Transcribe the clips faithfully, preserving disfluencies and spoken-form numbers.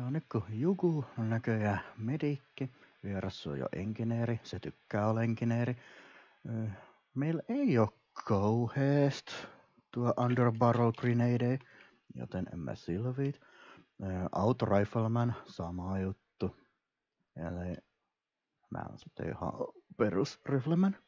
No nyt kun Jugu on näköjään medikki, vieras on jo engineeri, se tykkää olla engineeri. Meillä ei oo kauheest tuo underbarrel grenade, joten en mä silviit. Auto rifleman, sama juttu. Eli mä oon sitten ihan perus rifleman.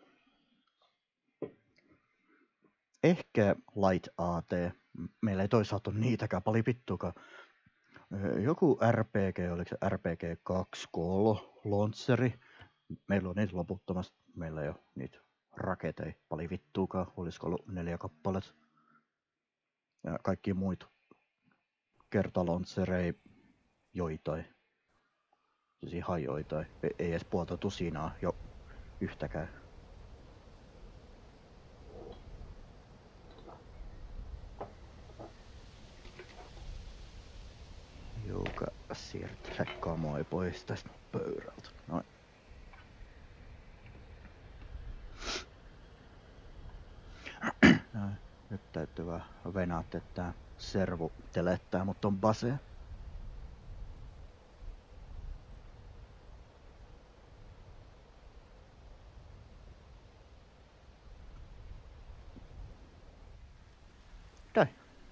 Ehkä light A T. Meillä ei toisaalta ole niitäkään paljon vittuakaan. Joku R P G, oliko se R P G kaksi kolme launcheri. Meillä on niitä loputtomasti. Meillä ei ole niitä raketeja paljon vittuakaan. Olisiko ollut neljä kappaletta. Ja kaikki muita kertalaunchereja joitain. Siis ihan joitain. Ei edes puolta tusinaa jo yhtäkään. Joka siirtää kamoi pois tästä pöydältä. Noin. Noin. Nyt täytyy vaan venata, että tää servu telettää, mutta on base. Okei.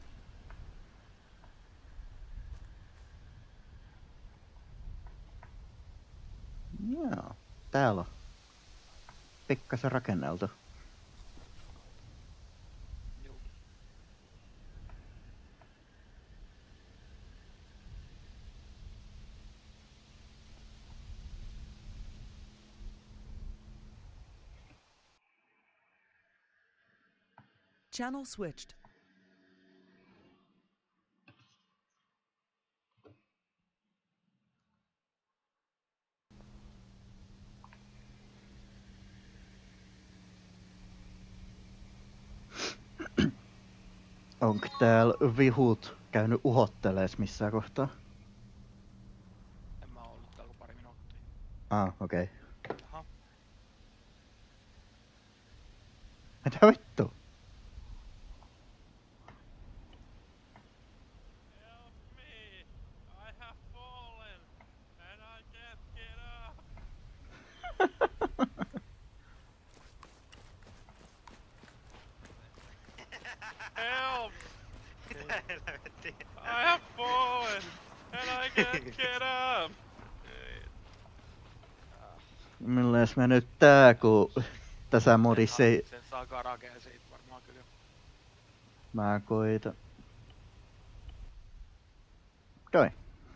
Joo, täällä on pikkasen rakenneltu. Channel switched. Onko täällä vihut käynyt uhottelees missään kohtaa? En mä ollut täällä kuin pari minuuttia. Ah, okei. Okay. Aha. Mitä vittu? Help me! I have fallen and I can't get up. Help! Mitä helvettiä? I have fallen and I can't get up. Milles me nyt tää, kun tässä modissa ei... Sen saa garageen siitä varmaan kyllä. Mä koitan. Toi.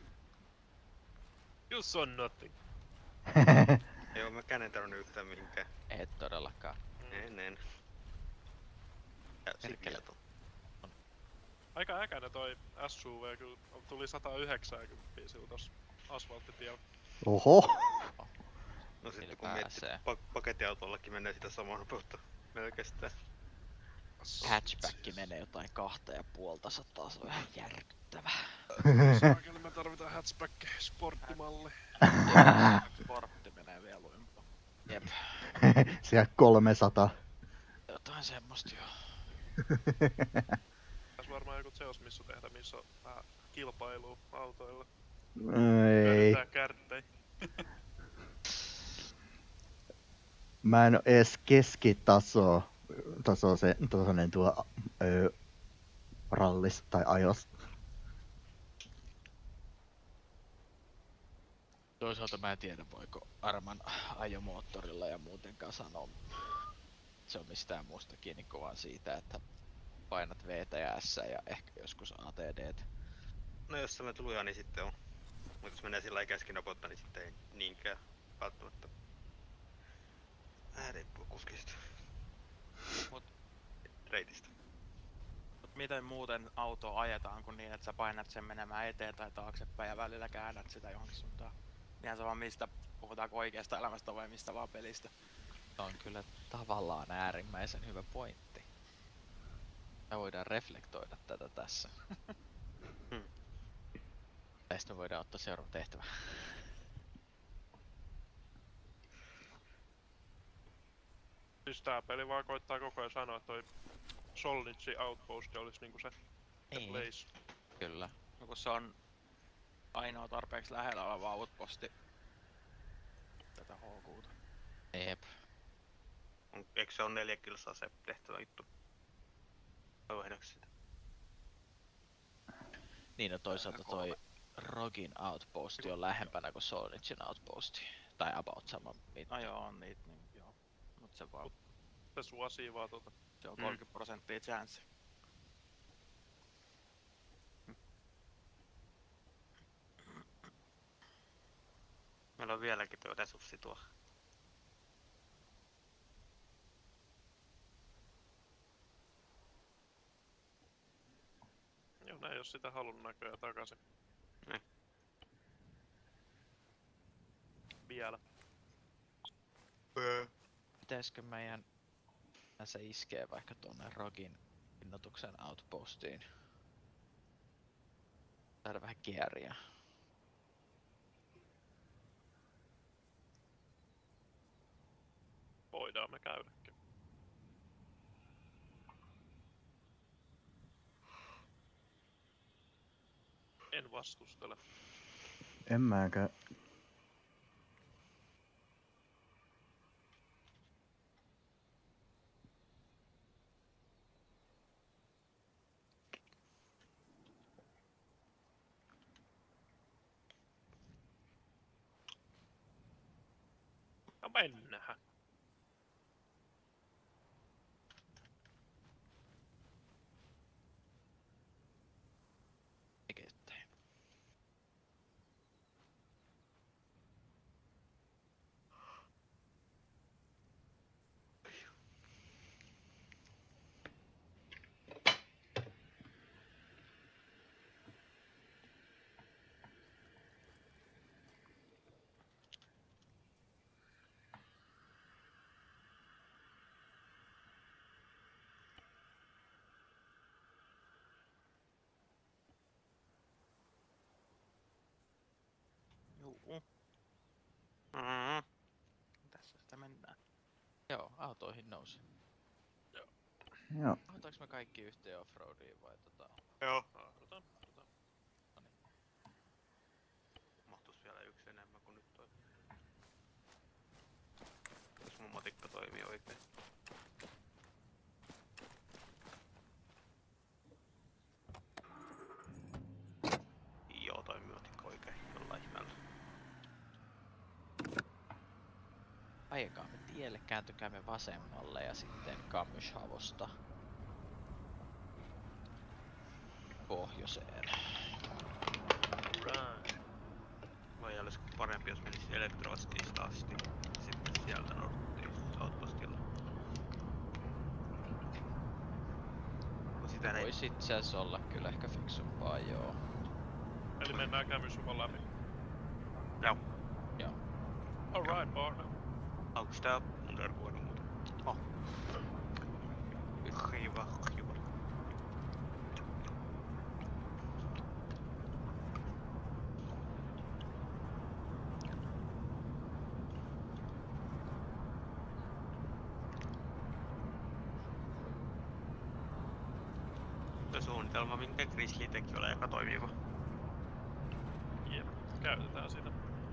You saw nothing. Ei oo mäkään en tarvinnut yhtään mihinkään. Et todellakaan. En en. Ja sit vielä tuo. Aika äkänä toi S U V, kyllä tuli sata yhdeksänkymmentä sillä tossa asfalttitiellä. Oho! No Sillä sitten kun miettii, pääsee. pa pakettiautollakin menee sitä samaa nopeutta melkein. Hatchback menee jotain kahta ja puolta sataa, se on ihan järkyttävää. Saakeli me tarvitaan hatchback sporttimalli. Sportti menee vielä lujempaa. Jep, Siellä kolmesataa. jotain semmoista joo. Tässä varmaan joku seosmissu tehdä, missä on vähän kilpailua autoilla. Ei. Käytetään kärttejä. Mä en oo ees keskitaso. Taso se, tasoinen tuo öö, rallis tai ajos. Toisaalta mä en tiedä voiko Arman ajomoottorilla ja muutenkaan sanoa. Se on mistään muusta kiinni kuin vaan siitä, että painat V:tä ja S ja ehkä joskus A T D:tä. No jos se menee lujaa, niin sitten on. Mutta jos menee sillä käskinopeutta, niin sitten ei niinkään välttämättä. Vähän riippuu kuskista. Mut, Reitistä. mut miten muuten autoa ajetaan kuin niin, että sä painat sen menemään eteen tai taaksepäin ja välillä käännät sitä johonkin suuntaan? Ihan sama mistä, puhutaanko oikeasta elämästä vai mistä vaan pelistä. Se on kyllä tavallaan äärimmäisen hyvä pointti. Me voidaan reflektoida tätä tässä. Hmm. Ja sitten me voidaan ottaa seuraava tehtävä. Siis tää peli vaan koittaa koko ajan sanoa, että toi Solnitsi Outpost olisi niinku se Niin. place. Kyllä. No kun se on ainoa tarpeeksi lähellä oleva outposti tätä H Q:ta. Jep. On, eikö se ole neljä kilsaa se tehtävä juttu? Vai sitä? Niin no toisaalta toi Rogin outposti on lähempänä kuin Solnicin outposti. Tai about sama mitta. No joo, on niitä, niin joo. Mut se vaan... Se suosii vaan tota. Se on kolmekymmentä prosenttia chance. Meillä on vieläkin tuo resurssi tuo. Joo, näin jos sitä halunnut näköjään takaisin. Ne. Vielä. Öö. Pitäisikö meidän se iskee vaikka tuonne Rogin innotuksen outpostiin? Saada vähän kierriä. Voidaan me käydäkin. En vastustele. En mäkään. No mennään. Eikä ettei. Juu. Mm. Tässä sitä mennään. Joo, autoihin nousi. Joo. Otetaanko me kaikki yhteen offroadiin vai tota? Joo. Odotan, odotan. Mahtuis vielä yksi enemmän kuin nyt toi. Jos mun matikka toimii oikein. Joo, toimii matikka oikein jollain ihmeellä. Ajakaamme tielle, kääntykäämme vasemmalle ja sitten Kamyshavosta pohjoiseen. Right. Vai olisiko parempi jos menisi Elektroostista asti, sitten sieltä norttiin outpostilla. Sitä ei... Voisi itse asiassa olla kyllä ehkä fiksumpaa, joo. Eli mennään Kämysuvan läpi. Joo. Joo. Alright, partner. Onks tää undervuoden muuta? Oh. Hiva, hiva. Se suunnitelma, minkä Grizzly teki, ole aika toimiva. Jep, käytetään sitä.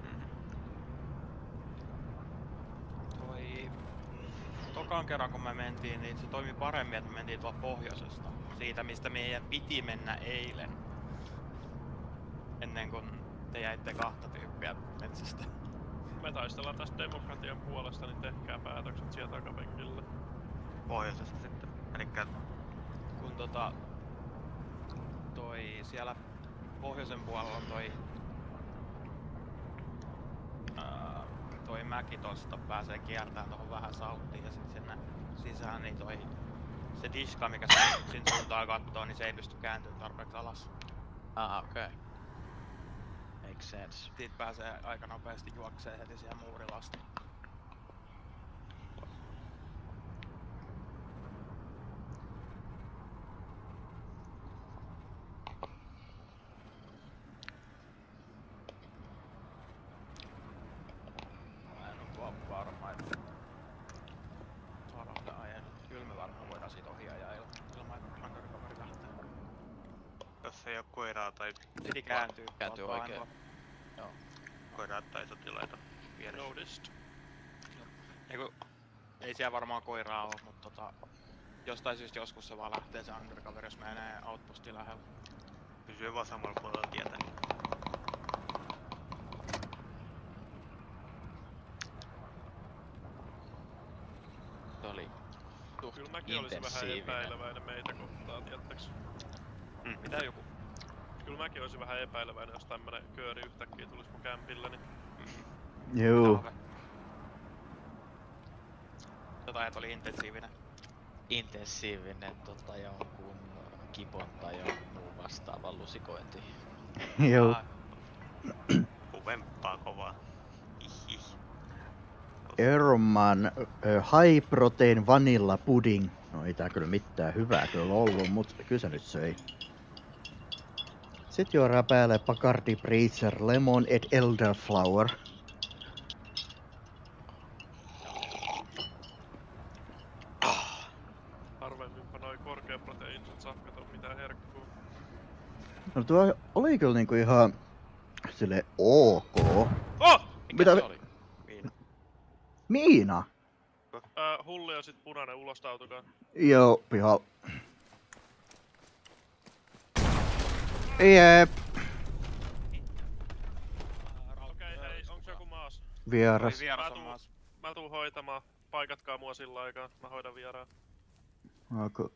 Toi... Tokan kerran kun me mentiin, niin se toimi paremmin, että me mentiin tuolla pohjoisesta. Siitä, mistä meidän piti mennä eilen. Ennen kuin te jäitte kahta tyyppiä metsästä. Me taistellaan tästä demokratian puolesta, niin tehkää päätökset sieltä takapenkillä. Pohjoisesta sitten. Elikkä... Kun tota... Toi siellä pohjoisen puolella on toi... Ää, toi mäki tosta pääsee kiertämään tohon vähän sauttiin ja sit sinne sisään niin toi... Se diska mikä se sin suuntaan kattoo, niin se ei pysty kääntymään tarpeeksi alas. Ah, okei. Okay. Makes sense. Siitä pääsee aika nopeasti juokseen heti siihen muurilla asti. Mä en oo varma, että saadaan sitä ajellut. Kyllä me varmaan voidaan siitä ohi ajaa ilman, että undercoveri lähtee. Jos se ei oo koiraa tai Piti kääntyy. Kääntyy tuolta oikein. vahingoa. Joo. koiraa tai sotilaita vieressä. Noticed. Eiku, ei siellä varmaan koiraa oo, mut tota... Jostain syystä joskus se vaan lähtee se undercover, jos menee outpostiin lähellä. Pysyy vaan samalla puolella tietä. Niin. Se oli suht Kyllä mäkin olisin vähän intensiivinen. epäileväinen meitä kohtaan, tiettäks? Mm. Mitä joku? Kyllä mäkin olisin vähän epäileväinen, jos tämmönen kööri yhtäkkiä tulis mun kämpillä, niin... Juu. Jotain, että oli intensiivinen. Intensiivinen tota jonkun kipon tai jonkun muun vastaavan lusikointi. Juu. Aa, Kuvempaa kovaa. Hihi. Arman uh, high protein vanilla pudding. No ei tää kyllä mitään hyvää kyllä ollut, mut kyllä se nyt söi. Sitten juodaan päälle Bacardi Breezer Lemon et Elderflower. Harvemminpa noi korkeaproteiiniset safkat on mitään herkkuu. No tuo oli kyllä niinku ihan sille ok. Oh! Mikä Mitä se vi- oli? Miina. Miina? Ää, hulli ja sit punainen ulostautukaa. Joo, piha. Jep, Okei, hei, onks joku maas? vieras. Oli vieras Mä on tuun- maassa. Mä tuun hoitamaan. Paikatkaa mua sillä aikaa. Mä hoidan vieraan. Okay.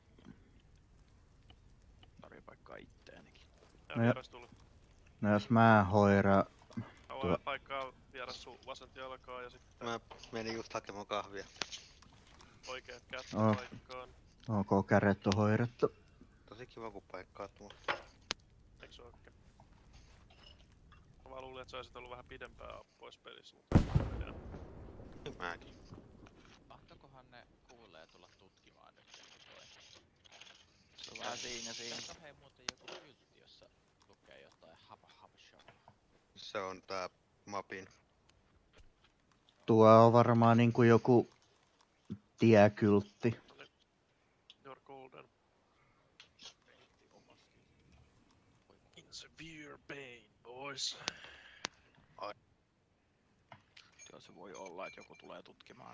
Tarvii paikkaa itteenikin. Ja No ja- vieras tuli. No jos mä hoidan... Mä Tuo- voin paikkaa vieras sun vasenta jalkaa ja sitten Mä menin just hakemaan kahvia. oikeet kättä Oh. paikkaan. Ok, kädet on hoidettu. Tosi kiva kun paikkaa tuo. Eiks se ookin? Mä vaan luulin, että sä olisit ollut vähän pidempään pois pelissä, mutta en tiedä. Mäkin. Mahtokohan ne kuulee tulla tutkimaan nyt joku toi? Se on vähän siinä siinä. Tässä on hei muuten joku kyltti, jossa lukee jotain hava hava show. Se on tää mapin. Tuo on varmaan niinku joku tiekyltti. You're golden. In severe pain, boys. Joo, se voi olla, että joku tulee tutkimaan.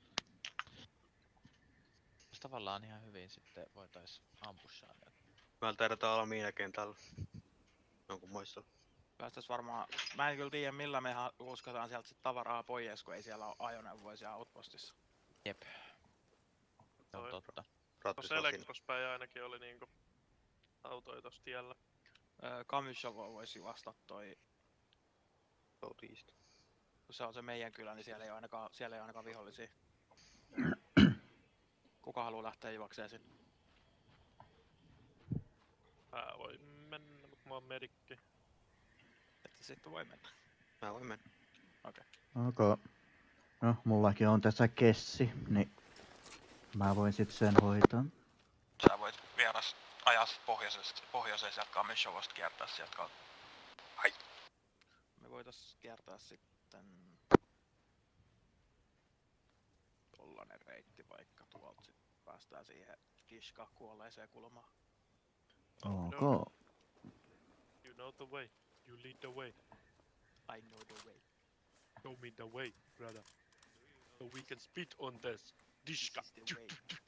Jos tavallaan ihan hyvin sitten voitais ampussaa ne. Mä taidetaan olla miinakentällä. Jonkun muissa. Päästäis varmaan... Mä en kyllä tiedä millä me ha- uskataan sieltä sit tavaraa pois, kun ei siellä oo ajoneuvoja siellä outpostissa. Jep. Se on Toi. totta. Ratti Tossa elektrospäin ainakin oli niinku autoja tossa tiellä. Öö, Kamishovo voisi juosta toi... Southeast. Kun se on se meidän kylä, niin siellä ei oo ainakaan, siellä ei oo ainakaan vihollisia. Kuka haluu lähteä juokseen sinne? Mä voin mennä, mut mä oon medikki. Että sitten voi mennä. Mä voin mennä. Okei. Ok. No, mullakin on tässä kessi, niin mä voin sit sen hoitaa. Sä voit vieras ajaa pohjoisesta, pohjoiseen sieltä Kamishovosta kiertää sieltä kautta. Ai. Me voitais kiertää sitten... Tollanen reitti vaikka tuolta sit päästään siihen Kishka kuolleeseen kulmaan. Ok. You know the way. You lead the way. I know the way. Show me the way, brother. So we can speed on this. Dishka. This is the way.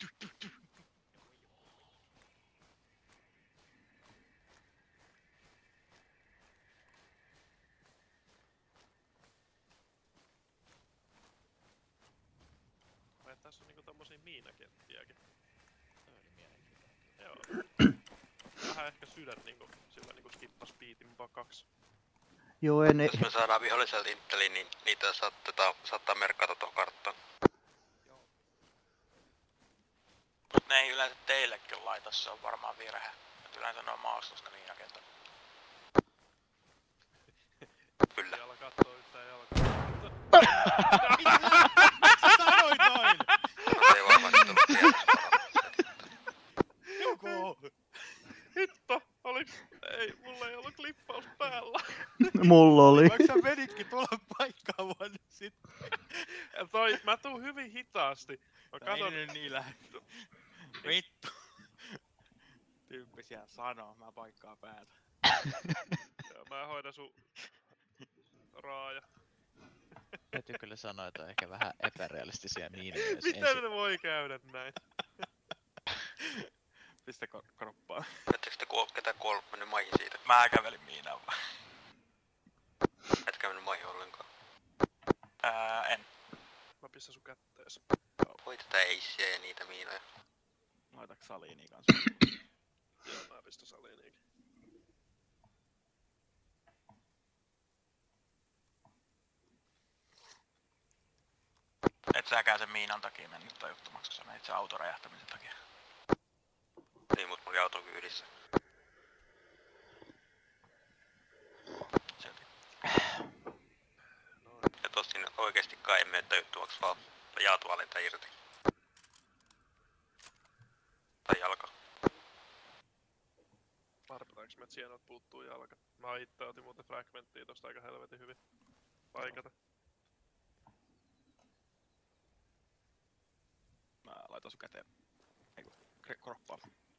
Vai tässä on niinku tommosia miinakenttiäkin. Se oli mielenkiintoinen. Joo. Vähän ehkä sydän niinku, sillä niinku skippas beatin pakaks. Joo, en... Jos me saadaan viholliselta intteli, niin niitä saattaa, saattaa merkata tuohon karttaan. Mut ne ei yleensä teillekin laita, se on varmaan virhe. Et yleensä ne on maastossa ne miinakentät. Kyllä. Ei ala kattoo yhtään jalkaa. Sanoit noin! No, ei varmaan nyt ollut tiedossa. Joku! Hitto! Oliks... Ei, mulla ei ollut klippaus päällä. Mulla oli. Vaikka sä menitkin tuolla paikkaan vaan nyt sit. Ja toi, mä tuun hyvin hitaasti. Mä Tää ei katon... nyt niin lähetty. Vittu. Tyyppi siellä sanoo, mä paikkaan päätä. Ja mä hoidan sun raaja. Täytyy kyllä sanoa, että on ehkä vähän epärealistisia miinoja. jos Miten ensi- ne voi käydä näin? Pistä kor- kroppaan. Ettekö te kuole ketään kuollut mennyt maihin siitä? Mä kävelin miinaan vaan. Etkä mennyt maihin ollenkaan. Ää, en. Mä pistän sun kättees. Voi tätä eissiä ja niitä miinoja. Laitaks saliini kanssa? Joo, mä pistän saliiniinkin. Et säkään sen miinan takia mennyt tajuttomaksi, kun sä menit sen auton räjähtämisen takia. Niin, mut mulla oli auto kyydissä. Silti. Ja tossa nyt oikeestikaan ei mene tajuttomaksi vaan jaatuva lentää irti. Tai jalka. Arvataanko me, että sienot puuttuu jalka? Mä itse otin muuten fragmenttia tosta aika helvetin hyvin. Paikata. Mä laitan sun käteen. Eiku, kre- kroppaan.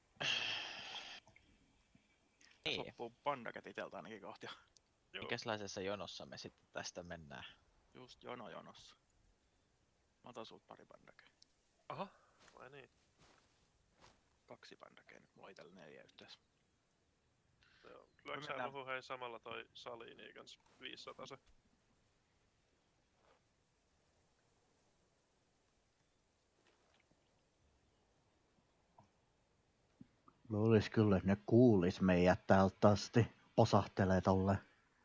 Niin. Loppuu pandaket iteltä ainakin kohti. Joo. Mikäslaisessa jonossa me sitten tästä mennään? Just jono jonossa. Mä otan sulta pari pandakeja. Aha, vai niin? Kaksi pandakeja nyt, mulla on itellä neljä yhteensä. Joo. Lyöks sä mennään- muhun hei samalla toi saliini kans viisisataa se? Luulis kyllä, että ne kuulis meidät täältä asti. Posahtelee tolle.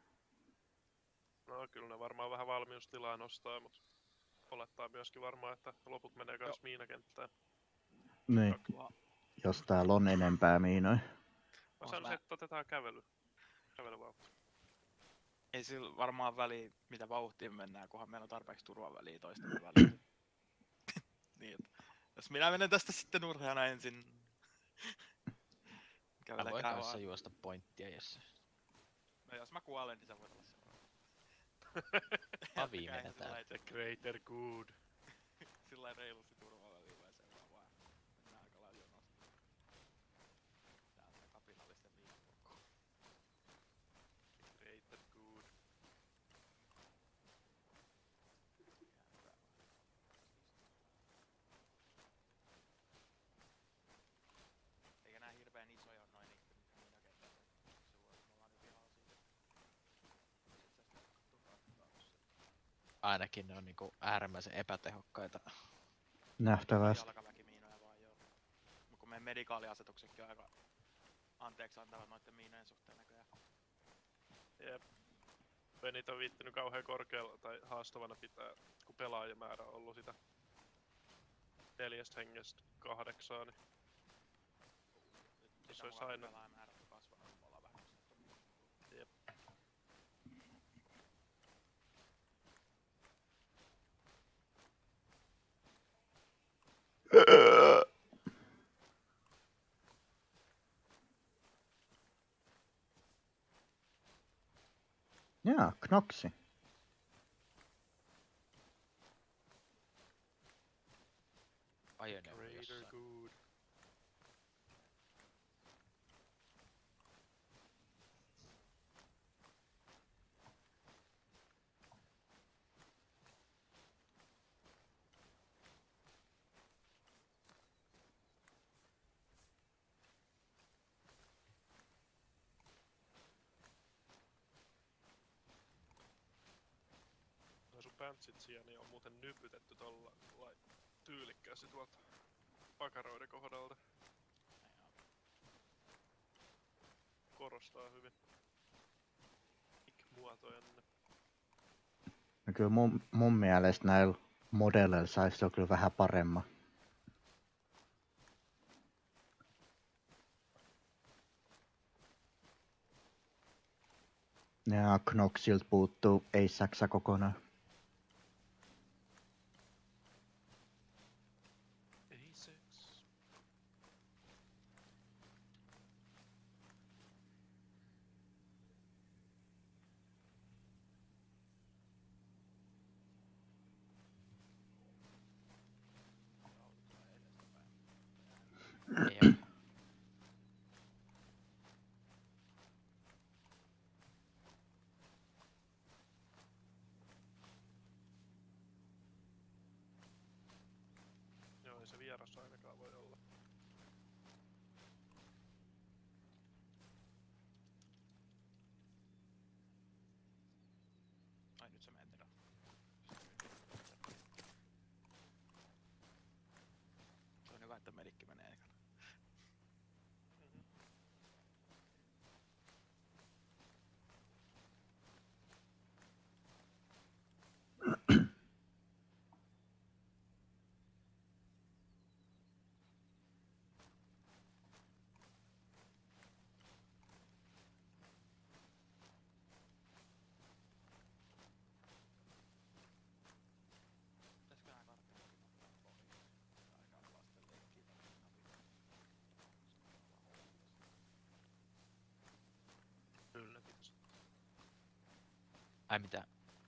No kyllä ne varmaan vähän valmiustilaa nostaa, mut olettaa myöskin varmaan, että loput menee kans miinakenttään. Niin, Tuo jos täällä on enempää miinoja. Mä on sanoisin, vähän- että otetaan kävely. Kävelyvauhti. Ei sillä varmaan väliä, mitä vauhtiin mennään, kunhan meillä on tarpeeksi turvaväliä toistemme väliä. Niin, että jos minä menen tästä sitten urheana ensin. Mä Kävelen voin kanssa vaan. juosta pointtia, jos No jos mä kuolen, niin sä voit olla seuraava. mä viimeinen täällä. The greater good. Sillä lailla reilusti turvaväliin vai seuraavaan. Mennään aika lailla jonosta. Täältä kapinallisten viinapurkkuun. Greater good. Eikä nää hirveen isoja on noin niitten miinakentät. Se voi olla nyt ihan siitä. Sit sä sitä kattuu karttaa tossa. Ainakin ne on niinku äärimmäisen epätehokkaita. Nähtävästi. Jalkaväkimiinoja vaan joo. Mut kun meidän medikaaliasetuksetkin on aika anteeksi antavat noitten miinojen suhteen näköjään. Jep. Ei niitä viittinyt kauhean korkealla tai haastavana pitää, kun pelaajamäärä on ollut sitä neljästä hengestä kahdeksaa, niin Sitä se olisi mulla aina- pelaajamäärät on kasvanut, kun me ollaan vähän nostettu. jep. Jaa, knoksi. Ajoneuvo Greater jossain. good. No sun pantsit siellä niin on muuten nypytetty tolla lai- tyylikkäästi tuolta pakaroiden kohdalta. Korostaa hyvin. Muotojanne. No kyllä mun, mun mielestä näillä modelleilla saisi olla kyllä vähän paremman. Ja Knoxilta puuttuu ei-saksa kokonaan. Ei seks. Ei oo. se vieras ainakaan voi olla. Ai nyt se menee terä. Se on hyvä, että medikki menee ekana. Mhm. Pitäisikö nää kartteja ottaa pois? Aika lasten leikkiä tämmöistä napit. Kyllä pitäis. Ai mitä?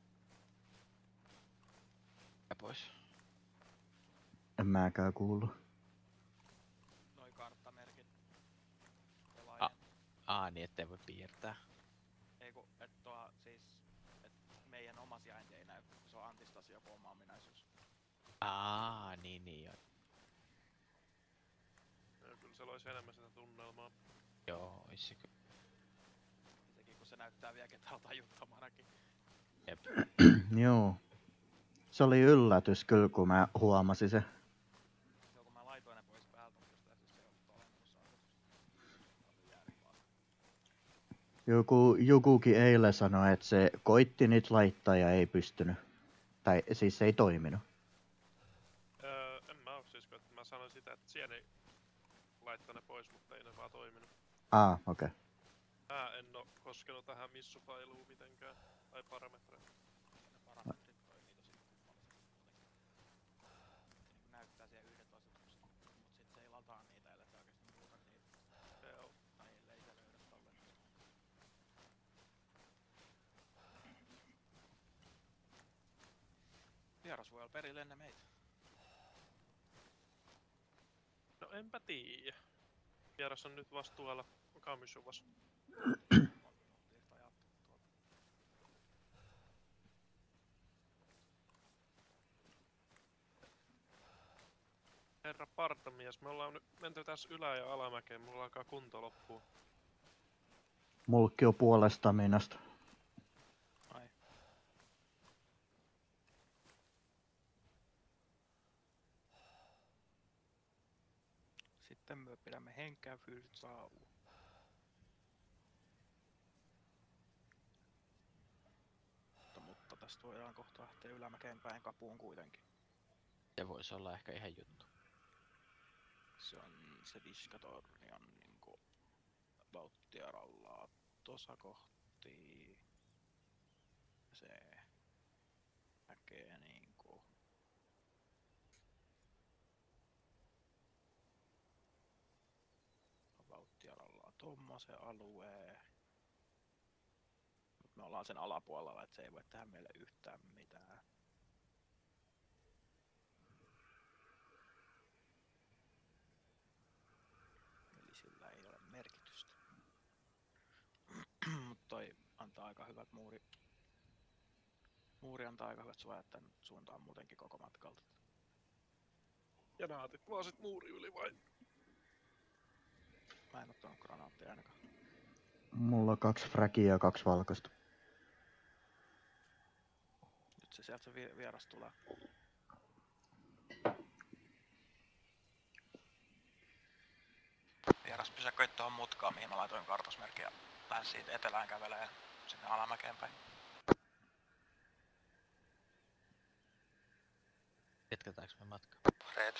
Ja pois. En mäkään kuullut. Noi karttamerkit. Pelaajien. Aa, niin ettei voi piirtää. Ei ku, et tuo siis, et meidän oma sijainti ei näy, se on Antistasi joku oma ominaisuus. Aa, niin niin joo. Ja kyllä se loisi enemmän sitä tunnelmaa. Joo, ois se kyllä. Sekin kun se näyttää vielä ketään tajuttomanakin. Jep. Joo. Se oli yllätys kyllä, kun mä huomasin se. Joo, kun mä laitoin ne pois päältä, mutta jos tässä ei ollut olemassa asetus. Joku Jugukin eilen sanoi, että se koitti nyt laittaa ja ei pystynyt. Tai siis se ei toiminut. Öö, en mä oo siis, että mä sanoin sitä, että siellä ei laittaa ne pois, mutta ei ne vaan toiminut. Aa, okei. Okay. Mä en oo koskenut tähän missufailuun mitenkään, tai parametreihin. Ne parametrit toimii tosi kummallisesti muutenkin. Se niinku näyttää siellä yhdet asetukset, mut sit se ei lataa niitä, ellei se oikeesti muuta niitä. Joo. Tai ellei se löydä tallennusta. Vieras voi olla perille ennen meitä. No enpä tiiä. Vieras on nyt vasta tuolla Kamishuvas. Oltiin ajattu tuolta. Herra partamies, me ollaan nyt menty tässä ylä- ja alamäkeen, mulla alkaa kunto loppua. Mulkki on puolesta minasta. Ai. Sitten me pidämme henkeä, fyysit saavuu. Mutta, mutta tästä voidaan kohta lähteä ylämäkeen päin kapuun kuitenkin. Se voisi olla ehkä ihan juttu. Se on se viskatorni on niinku Vauttiaralla tossa kohti. Se näkee niinku Vauttiaralla tommosen alueen. Mut me ollaan sen alapuolella, et se ei voi tehdä meille yhtään mitään. Eli sillä ei ole merkitystä. Mut toi antaa aika hyvät muuri. Muuri antaa aika hyvät suojat tän suuntaan muutenkin koko matkalta. Ja naatit vaan sit muuri yli vai? Mä en ottanut granaatteja ainakaan. Mulla on kaksi fräkiä ja kaksi valkoista. Nyt se sieltä se vi- vieras tulee. Vieras pysäköi tuohon mutkaan, mihin mä laitoin kartasmerkkiä. Lähes siitä etelään kävelee sinne alamäkeen päin. Jatketaanko me matkaa? Red.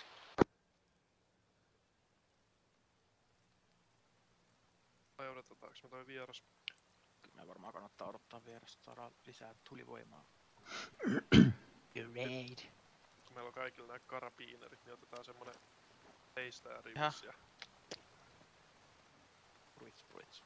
Vai odotetaanko me toi vieras? Kyllä me varmaan kannattaa odottaa vierasta, saadaan lisää tulivoimaa. You raid. Kun meillä on kaikilla nää karabiinerit, niin otetaan semmonen peistä ja rivis ja... Bruits, bruits.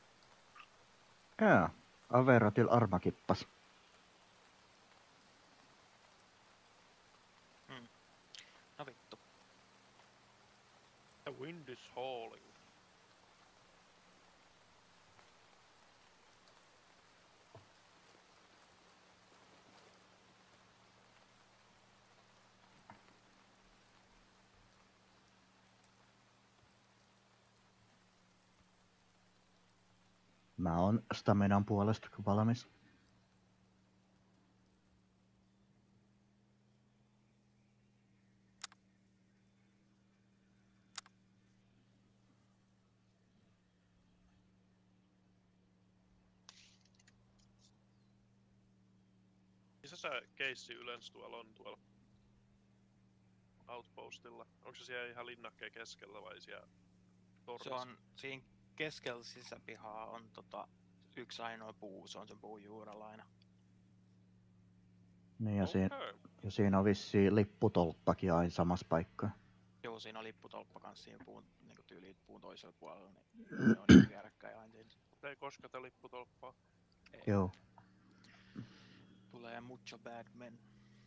Jaa, Averatil Arma kippas. Wind is hauling. Mä oon staminan puolesta valmis. Missä sä keissi yleensä tuolla on tuolla outpostilla? Onko se siellä ihan linnakkeen keskellä vai siellä tornissa? Se on siinä keskellä sisäpihaa on tota yksi ainoa puu, se on sen puun juurella aina. Niin ja, Okei. siinä, ja siinä on vissiin lipputolppakin aina samassa paikkaa. Joo, siinä on lipputolppa kanssa siinä puun, niinku tyyliin puun toisella puolella, niin ne on niin vierekkäin aina siinä. Ei kosketa lipputolppaa. Ei. Joo. Tulee mucho bad men.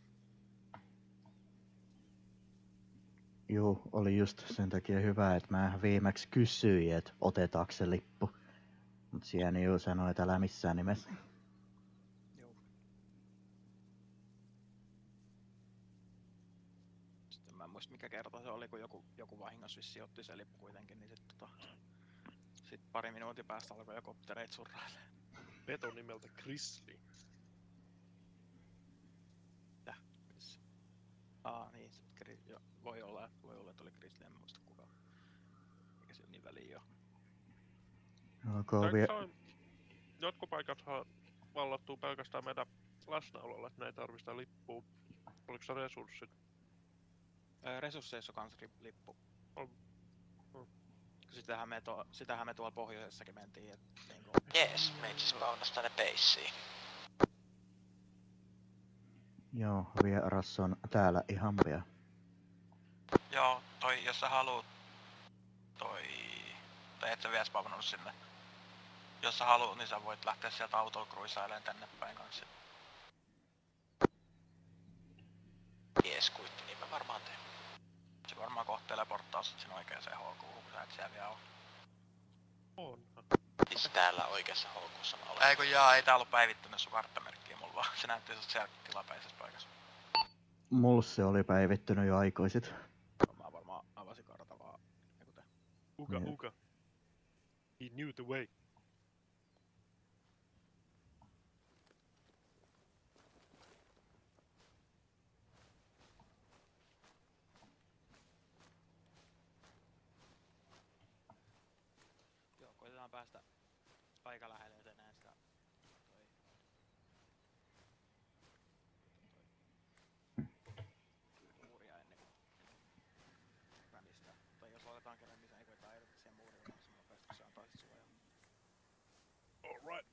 Joo, oli just sen takia hyvä, että mä viimeksi kysyin, että otetaanko se lippu. Mut sieni juu sanoi, että älä missään nimessä. Joo. Sitten mä en muista mikä kerta se oli, kun joku, joku vahingossa vissiin otti se lippu kuitenkin, niin sit, tota, sit pari minuutin päästä alkoi jo koptereit surraille. Peto nimeltä Grizzly. Täh, missä? Aa niin, sit, gri, jo, voi olla, voi olla, että oli Grizzly, en muista kuka. Eikä sillä niin väliä oo. Alkoi vie... On, jotkut paikathan vallattuu pelkästään meidän läsnäololla, että ne ei tarvista lippua. Oliko se resurssit? Öö, resursseissa on kans ri- lippu. On. On. Sitähän me, to, sitähän me tuolla pohjoisessakin mentiin, et niinku... Jees, meitsi spawnas tänne peissiin. Joo, vieras on täällä ihan pian. Joo, toi, jos sä haluut... Toi... Tai et sä vielä spawnannut sinne. Jos sä haluut, niin sä voit lähteä sieltä autolla cruisailemaan tänne päin kanssa. Jees, kuitti, niin mä varmaan teen. Se varmaan kohta teleporttaa sut sen oikeeseen H Q:hun, kun sä et siellä vielä oo. Onhan. Siis täällä oikeassa houkussa mä olen. Ei kun jaa, ei tää ollut päivittänyt sun karttamerkkiä mulla vaan. Se näytti sut siellä tilapäisessä paikassa. Mulla se oli päivittynyt jo aikoisit. Mä varmaan avasin kartan vaan. Eiku te. Uga, Niin. uga. He knew the way. Joo, koitetaan päästä aika lähelle eteneen sitä. Toi. Toi. Muuria ennen kuin rämistää. Tai jos aletaan kerran, niin ei koetaan edetä siihen muuriin kanssa nopeasti, kun se antaa sit suojaa. Alright.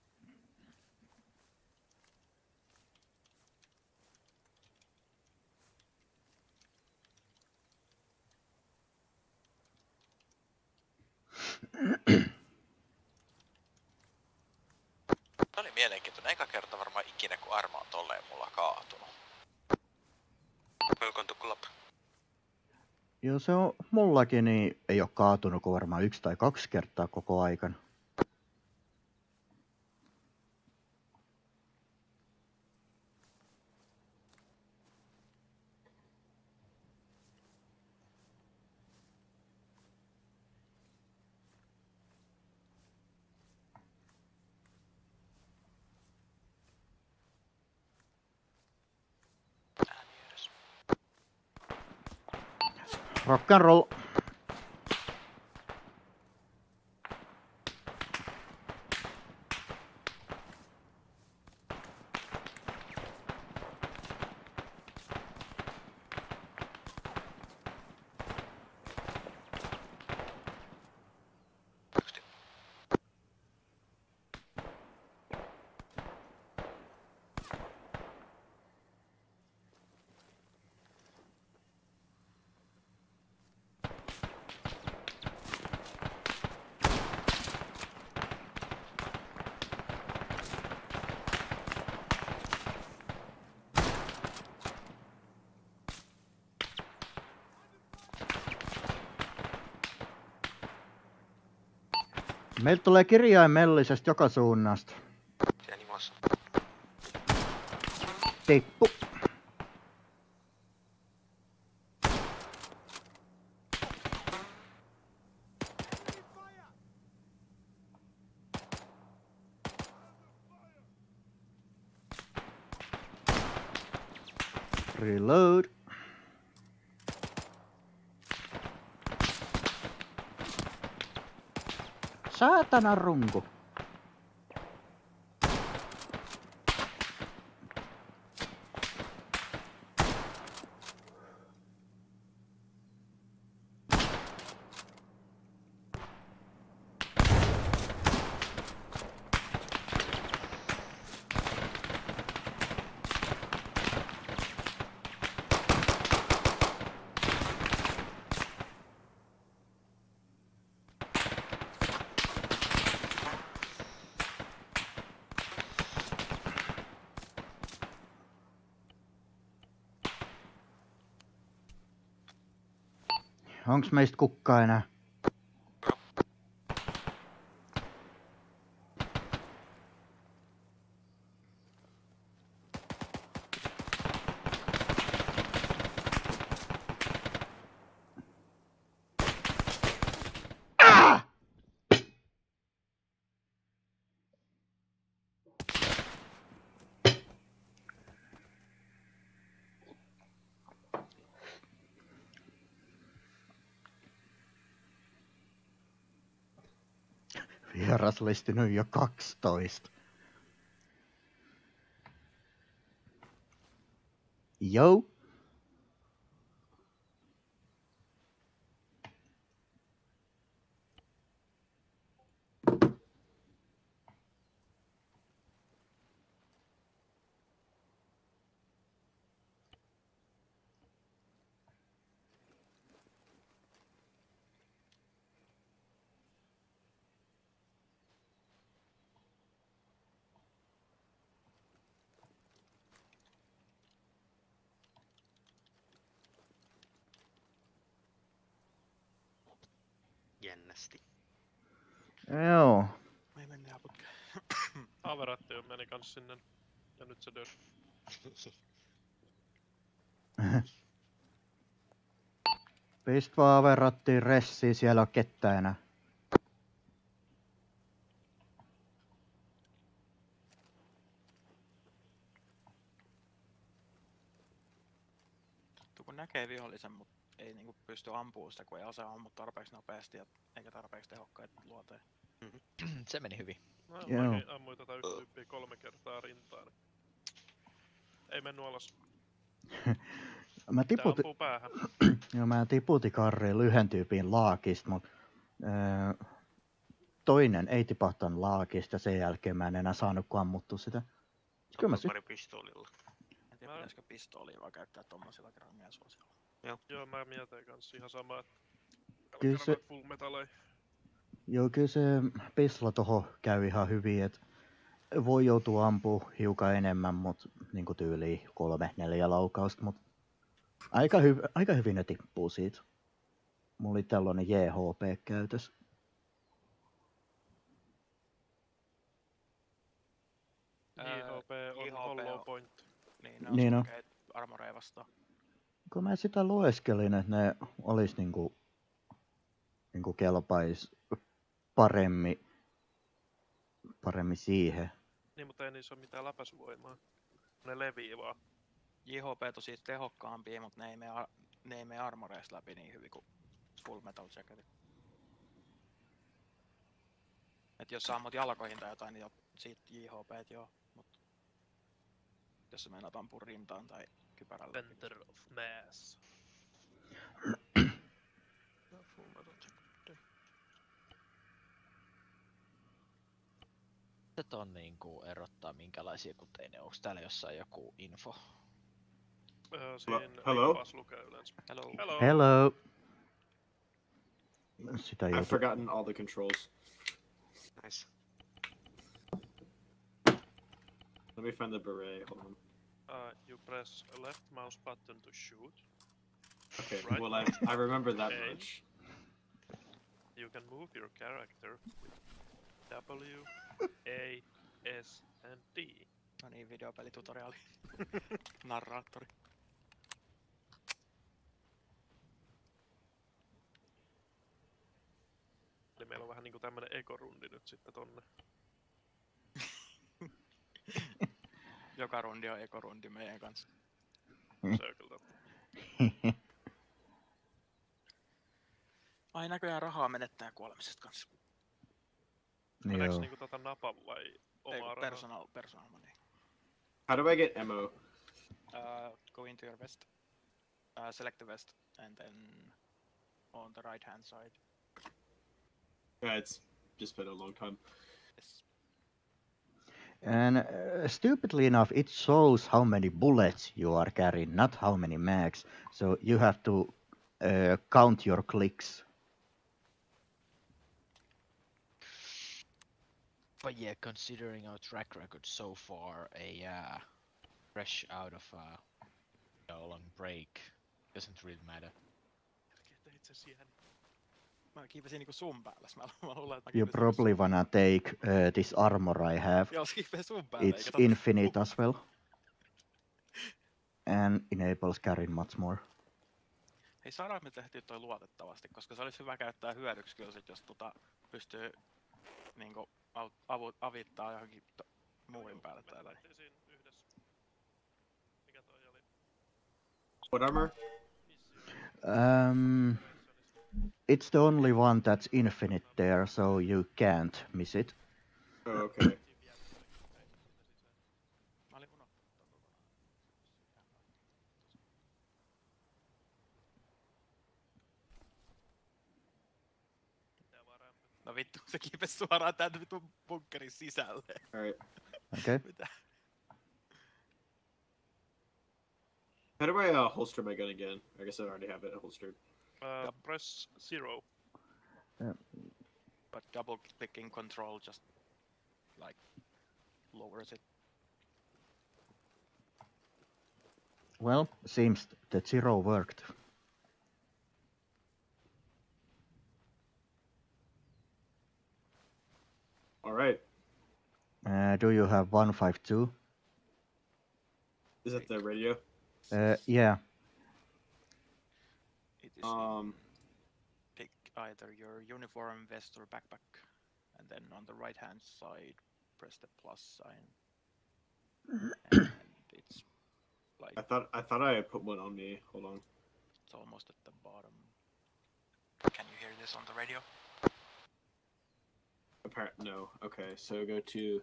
Tää oli mielenkiintoinen. Eka kerta varmaan ikinä, kun Arma on tolleen mulla kaatunut. Welcome to club. Joo, se on mullakin, niin ei oo kaatunut kuin varmaan yksi tai kaksi kertaa koko aikana. Ääni edes. Rock and roll. Meiltä tulee kirjaimellisesti joka suunnasta. Siellä nimossa. Tippu. Reload. Saatana runku. Onks meistä kukkaa enää? Ah! Vieraslisti nyt jo kaksitoista. Jou. Jännästi. Joo. Ei mennään putkeen. Averatti jo meni kans sinne. Ja nyt se dös. Pist vaan verrattiin ressiin, siellä on kettä enää. Kun näkee vihollisen, mut ei niinku pysty ampumaan sitä, kun ei ase ammu tarpeeksi nopeasti ja eikä tarpeeksi tehokkaita luoteja. Se meni hyvin. Mä Joo. ammuin, ammuin tätä yksi tyyppiä kolme kertaa rintaan. Ei mennyt alas. Mä Tää tiputin, ampuu päähän. joo, mä tiputin karriin yhden tyypin laakista, mut öö, toinen ei tipahtanut laakista ja sen jälkeen mä en enää saanut kun ammuttua sitä. Kyllä mä sy- Pari pistoolilla. En tiedä, Mä- pitäisikö pistoolia vaan käyttää tommosilla rangen suosilla. Joo, mä mietin kans ihan sama, että... Kyllä se- Full metalei. Joo, kyllä se pisla toho käy ihan hyvin, et voi joutua ampua hiukan enemmän, mut niinku tyyliin kolme, neljä laukausta, mut aika, hyv- aika hyvin ne tippuu siitä. Mulla oli tällainen J H P käytös. J H P on J H P hollow on- point. Niin, ne on Niin on. sulkeet armoreja vastaan. Kun mä sitä lueskelin, että ne olis niinku, niinku kelpais paremmin, paremmin siihen. Niin, mutta ei niissä ole mitään läpäisyvoimaa. Ne levii vaan. J H P on siis tehokkaampia, mutta ne ei mene, ar- ne ei mene armoreista läpi niin hyvin kuin Full Metal Jacketit. Et jos sä ammut jalkoihin tai jotain, niin jo, siitä J H P joo, mut jos sä meinaat ampua rintaan tai kypärällä. Center of mass. Full Metal Jacket. Se ton niinku erottaa minkälaisia kuteinen. Onks täällä jossain joku info? Öö, siinä hello? Infas lukee yleensä. Hello. Hello. Hello! Sitä I've joutu... forgotten all the controls. Nice. Let me find the beret. Hold on. Uh, you press a left mouse button to shoot. Okay, Right. well I I remember that Okay. much. You can move your character with W, A, S, and D. No niin, videopelitutoriaali. Narraattori. Eli meillä on vähän niinku tämmönen ekorundi nyt sitten tonne. Joka rundi on ekorundi meidän kanssa. Se on kyllä totta. Ai näköjään rahaa menettää kuolemisesta kanssa. Meneekö Joo. niinku tota napan vai Ei, omaa kun rahaa? personal, personal money. How do I get ammo? Uh, go into your vest. Uh, select the vest and then on the right hand side. Yeah, it's just been a long time. Yes. And uh, stupidly enough, it shows how many bullets you are carrying, not how many mags. So you have to uh, count your clicks. But yeah, considering our track record so far, a uh, fresh out of a you know, long break doesn't really matter. Tärkeintä itse asiassa jään. Mä kiipesin niinku sun päälle. Mä, mä luulen, että mä You kiipesin probably sun- wanna take uh, this armor I have. Joo, kiipeen sun päälle. It's eikä totta- infinite as well. And enables carrying much more. Hei, saadaan me tehtyä toi luotettavasti, koska se olisi hyvä käyttää hyödyksi kyllä sit, jos tota pystyy niinku au- avu- avittaa johonkin to- muurin päälle tai jotain. Me tehtiin siinä yhdessä. Mikä toi oli? What armor? Um, it's the only one that's infinite there, so you can't miss it. Oh, okay. Mä olin unohtanut ton kokonaan. Pitää vaan rämpyttää. No vittu, se kiipesi suoraan tän vitun bunkkerin sisälle. Alright. Okay. Mitä? How do I uh, holster my gun again? I guess I already have it holstered. Uh, Yep. press zero. But double clicking control just like lowers it. Well, seems the zero worked. Alright. Uh, do you have one five two? Is that the radio? Uh, yeah. It is Um, pick either your uniform, vest or backpack. And then on the right hand side press the plus sign. And it's like I thought I thought I had put one on me. Hold on. it's almost at the bottom. Can you hear this on the radio? Appar- no. Okay, so go to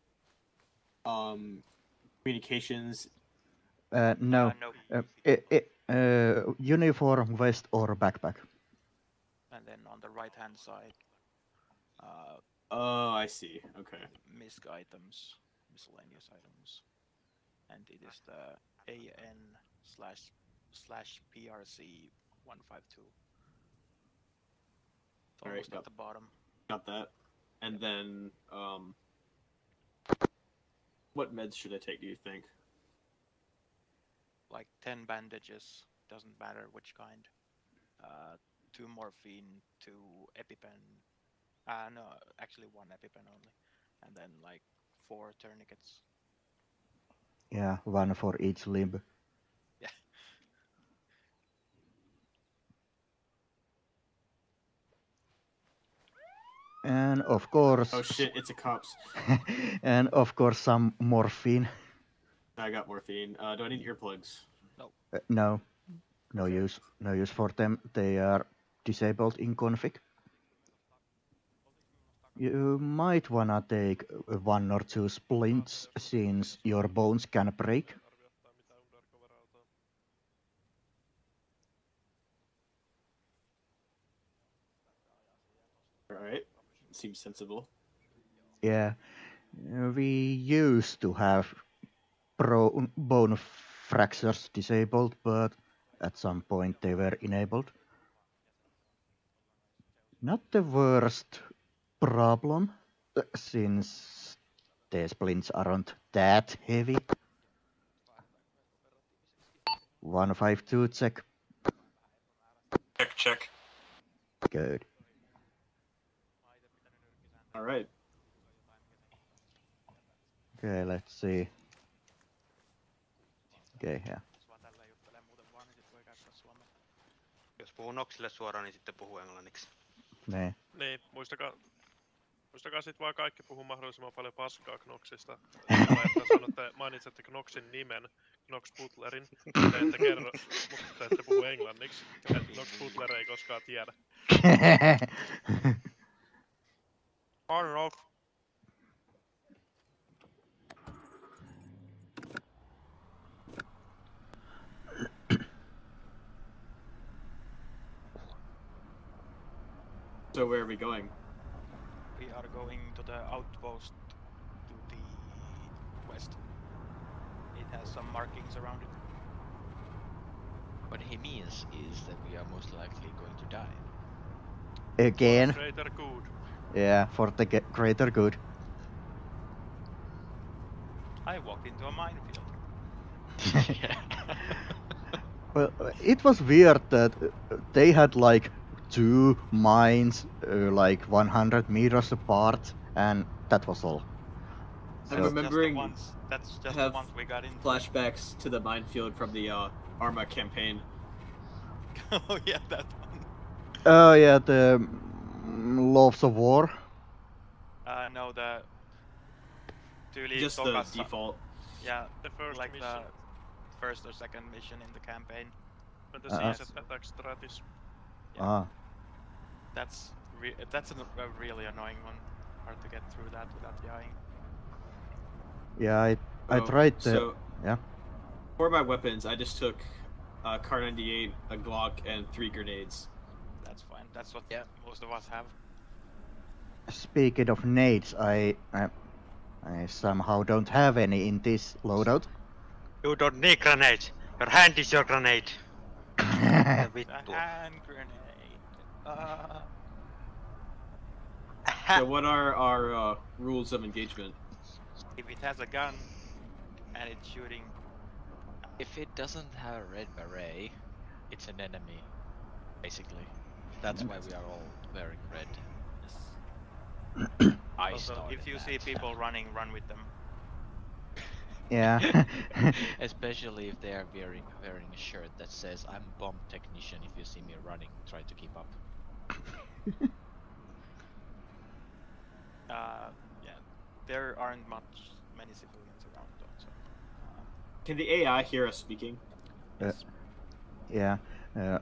um communications. Uh, no. Uh, no. Uh, i- i- uh, uniform, vest or backpack. And then on the right hand side uh, Oh, I see. Okay. misc items, miscellaneous items. And it is the A N slash slash P R C one five two. It's Alright, almost got- at the bottom. Got that. And then um what meds should I take, do you think? Like ten bandages, doesn't matter which kind. Uh, two morphine, two EpiPen. Uh, no, actually one EpiPen only. And then like four tourniquets. Yeah, one for each limb. Yeah. And of course, Oh shit, it's a cops. and of course some morphine. I got morphine. Uh, do I need earplugs? Uh, no, no use, no use for them. They are disabled in config. You might wanna take uh, one or two splints since your bones can break. Tarvi ottaa mitään undercover-autoa. Alright. Seems sensible. Yeah, uh, we used to have pro bone fractures disabled, but at some point they were enabled. Not the worst problem, uh, since the splints aren't that heavy. one five two check. Check, check. Good. Alright. see. Okei, okay, yeah. Jos vaan tällä juttelee muuten vaan, niin sit voi käyttää suomea. Jos puhuu Noxille suoraan, niin sitten puhuu englanniksi. Nee. Niin, muistakaa, muistakaa sit vaan kaikki puhuu mahdollisimman paljon paskaa Knoxista. Että sanotte, mainitsette Knoxin nimen, Knox Butlerin, te ette kerro, mutta te ette puhu englanniksi. Et Knox Butler ei koskaan tiedä. Arnold. So where are we going? We are going to the outpost to the west. It has some markings around it. What he means is that we are most likely going to die. Again. Greater good. Yeah, for the ge- greater good. I walked into a minefield. Well, it was weird that uh, they had like two mines, uh, like one hundred meters apart, and that was all. I'm So- remembering Just the ones, that's just have the ones we got in. flashbacks to the minefield from the uh, Arma campaign. Oh yeah, that one. Oh yeah, the mm, Loves of War. Uh, no, the... Tyyli Just the tokassa, default. yeah, The first like mission. the first or second mission in the campaign. When the Uh-uh. season attacks Stratis. Yeah. Ah, That's re that's a, a really annoying one. Hard to get through that without dying. yeah, I I Oh, tried the So yeah. for my weapons, I just took a Kar ninety-eight, a Glock, and three grenades. That's fine. That's what Yeah. most of us have. Speaking of nades, I, I I somehow don't have any in this loadout. You don't need grenades. Your hand is your grenade. A Vittu. hand grenade. Uh, So what are our uh, rules of engagement? if it has a gun and it's shooting, If it doesn't have a red beret, it's an enemy, basically. That's why we are all wearing red. yes. I Also, started if you that. see people running, run with them. Yeah. Especially if they are wearing wearing a shirt that says "I'm bomb technician." If you see me running, try to keep up. Uh, yeah, there aren't much many civilians around though. So, um, Can the A I hear us speaking? yes. Yeah. Uh,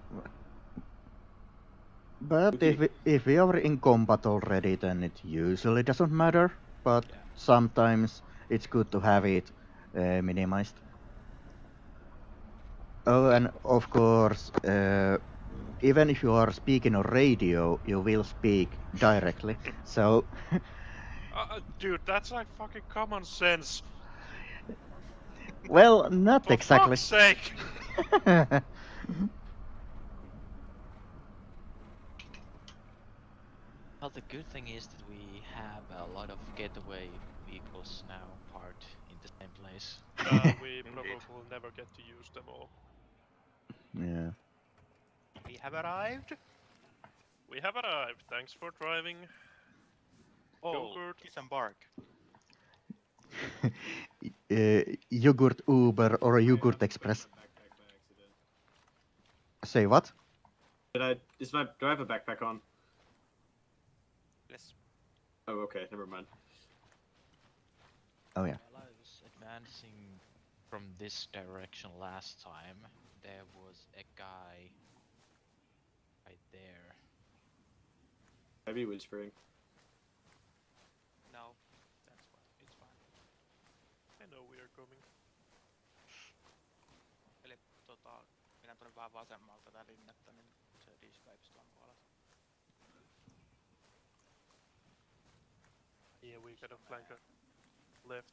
but Okay. if we, if we are in combat already, then it usually doesn't matter. But Yeah. sometimes it's good to have it uh, minimized. Oh, and of course, uh, even if you are speaking on radio, you will speak directly. So, Uh, uh, dude, that's like fucking common sense. well, not For exactly. fuck's sake! Well, the good thing is that we have a lot of getaway vehicles now parked in the same place. Uh, we probably will never get to use them all. Yeah. We have arrived. We have arrived. Thanks for driving. Oh, Yogurt. disembark. uh, Yogurt Uber or Yogurt Express. Say what? Did I? Is my? Do I have a backpack on? Yes. Oh, okay. Never mind. Oh yeah. While I was advancing from this direction last time, there was a guy right there. Maybe whispering. No, that's fine. It's fine. I know we are coming. Eli tota, minä tulen vähän vasemmalta tää linnettä, niin se describes tuon puolesta. Yeah, we gotta flank her left.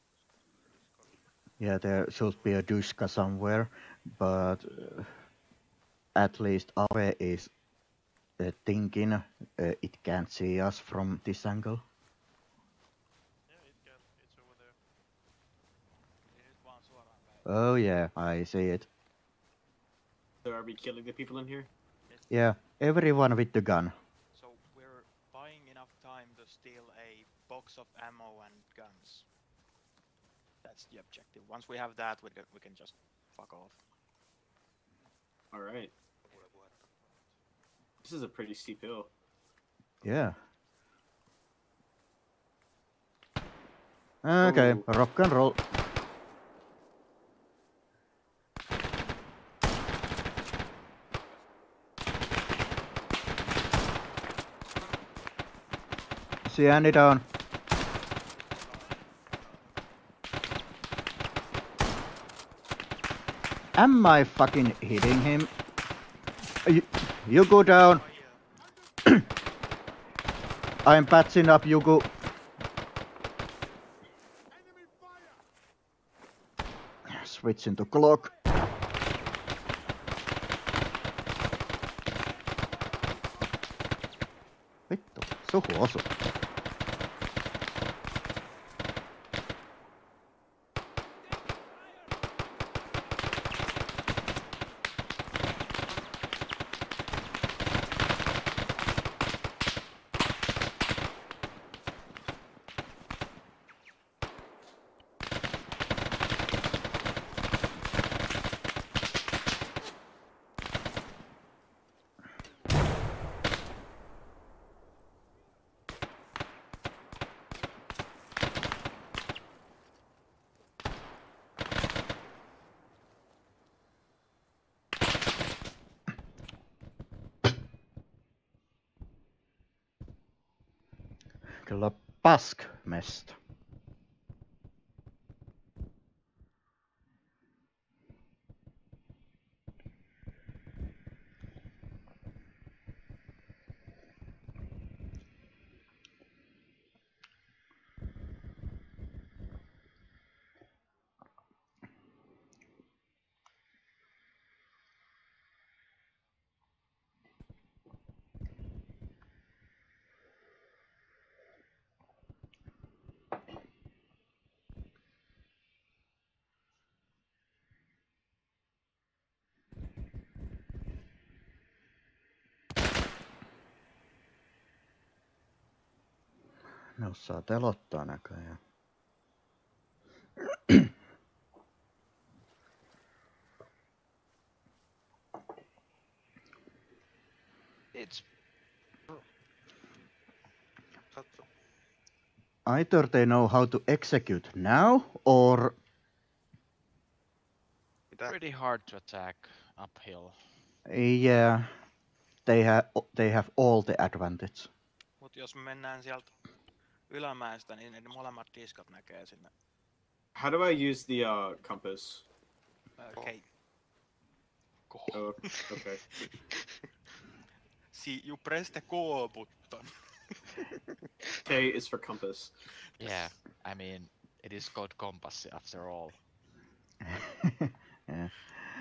Yeah, there should be a Dushka somewhere, but uh, at least Ave is uh, thinking uh, it can't see us from this angle. Yeah, it can. It's over there. Eli nyt vaan suoraan päin. Oh yeah, I see it. So are we killing the people in here? Yeah, everyone with the gun. So we're buying enough time to steal a box of ammo and guns. that's the objective. Once we have that, we can, we can just fuck off. Alright. This is a pretty steep hill. Yeah. Okay, Ooh. rock and roll. See Andy down. Am I fucking hitting him? You, you go down. I'm patching up, Jugu. Switching to clock. Vittu, suhu osu. Kyllä paskmesta. Ne osaa telottaa näköjään. It's Either they know how to execute now, or pretty hard to attack uphill. yeah, they have they have all the advantage. Mut jos me mennään sieltä ylämäestä, niin ne molemmat diskat näkee sinne. How do I use the uh, compass? Okay. Oh, okay. See, you press the go button. K is for compass. Yeah, I mean, it is called compass after all. Yeah.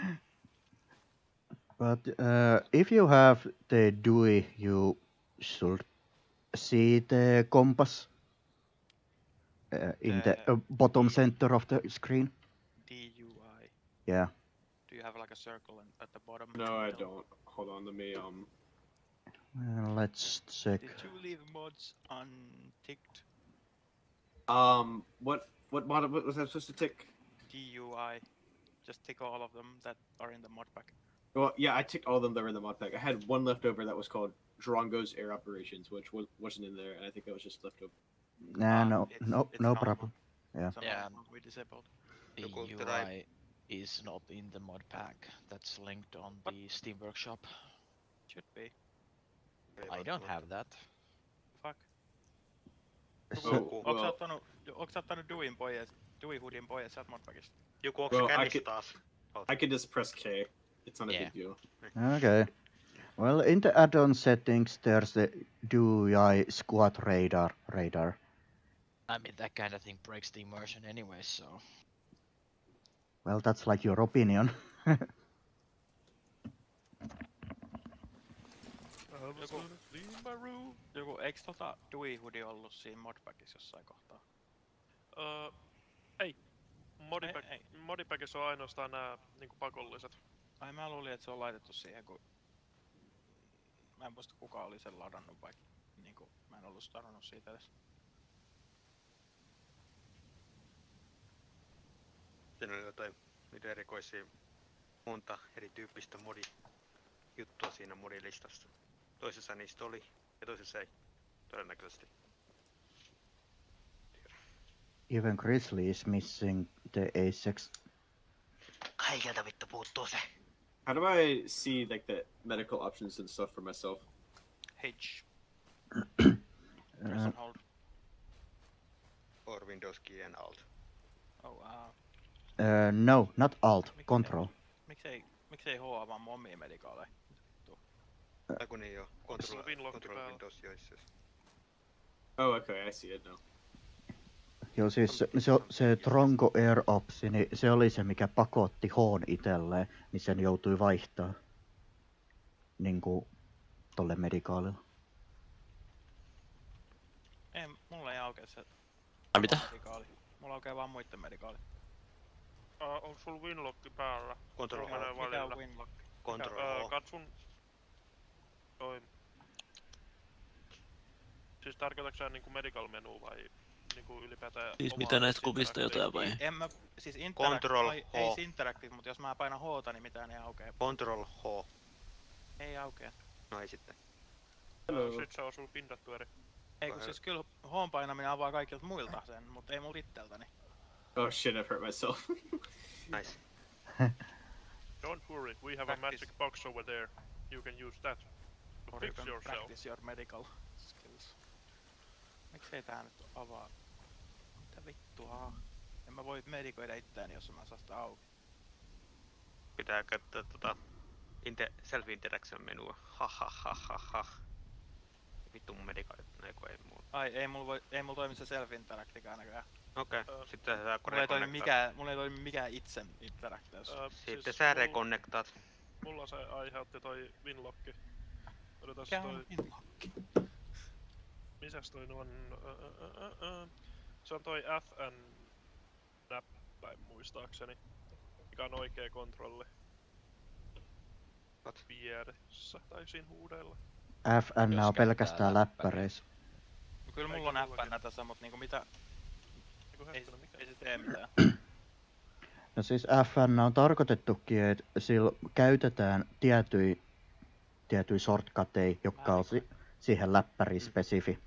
But uh, if you have the D U I, you should see the compass uh, in the The uh, bottom center of the screen. D U I. Yeah. Do you have like a circle in, at the bottom? No, I don't. Hold on, let me um. Uh, let's check. Did you leave mods unticked? Um, what what mod what was I supposed to tick? D U I. Just tick all of them that are in the mod pack. Well, yeah, I ticked all of them that were in the mod pack. I had one left over that was called Drongo's Air Operations, which was, wasn't in there, and I think that was just left over. Nah, Ah, no, it's- no, it's no normal. problem. Yeah. So Yeah. now we disabled. The Joku U drive. I is not in the mod pack. That's linked on What? the Steam Workshop. Should be. I don't have that. Fuck. So, Oh, Onks sä well, ottanut, onks sä ottanut Duin pois, Dui Hoodin pois sieltä modpackista? Joku onko Well, se I kädessä could- taas? I could just press K. It's not a Yeah. big deal. okay. Well, in the add-on settings, there's the D U I squad radar. Radar. I mean, that kind of thing breaks the immersion anyway, so. Well, that's like your opinion. Joku, joku, eiks tota Dui Hoodi ollut siinä modpackissa jossain kohtaa? Öö, ei. Modipack, Ei, ei. Modipackissa on ainoastaan nämä niinku pakolliset. Ai mä luulin, että se on laitettu siihen, kun... Mä en muista kuka oli sen ladannut, vaikka niinku, mä en ollut starannut siitä edes. Siinä oli jotain niitä erikoisia monta erityyppistä modi-juttua siinä modilistassa. Toisessa niistä oli ja toisessa ei. Todennäköisesti. Even Grizzly is missing the A six. Kaikelta vittu puuttuu se. How do I see like the medical options and stuff for myself? H. Uh, Press and hold. Or Windows key and Alt. Oh, uh, uh, no, not alt, control. miksei, miksei H avaa mun omia medikaaleja? Tai kun niin joo. Control, Winlock control päällä. Windows joissa. Oh, okay, I see it now. Joo, siis se, se, se Trongo Air Opsi, niin se oli se, mikä pakotti H:n itselleen, niin sen joutui vaihtaa. Niinku tolle medikaalilla. Ei, mulla ei aukea se Ai mitä? medikaali. Mulla aukee vaan muitten medikaali. Uh, onko sulla Winlock päällä? Control Menee Alt. Mikä välillä. on Winlock? Control Uh, H. katsun... Toi. Siis tarkoitatko sä niinku medical menu vai niinku ylipäätään Siis omaa mitä näistä kuvista interaktiivia? jotain vai? En mä, siis interact, Control ai, H. ei se interactive, mutta jos mä painan H:ta, niin mitään ei aukee. Control H. Ei aukee. No ei sitten. Uh, sit se on sulla pindattu eri. Ei kun siis kyllä H:n painaminen avaa kaikilta muilta sen, mutta ei mulla itseltäni. Oh shit, I've hurt myself. Nice. Don't worry, we have a Practice. magic box over there. You can use that to Or you fix can yourself. practice your medical skills. Miksei tää nyt avaa? Mitä vittua? En mä voi medikoida itseäni, jos mä saan sitä auki. Pitää käyttää tota inter- self-interaction menua. Ha ha ha ha ha. Vittu mun medikaalit, no eiku ei muuta. Ai, ei mulla, voi, ei mulla toimi se self-interactikaan näköjään. Okei, okay. Ö, sitten sä Mulla ei toimi reconnectaat. mikään, mulla ei toimi mikään itse interactors. Uh, Sitten sä reconnectaat. Mulla se aiheutti toi Winlock. Odotas Mikä toi... on Winlock? Misäs toi nu on? Ö, ö, ö, ö. Se on toi F N-näppäin muistaakseni. Mikä on oikea kontrolli. What? Vieressä tai siinä huudeilla. F N Jos on käyttää pelkästään läppäreissä. Kyllä mulla on F N tässä, mutta niinku mitä, Eiku ei, hetkinen, mikä? ei se tee mitään. No siis F N on tarkoitettukin, että sillä käytetään tiettyjä tiettyjä shortcuteja, jotka on si- siihen läppäriin spesifi.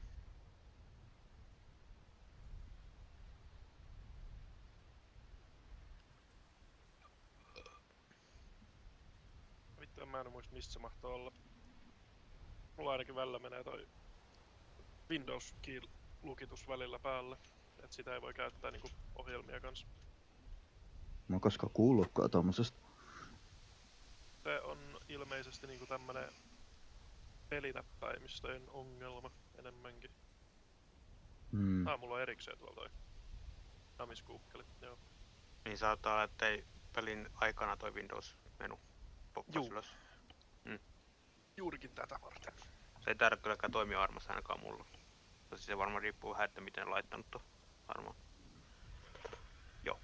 Vittu, mä en muista mistä se mahtoo olla. Mulla ainakin välillä menee toi Windows key lukitus välillä päälle. Et sitä ei voi käyttää niinku ohjelmia kanssa. Mä oon koskaan kuullutkaan tommosesta. Se on ilmeisesti niinku tämmönen pelinäppäimistöjen ongelma enemmänkin. Hmm. Ah, mulla on erikseen tuolla toi namiskuukkeli, joo. Niin saattaa olla, ettei pelin aikana toi Windows-menu poppas Juu. ylös. Juurikin tätä varten. Se ei tarvitse kylläkään toimia Armassa ainakaan mulla. Tosi se varmaan riippuu vähän, että miten laittanut tuon Armaa. Joo.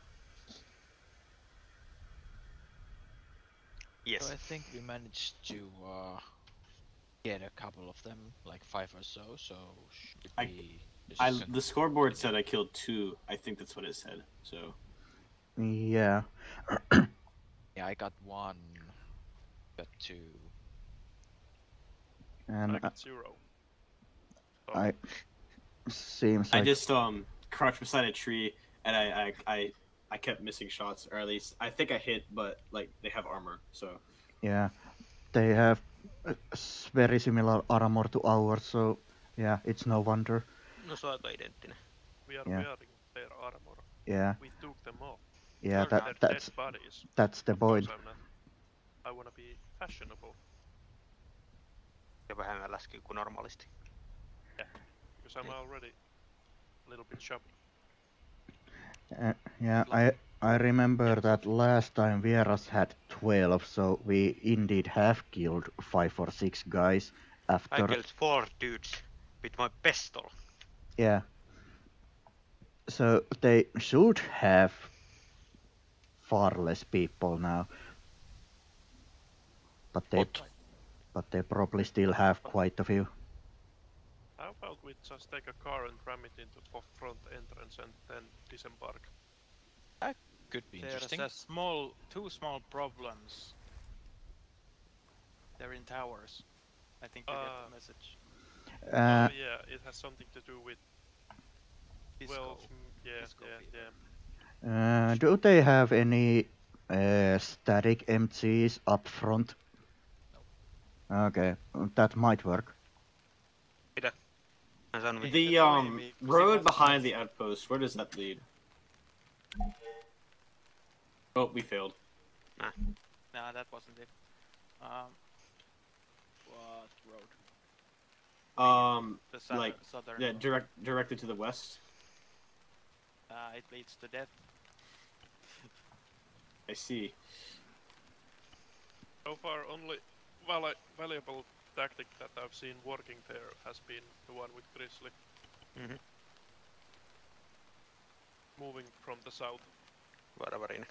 Yes. So I think we managed to uh, get a couple of them, like five or so. So should I- we? just I con- the scoreboard said I killed two. I think that's what it said. So Yeah. Yeah, I got one, got two. And I got zero. I seems I like just um crouched beside a tree and I, I I I kept missing shots, or at least I think I hit, but like they have armor, so yeah, they have uh, s- very similar armor to ours, so yeah, it's no wonder. No se on aika identtinen. We are Yeah. wearing their armor. Yeah, We took them off. yeah, They're that They're that's dead bodies. that's the point. Because I'm not- I wanna be fashionable. Ja vähemmän läski kuin normaalisti. Because I'm already a little bit chubby. Uh, yeah, I I remember that last time Vieras had twelve, so we indeed have killed five or six guys I after. killed four dudes with my pistol. Yeah. So they should have far less people now. But they But but they probably still have quite a few. How about we just take a car and ram it into the front entrance and then disembark? Could be There's interesting. a small, two small problems. They're in towers. I think you get Ah. the message. Uh, Oh yeah, it has something to do with Disco. well, mm, yeah, Disco yeah, fever. yeah. uh, do they have any uh, static M Gs up front? No. Okay, that might work. Mä sanon, Ei The se um toimi, kun road siinä behind the samassa- outpost, where does that lead? Oh, we failed. Nah, that wasn't it. Um, what road? Um, The southern, like, southern yeah, road. direct directed to the west. Uh, it leads to death. I see. So far, only val valuable tactic that I've seen working there has been the one with Grizzly. Mhm. Moving from the south. Varavarin.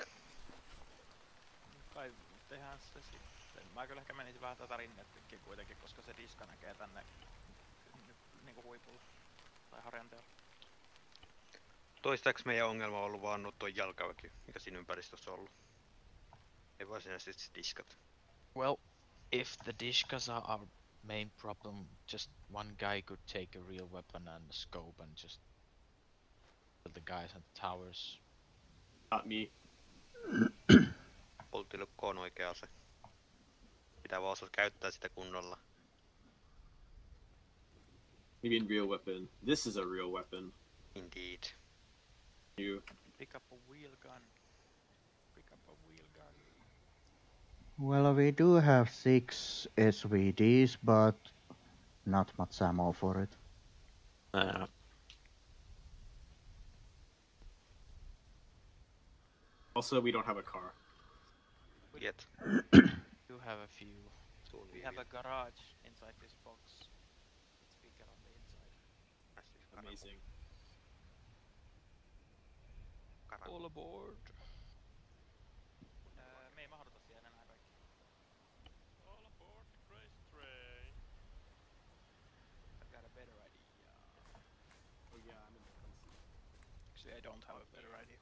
Kai tehdään se sitten. Mä kyllä ehkä menisin vähän tätä rinnettä pitkin kuitenkin, koska se diska näkee tänne niinku huipulle. Tai harjanteella. Toistaiseksi meidän ongelma on ollut vaan nuo tuo jalkaväki, mikä siinä ympäristössä on ollut. Ei varsinaisesti diskat. Well, if the Dishkas are our main problem, just one guy could take a real weapon and a scope and just kill the guys at the towers. Not me. Polttilukko on oikea ase. Pitää vaan osata käyttää sitä kunnolla. You mean real weapon? This is a real weapon. Indeed. You. Pick up a wheel gun. Pick up a wheel gun. Well, we do have six S V Ds, but not much ammo for it. Ää, Also, we don't have a car. Yet. You have a few. Soon We have a garage inside this box. It's bigger on the inside. Amazing. All aboard. Öö, me ei mahduta siihen enää kaikki. All aboard the crazy train. I've got a better idea. Oh yeah, I'm in the front seat. Actually, I don't have a better idea.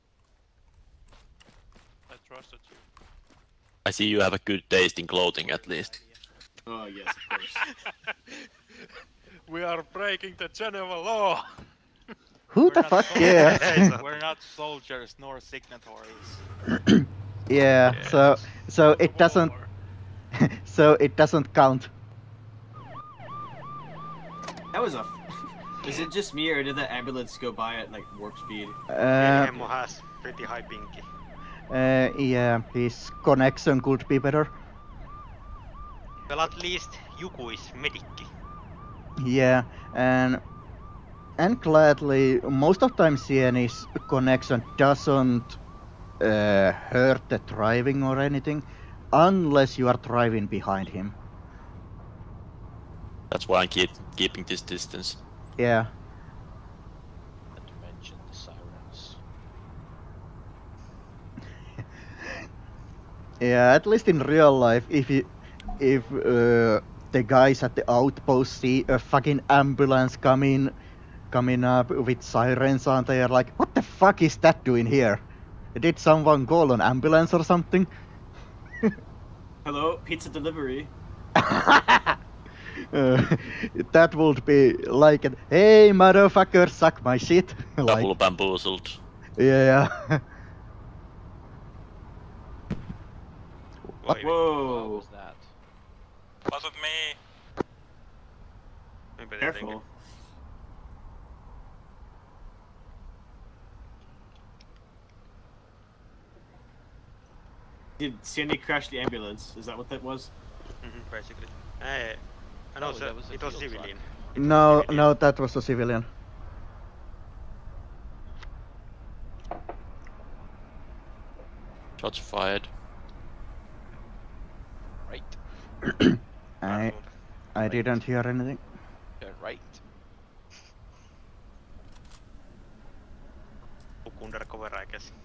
I trusted you. I see you have a good taste in clothing at least. Oh yes, of course. We are breaking the Geneva law! Who the not fuck sol- cares? We're not soldiers nor signatories. Yeah, so so it doesn't Revolver. so it doesn't count. That was a. F Is it just me, or did the ambulance go by at like warp speed? Uh, Hemmo has pretty high pinky. uh, yeah, his connection could be better. Well, at least Jugu is medikki. Yeah, and and gladly, most of time Sieni's connection doesn't uh, hurt the driving or anything, unless you are driving behind him. That's why I'm keep, keeping this distance. Yeah. Not to mention the sirens. Yeah, at least in real life, if you, if uh, the guys at the outpost see a fucking ambulance coming, coming up with sirens on, they are like, "What the fuck is that doing here? Did someone call an ambulance or something?" Hello, pizza delivery. Uh, that would be like, an, "Hey motherfucker, suck my shit." Like, Double bamboozled. yeah. What Whoa. was that? Wasn't me. Maybe they Careful. think- Did Sandy crash the ambulance? Is that what that was? Mhm, basically. Ei, no, Oh, se, that was a it was field civilian. truck. No, civilian. no, that was a civilian. Shots fired. Right. I, I didn't hear anything. Turn right. Undercover, I guess.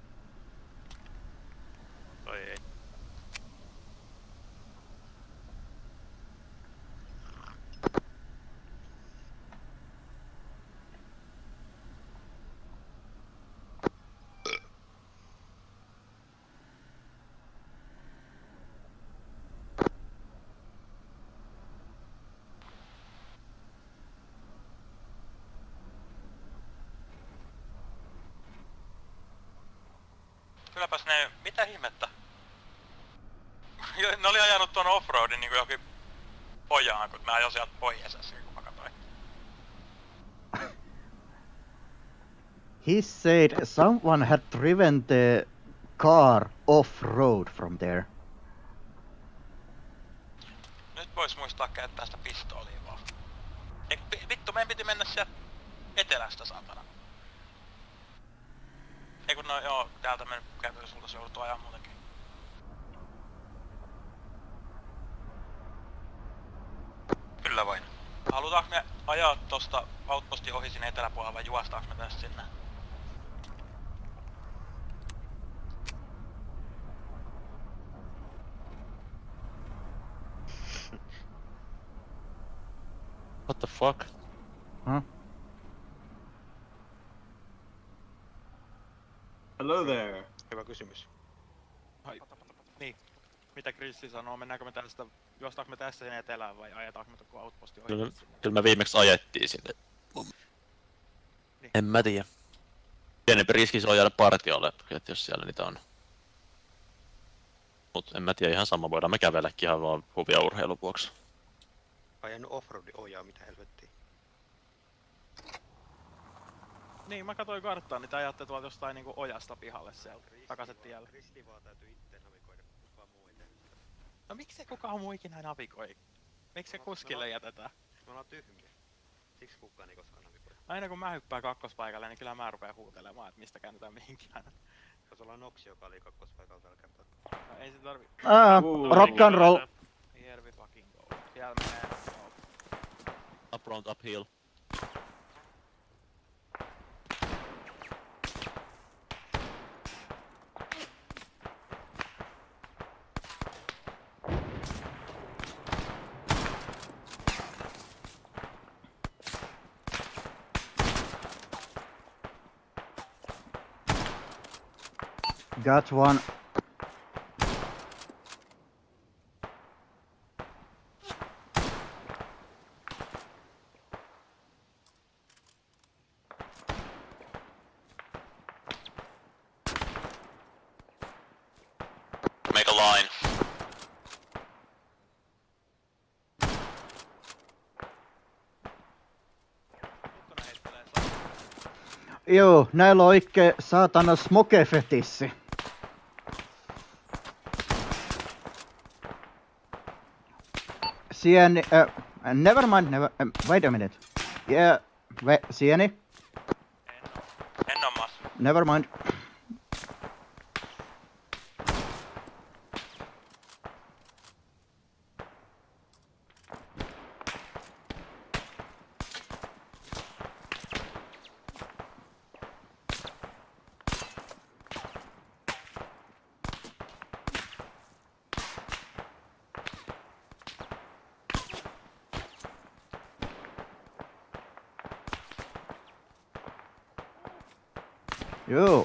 Oi ei. ne, mitä ihmettä? Ne oli ajanut tuon offroadin niinku johonkin ojaan, kun mä ajoin sieltä pois äsken, kun mä katsoin. He said someone had driven the car off-road from there. Nyt vois muistaa käyttää sitä pistoolia vaan. Eik, vittu, meidän piti mennä sieltä etelästä, saatana. Ei kun no joo, täältä me käytännössä sulta jouduttu ajaa muutenkin. Kyllä vain. Halutaanko me ajaa tosta outpostin ohi sinne eteläpuolella vai juostaanko me tästä sinne? What the fuck? Huh? Hello there. Hyvä kysymys. Ai, niin. Mitä Krissi sanoo, mennäänkö me tästä, juostaanko me tässä sinne etelään vai ajetaanko me tuon outpostin ohi Kyllä, sinne? kyllä me viimeksi ajettiin sinne. Niin. En mä tiedä. Pienempi riski se on jäädä partiolle, että jos siellä niitä on. Mut en mä tiedä, ihan sama, voidaan me kävelläkin ihan vaan huvia urheilun vuoksi. Ajanut offroadin ojaa, mitä helvettiä. Niin, mä katsoin karttaa, niin te ajatte tuolta jostain niinku ojasta pihalle sieltä takaisin tielle. Risti vaan täytyy itse navigoida, kukaan muu ei tehnyt sitä. No miksei kukaan muu ikinä navigoi? Miksi se No, kuskille no. jätetään? Me ollaan tyhmiä. Siksi kukaan ei koskaan navigoi. Aina kun mä hyppään kakkospaikalle, niin kyllä mä rupeen huutelemaan, että mistä käännetään mihinkään. Taisi olla Noksi, joka oli kakkospaikalla tällä kertaa. No, ei se tarvi... Ah, Ooh. rock and roll. Here we fucking go. Siellä menee... No. Up round, uphill. Got one. Make a line. Vittu ne heittelee saa. Joo, näillä on oikee saatana smoke-fetissi. Sieni, uh, never mind, never, uh, wait a minute. Yeah, wait, sieni, En oo. En oo mas. never mind. Joo.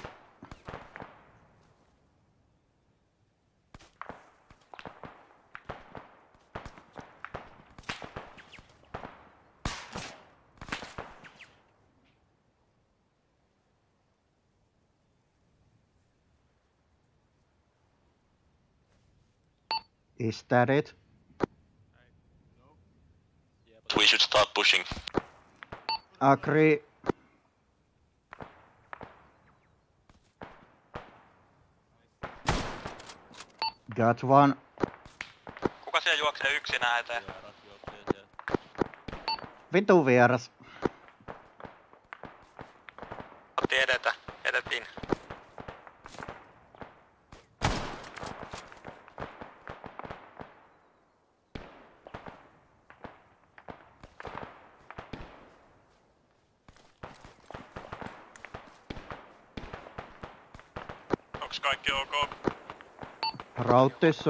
Is that it? We should start pushing. Agree. Got one. Kuka siellä juoksee yksinään eteen? Vitu vieras. Otti edetä. Edettiin. Onks kaikki ok? Rautissa.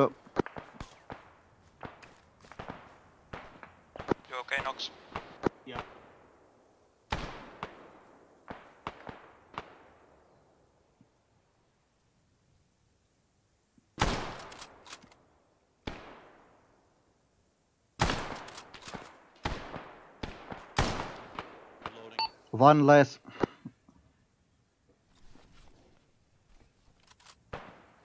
You okay, Nox? Yeah. One less.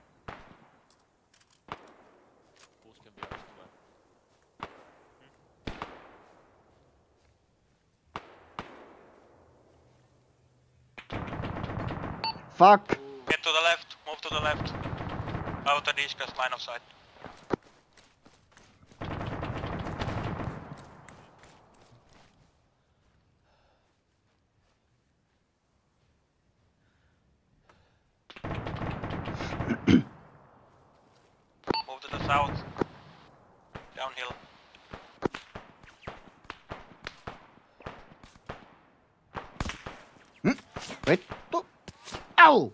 Fuck! Get to the left, move to the left. Outer discuss line of sight. Move to the south. Downhill. Vittu! Au!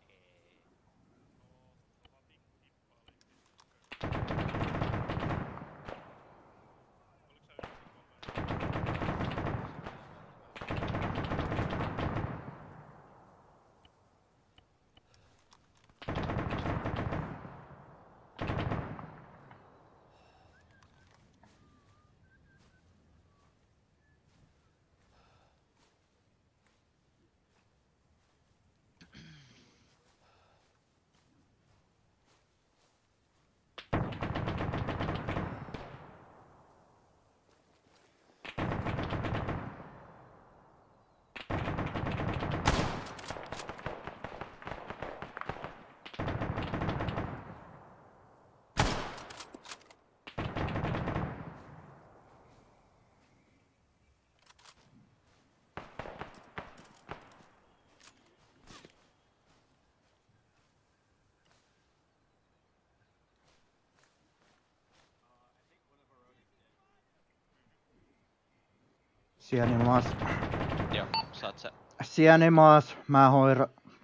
Sieni maas. Joo, saat sen. Sieni maas, mä hoidan.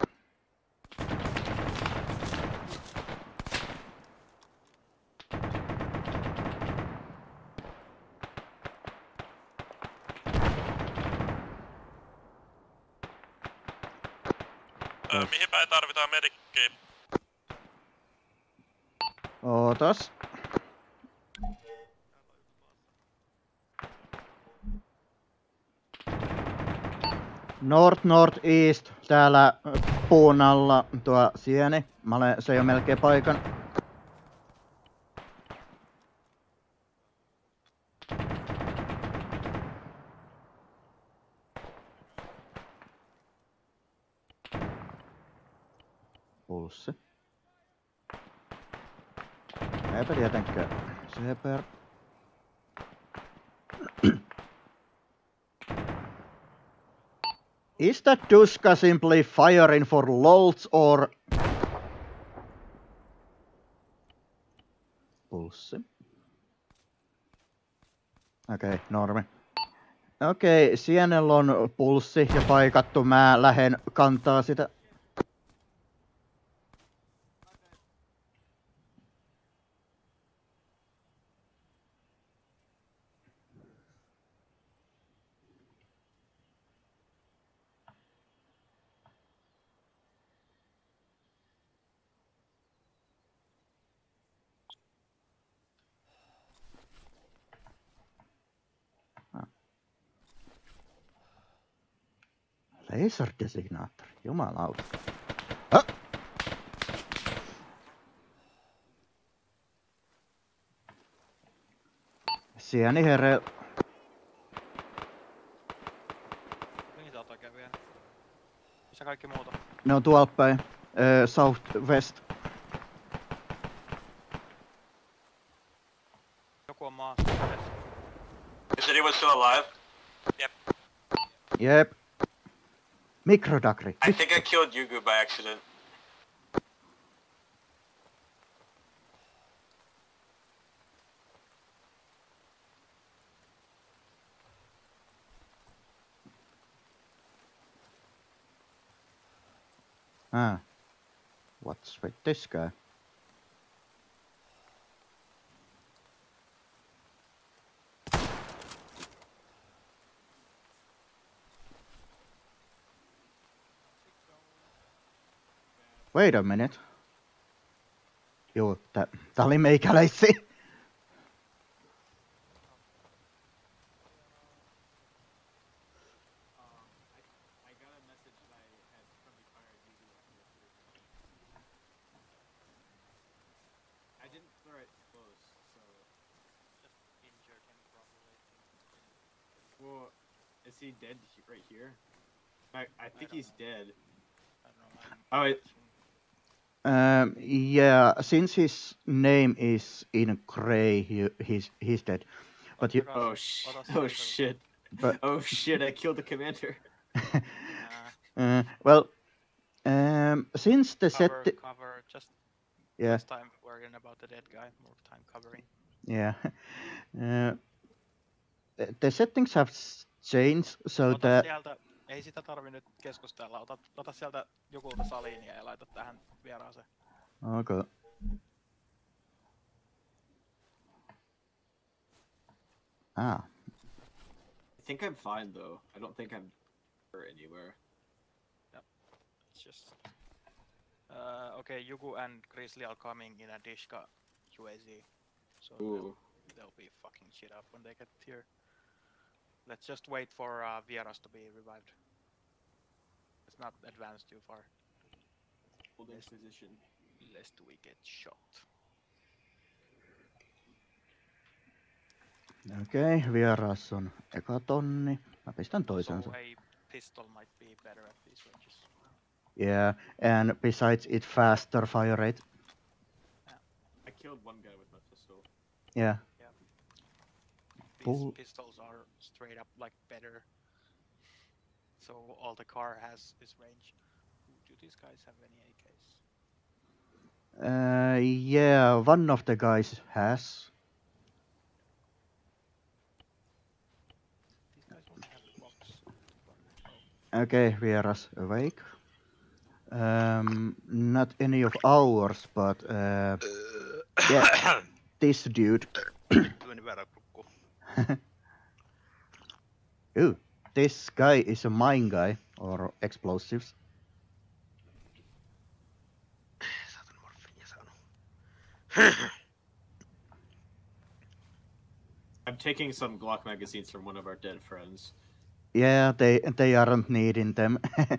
Öö, mihin päin tarvitaan medikkiä? Ootas. North North East, täällä puun alla tuo sieni. Mä olen, se ei oo melkein paikan. Pulssi. Eipä tietenkään. Seper. Is that Tuska simply firing for lulz or... Pulssi. Okei, okay, normi. Okei, okay, sienellä on pulssi ja paikattu. Mä lähden kantaa sitä. Laser-designaattori, jumalauta. Ah! Sieni herre. Mihin sä oot oikein vielä? Missä kaikki muuta? Ne on tuolta päin. Öö, Southwest. Joku on maassa. You said he was still alive? Yep. Jep. Mikrodakri. I think I killed Jugu by accident. Ah. What's with this guy? Wait a minute. Joo, tää, tää oli meikäläisi. Well, is he dead right here? I I think he's dead. I don't know, I'm Oh, wait. Um, yeah, since his name is in gray, he, he's he's dead. But you, Oh, sh Ota oh silver. shit. but Oh shit, I killed the commander. Uh, uh, well, um, since the set, cover, cover. Just yeah, less time worrying about the dead guy, more time covering. yeah, uh, the- the settings have s- changed so Ota that sieltä, ei sitä tarvi nyt keskustella. Ota, ota sieltä Jukulta saliinia ja laita tähän vieraaseen. okay. Ah, I think I'm fine though. I don't think I'm hurt anywhere. It's just... Uh, okay, Jugu and Grizzly are coming in a Dishka U A Z. So they'll, Ooh. they'll be fucking shit up when they get here. Let's just wait for uh, Vieras to be revived. Let's not advance too far, Holding Yes. position. lest we get shot. okei, okay, vieras on eka tonni. Mä pistän So toisensa. a pistol might be better at these ranges. Yeah, and besides it faster fire rate. I killed one guy with my pistol. Yeah. These Pull- pistols are straight up like better. So all the car has is range. Do these guys have any A Ks? Uh, yeah, one of the guys has. These guys don't have blocks. Oh, Okay, Vieras awake. Um, not any of ours, but uh, yeah, this dude. Vittu meni väärään kurkkuun. Ooh, this guy is a mine guy or explosives. Saatan morfiinia saanut. I'm taking some Glock magazines from one of our dead friends. Yeah, they they aren't needing them.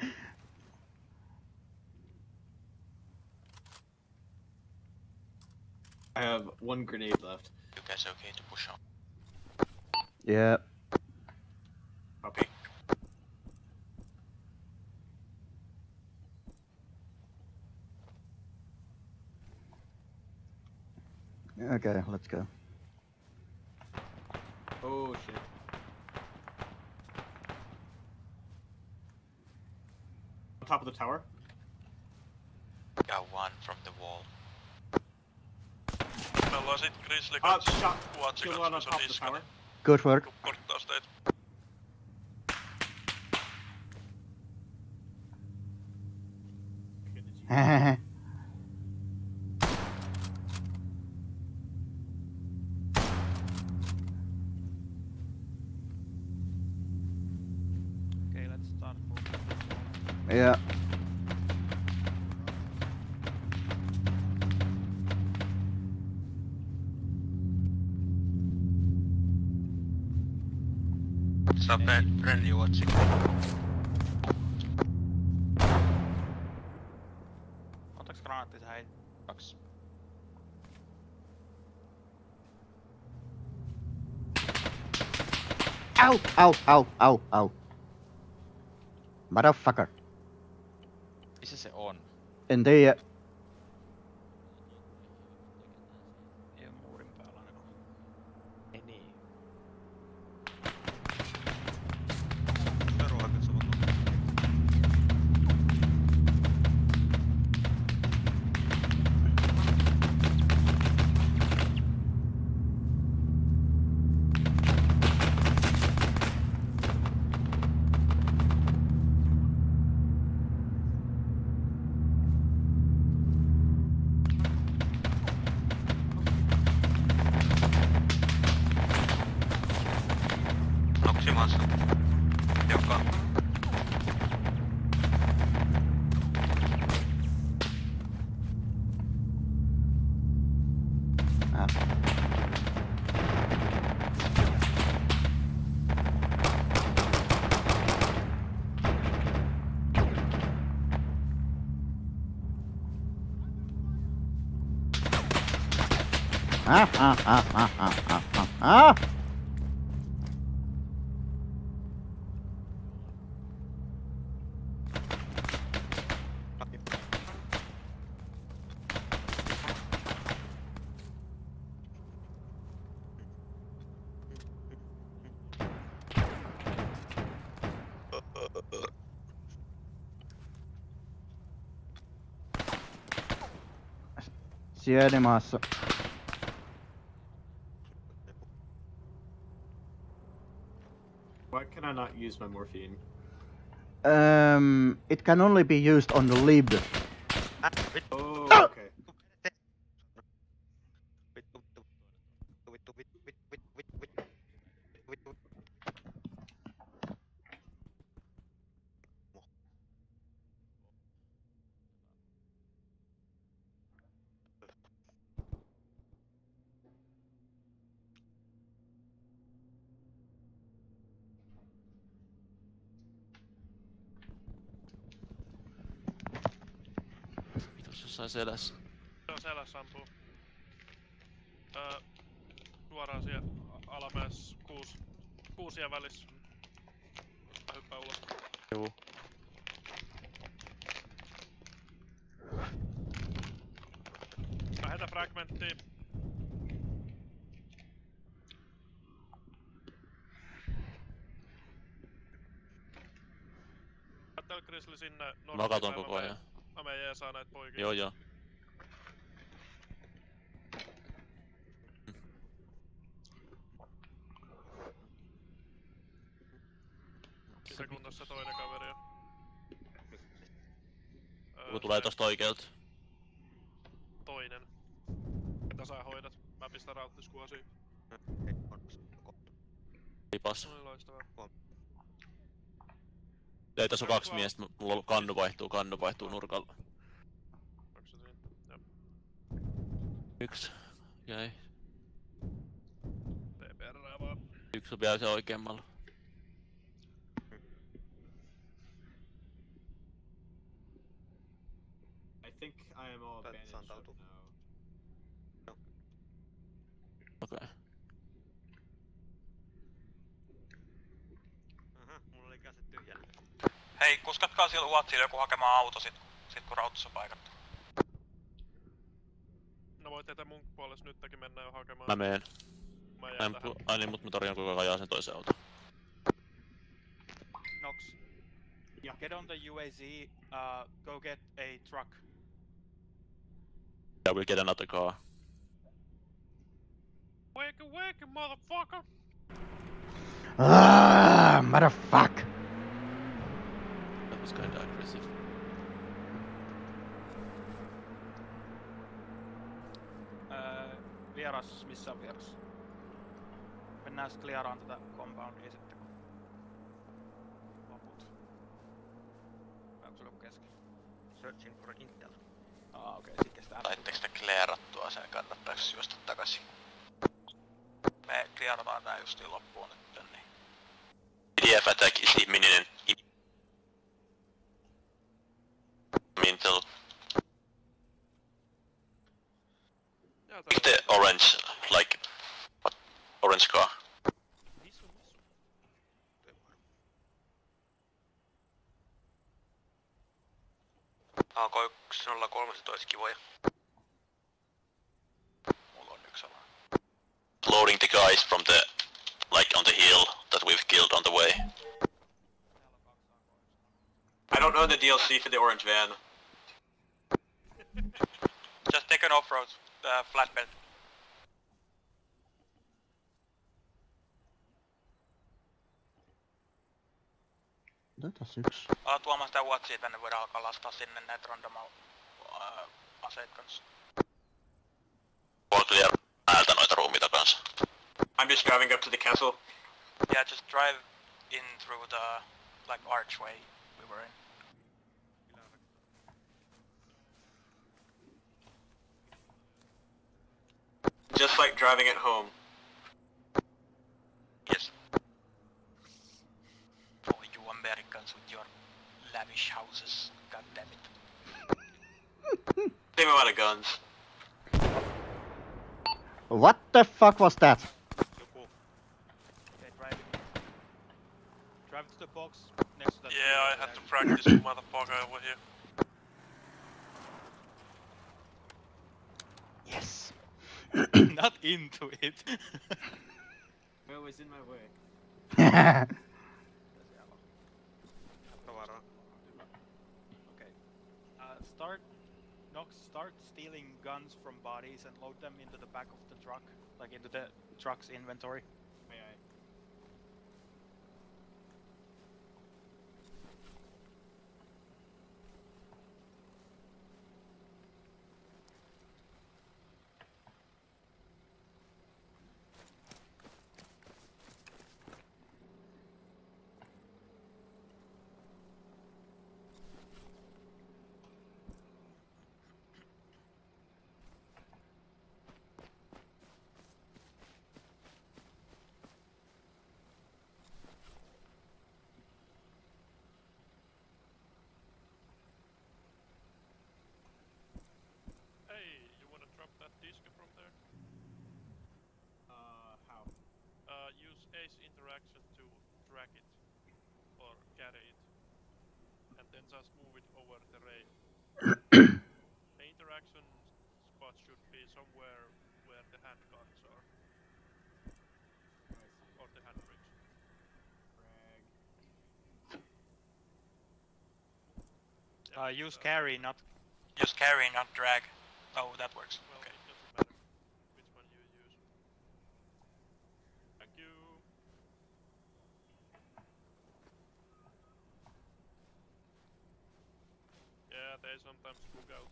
I have one grenade left. You guys okay to push on? Yeah. Copy. Okay, let's go. Oh shit. On top of the tower? Got one from the wall. Me ollaan sit Grizzly Ah, kanssa shot. Kuatsi Killed one on kanssa, top se of the diska, tower. Good work. tuu porttaas teitä. okay, let's start moving. Yeah. Saa friendly watching. Otaks granaatti sä hei? Kaksi. Ow, ow, ow, ow, ow. Motherfucker. Missä se on? En tiedä. Ei oo muurin päällä ainakaan. Ei niin. Seuraavaksi se on. Noksimassa. Joka. Ah. Ah, ah, ah, ah, ah, ah, ah, ah. Sienimaassa. Why can I not use my morphine? Um, it can only be used on the lib. Oh, okay. Vittu, vittu, vittu, vittu, vittu, vittu, vittu, vittu, vittu. Vitus jossain selässä. Joo, selässä ampuu. Öö, suoraan siellä alamäessä kuusi. Kuusien välissä. Mä hyppään ulos. Juu. Mä heitän fragmenttiin. Kattel Grizzly sinne normiin. Mä katon koko ajan. Mä menen jeesaa näitä poikia. Joo joo. Mitä kunnossa se toinen kaveri on? Joku tulee tosta oikealta. Toinen. Ketä sä hoidat? Mä pistän rauttiskuosiin. Lipas. Oli loistavaa. Ei tässä on kaksi miestä, mulla on kannu vaihtuu, kannu vaihtuu nurkalla. Onks se siinä? Jep. Yksi jäi. Tee perää vaan. Yksi on vielä se oikeammalla. I think I am all bandaged up now. Okei. Okay. Aha, mulla oli käset tyhjänä. Hei, kuskatkaa siellä Uatsille joku hakemaan auto sit, sit kun rautus on paikattu. No voit eteen mun puolesta nyttäkin mennä jo hakemaan. Mä meen. Mä Mä jään en tähän. pu- Ai niin, mut mä torjun koko ajan sen toisen auton. Nox. Yeah. Get on the U A Z, uh, go get a truck. Yeah, we'll get another car. Wake wake motherfucker! Ah, motherfuck! That was kinda aggressive. Öö, vieras, missä on vieras? Mennään sit clearaan tätä compoundia sitten kun loput. Onko se joku kesken? Searching for intel. Aa okei, sit kestää. Saitteko te clearattua sen, kannattaaks juosta takaisin? Me clearataan tää justiin loppuun nyt, niin... C D F attack is imminent. Intel. Pick the orange, like... What? Orange car. Visu, visu. A K yksi nolla kolmetoista kivoja. Mulla on yksi sama. Loading the guys from the... like on the hill that we've killed on the way. I don't know the D L C for the orange van. Just take an off-road uh, flatbed. Otetaan yksi. Ala tuomaan sitä Watsia tänne, voidaan alkaa lastaa sinne näitä random uh, aseet kanssa. Voit clear äältä noita ruumiita kanssa. I'm just driving up to the castle. Yeah, just drive in through the like archway we were in. Just like driving it home. Yes. Oh, you Americans with your lavish houses. God damn it. Same amount of guns. What the fuck was that? Jugu. Okay, drive. Drive to the box next to that. Yeah, I had to practice the motherfucker over here. Yes. Not into it. It was in my way. Tavaraa. Okay. Uh, start Nox, start stealing guns from bodies and load them into the back of the truck, like into the truck's inventory. Aye, aye. Hey, you wanna drop that disc from there? Uh, how? Uh, use Ace interaction to drag it or carry it, and then just move it over the rail. The interaction spot should be somewhere where the hand cards are, Oh, I see. or the handbrakes. Drag. Yeah, Uh, use uh, carry, not. Use carry, not drag. Oh, that works. Well, Okay. it doesn't matter which one you use. Thank you. Yeah, they sometimes bug out.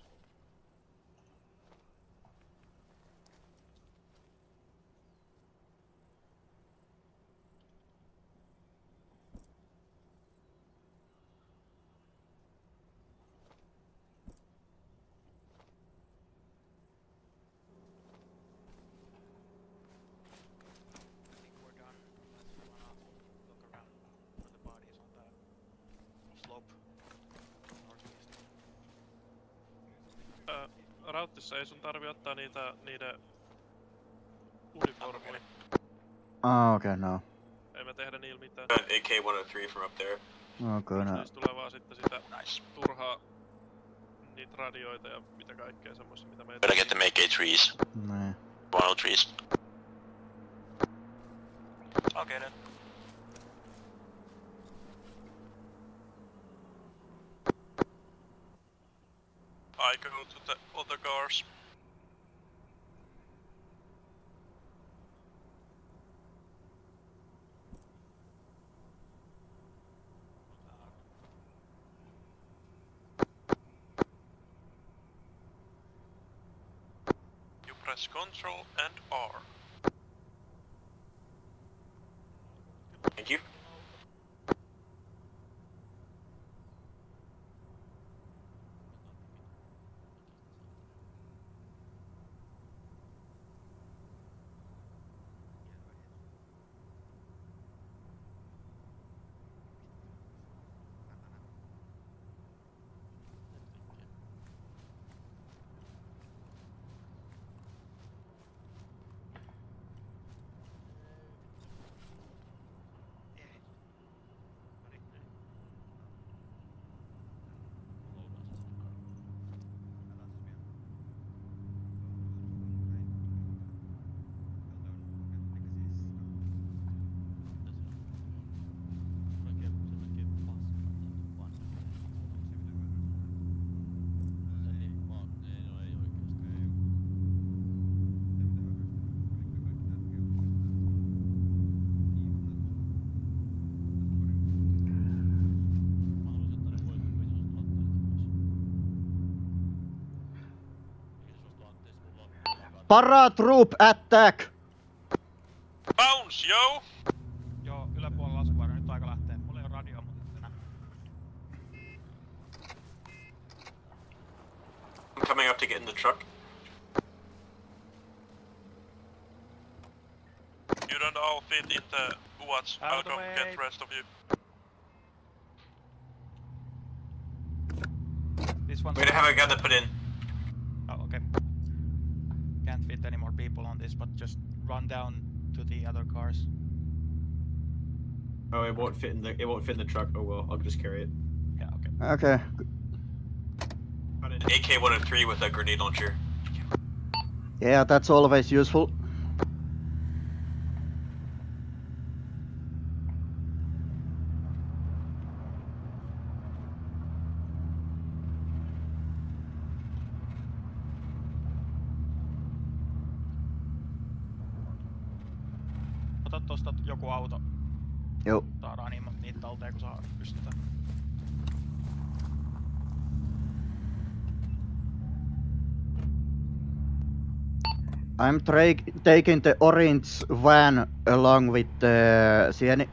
I think we're done. Unless you wanna look around for the bodies on the slope northeast. Uh, Rauttissa ei sun tarvi ottaa niitä niiden uniformeja. Ah, okay, no. Ei me tehdä niillä mitään. A K one oh three from up there. Okay, no. Niistä tulee vaan sitten sitä Nice. turhaa niitä radioita ja mitä kaikkea semmoista, mitä meitä... Better get them A K threes. Niin. one oh threes. Okay then. I go to the other cars. You press Control and R. Thank you. Paratroop attack! Bounce, yo! Joo, yläpuolella laskuvaara, nyt on aika lähteä. Mulla ei oo radio, mutta enää. I'm coming up to get in the truck. You don't all fit in the watch. Out I'll of the go way. get the rest of you. This one's We're gonna have a gun to put in. Oh, okay. Can't fit any more people on this, but just run down to the other cars. Oh, it won't fit in the it won't fit in the truck. Oh well, I'll just carry it. Yeah, okay. Okay. Got it. A K one oh three with a grenade launcher. Yeah, that's always useful. tosta joku auto. Joo. Saadaan niitä, niitä talteen kun saa pystytään. I'm tra- taking the orange van along with the Sieni.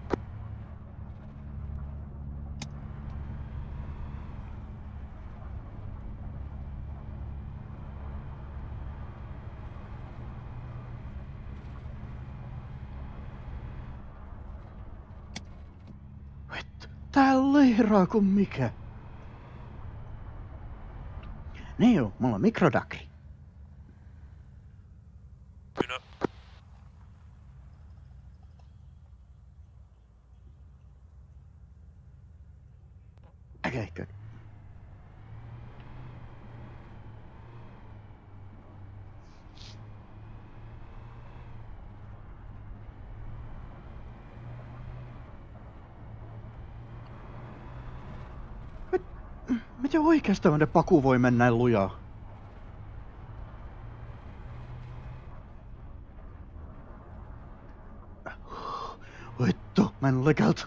Vittu, tää liiraa kuin mikä. Niin joo, mulla on mikrodakri. Minä. Okay, good. Miten oikeesti tämmönen paku voi mennä näin lujaa? Vittu, mä en legalta.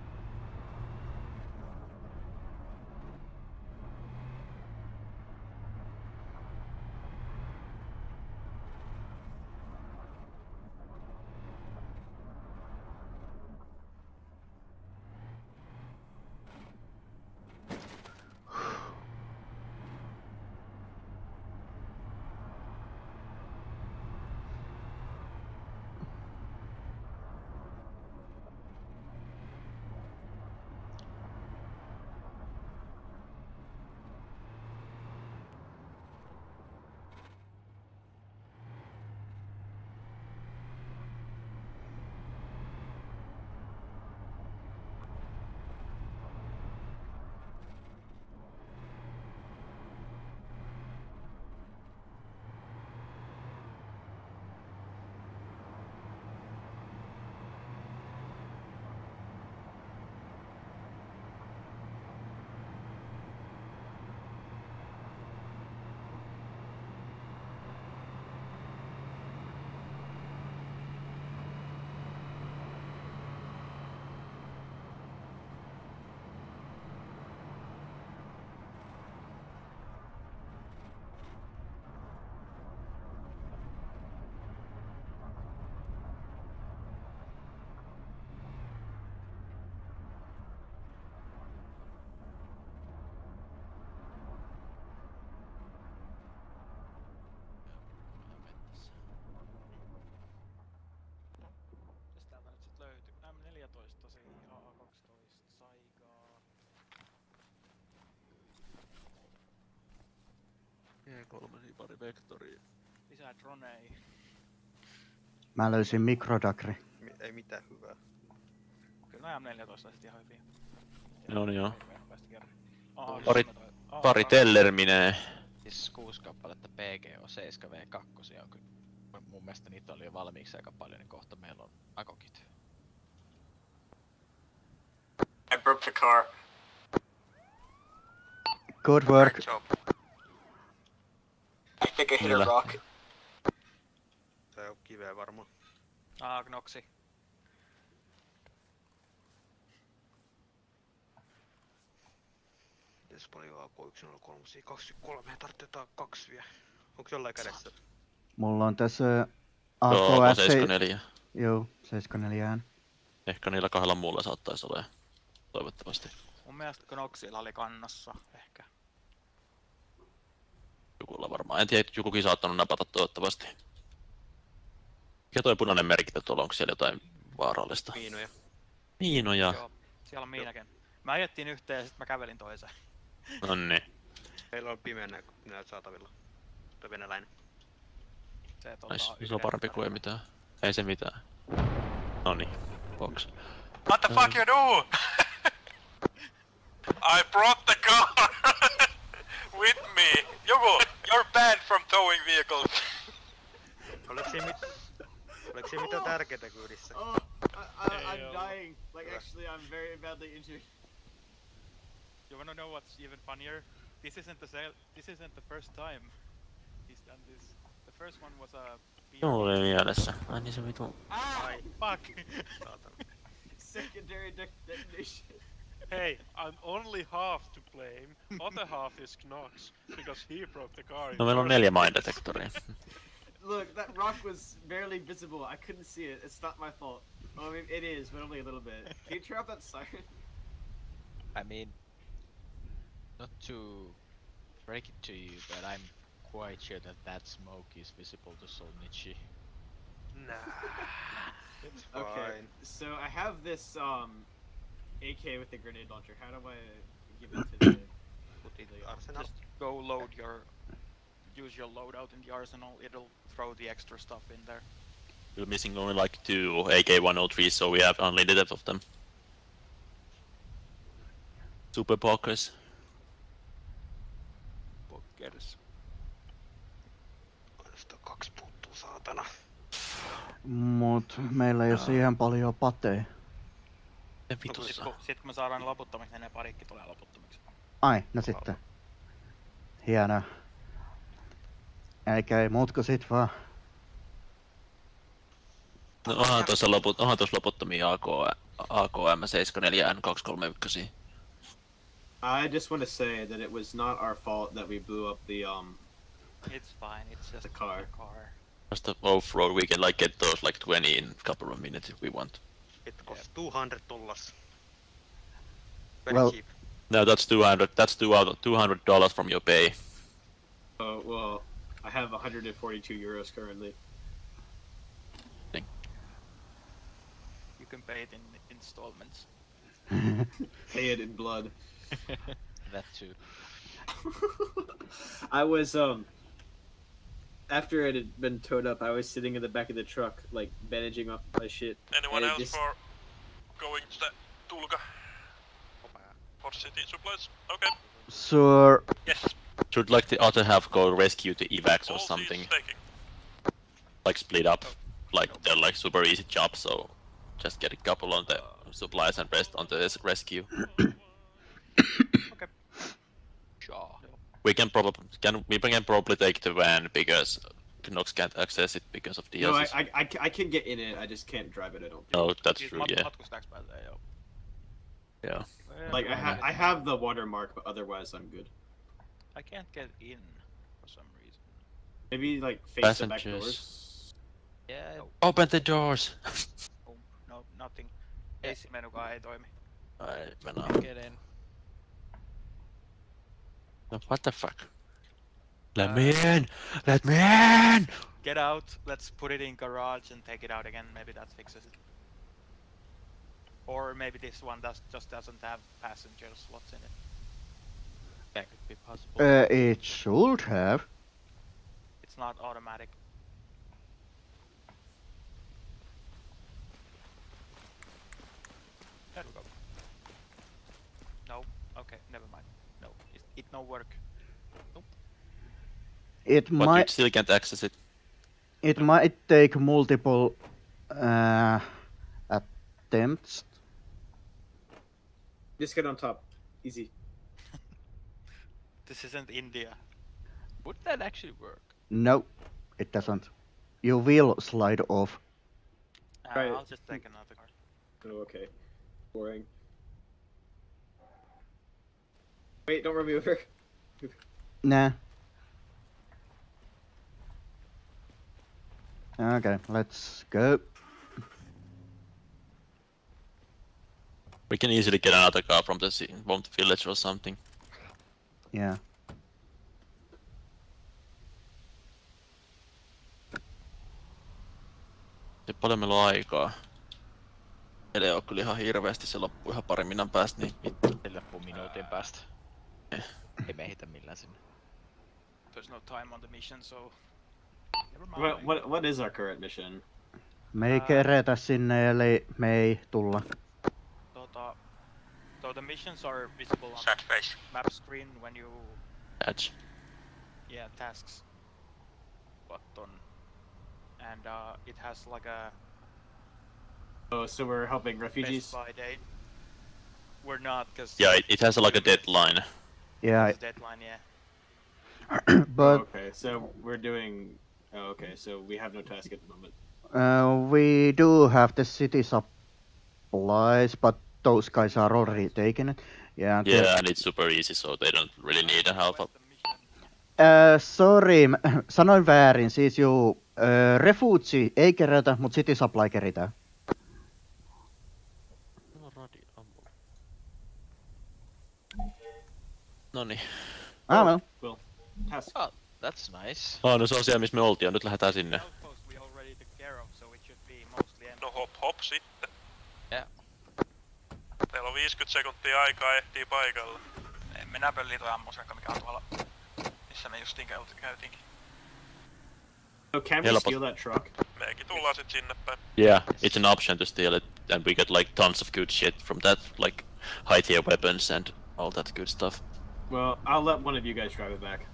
Mitäs täältä nyt sit löytyy? M neljätoista tosi A kaksitoista, Saigaa. E kolme, pari vektoria. Lisää dronei. Mä löysin mikrodakri. Mi- ei mitään hyvää. Kyllä nää M neljätoista sit ihan hyviä. No niin joo. Aha, Pari, Aha, pari tellerminee. Siis kuusi kappaletta P G O seitsemän V kaksi on kyllä. Mun mielestä niitä oli jo valmiiksi aika paljon, niin kohta meillä on akokit. I broke the car. Good work. Great job. I think I hit a Kyllä. rock. Tää on kiveä varmaan. Aa, Knoxi. Mites paljon A K yksi nolla kolme, kaksikymmentäkolme, me tarvitaan kaksi vielä. Onko jollain kädessä? Mulla on tässä Joo, A K S. seitsemänkymmentäneljä. Joo, seitsemänkymmentäneljä. Ehkä niillä kahdella muulla saattaisi olla. Toivottavasti. Mun mielestä Knoxilla oli kannassa ehkä. Jukulla varmaan. En tiedä, Jukukin saattanut napata toivottavasti. Mikä toi punainen merkittä tuolla? Onko siellä jotain vaarallista? Miinoja. Miinoja. Joo, siellä on miinakin. Mä ajettiin yhteen ja sit mä kävelin toiseen. Nonni. Meillä on pimeänä näitä saatavilla. Toi venäläinen. Se, tota, Nice. Se on parempi kuin ei mitään. Ei se mitään. Noni. Box. What the fuck you do? I brought the car with me. Jugu, you're banned from towing vehicles. Oliko siinä mit... Oliko siinä mitään tärkeitä kyydissä? Oh, I, I, Hey, I'm um, dying. Like, actually, I'm very badly injured. You wanna know what's even funnier? This isn't the sale. This isn't the first time he's done this. The first one was a Minulla oli mielessä. Ai niin se vitu. Ai, fuck! Saatana. Secondary de- detonation. Hey, I'm only half to blame. Other half is Knox, because he broke the car. in No meillä on first neljä place. mine detektoria. Look, that rock was barely visible. I couldn't see it. It's not my fault. Oh, I mean, it is, but only a little bit. Can you turn off that siren? I mean, not to break it to you, but I'm quite sure that that smoke is visible to Solnichi. Nah. It's Okay, fine. so I have this um A K with the grenade launcher. How do I give it to the? Put in the arsenal. Just go load your, use your loadout in the arsenal. It'll throw the extra stuff in there. We're missing only like two A K one oh three, so we have unlimited of them. Super pokers. Pokers. Ainoastaan kaksi puuttuu, saatana. Mut meillä ei oo siihen paljon patee. Miten Sit, vitussa? kun, sit kun me saadaan ne loputtomiksi, niin ne parikki tulee loputtomiksi. Ai, no sitten. Hienoa. Eikä ei muut kuin sit vaan. No onhan tuossa loput, onhan tuossa loputtomia A K, A K M seitsemänkymmentäneljä N kaksisataakolmekymmentäyksi. I just want to say that it was not our fault that we blew up the um. It's fine, it's just The car. a car. Just the off-road, we can like get those like twenty in a couple of minutes if we want. It costs two hundred dollars. Very Well- cheap. No, that's two hundred. That's two out two hundred dollars from your pay. Oh well, I have one hundred forty-two euros currently. You can pay it in installments. Pay it in blood. That too. I was um. After it had been towed up, I was sitting in the back of the truck, like bandaging up my shit. Anyone and it else just- for going to the Tulga? For city supplies? Okay. Sure. Yes. Should like the other half go rescue the evacs or All something, seats taking. like split up, like they're like super easy jobs. So just get a couple on the supplies and rest on the res- rescue. Okay. Sure. We can probably can we can probably take the van because Knox can't access it because of D L No, I, Cs. I, I, ca- I can get in it. I just can't drive it. I don't. Think. No, that's Siis true. mat- Yeah, matkustaaks pääsee, joo. yeah. Like I, ha- I have the watermark, but otherwise I'm good. I can't get in for some reason. Maybe like face the back Passengers. doors. Yeah, Open the doors. Oh, no, nothing. Heissimenukaan ei toimi. Ai, mennään. get in. No, what the fuck? Let me in! Let me in! Get out, let's put it in garage and take it out again, maybe that fixes it. Or maybe this one does, just doesn't have passenger slots in it. That could be possible. Uh, it should have. It's not automatic. There we go. No, okay, never mind. No, it, it no work. It But you might still can't access it. it might take multiple uh, attempts. Just get on top. Easy. This isn't India. Would that actually work? No, it doesn't. You will slide off. Uh, Right. I'll just take another car. Oh, okay. Boring. Wait, don't run me over. Nah. Okay, let's go. We can easily get another car from the ci- from the village or something. Yeah. Ja paljon meillä on aikaa. Meillä ei oo kyllä ihan hirveästi, se loppuu ihan parin minan päästä, niin vittu. Se loppuu minuutin päästä. Eh. Ei me ehitä millään sinne. There's no time on the mission, so... Never mind. What, what, what is our current mission? Me ei Ää. keretä sinne, eli me ei tulla. Tota, so the missions are visible on Sad face. map screen when you... Catch. Yeah, tasks button. And uh, it has like a Oh, so we're helping best refugees? by date. We're not, because Yeah, it, it has like a deadline. Yeah, deadline, yeah. but Okay, so we're doing Oh, okay, so we have no task at the moment. Uh, we do have the city supplies, but those guys are already taken it. Yeah, the- Yeah, and it's super easy, so they don't really need a help. Uh, sorry, m- sanoin väärin. Siis juu, uh, refugee ei kerätä, mutta city supply keritään. No, radio ammo. Noniin. Ah, well. Well, task. Oh, that's nice. Ah, no se on siellä, missä me oltiin, ja nyt lähdetään sinne. Outpost we already took care of, so it should be mostly empty. No hop hop sitten. Yeah. Teillä on viisikymmentä sekuntia aikaa ehtii paikalle. Mennään pölliin toi ammusrekka, mikä on tuolla, missä me justiin käyt- käytiinkin. So can we Helppo. steal that truck? Mekin tullaan sit sinne päin. Yeah, it's an option to steal it, and we get like tons of good shit from that, like high tier weapons and all that good stuff. Well, I'll let one of you guys drive it back.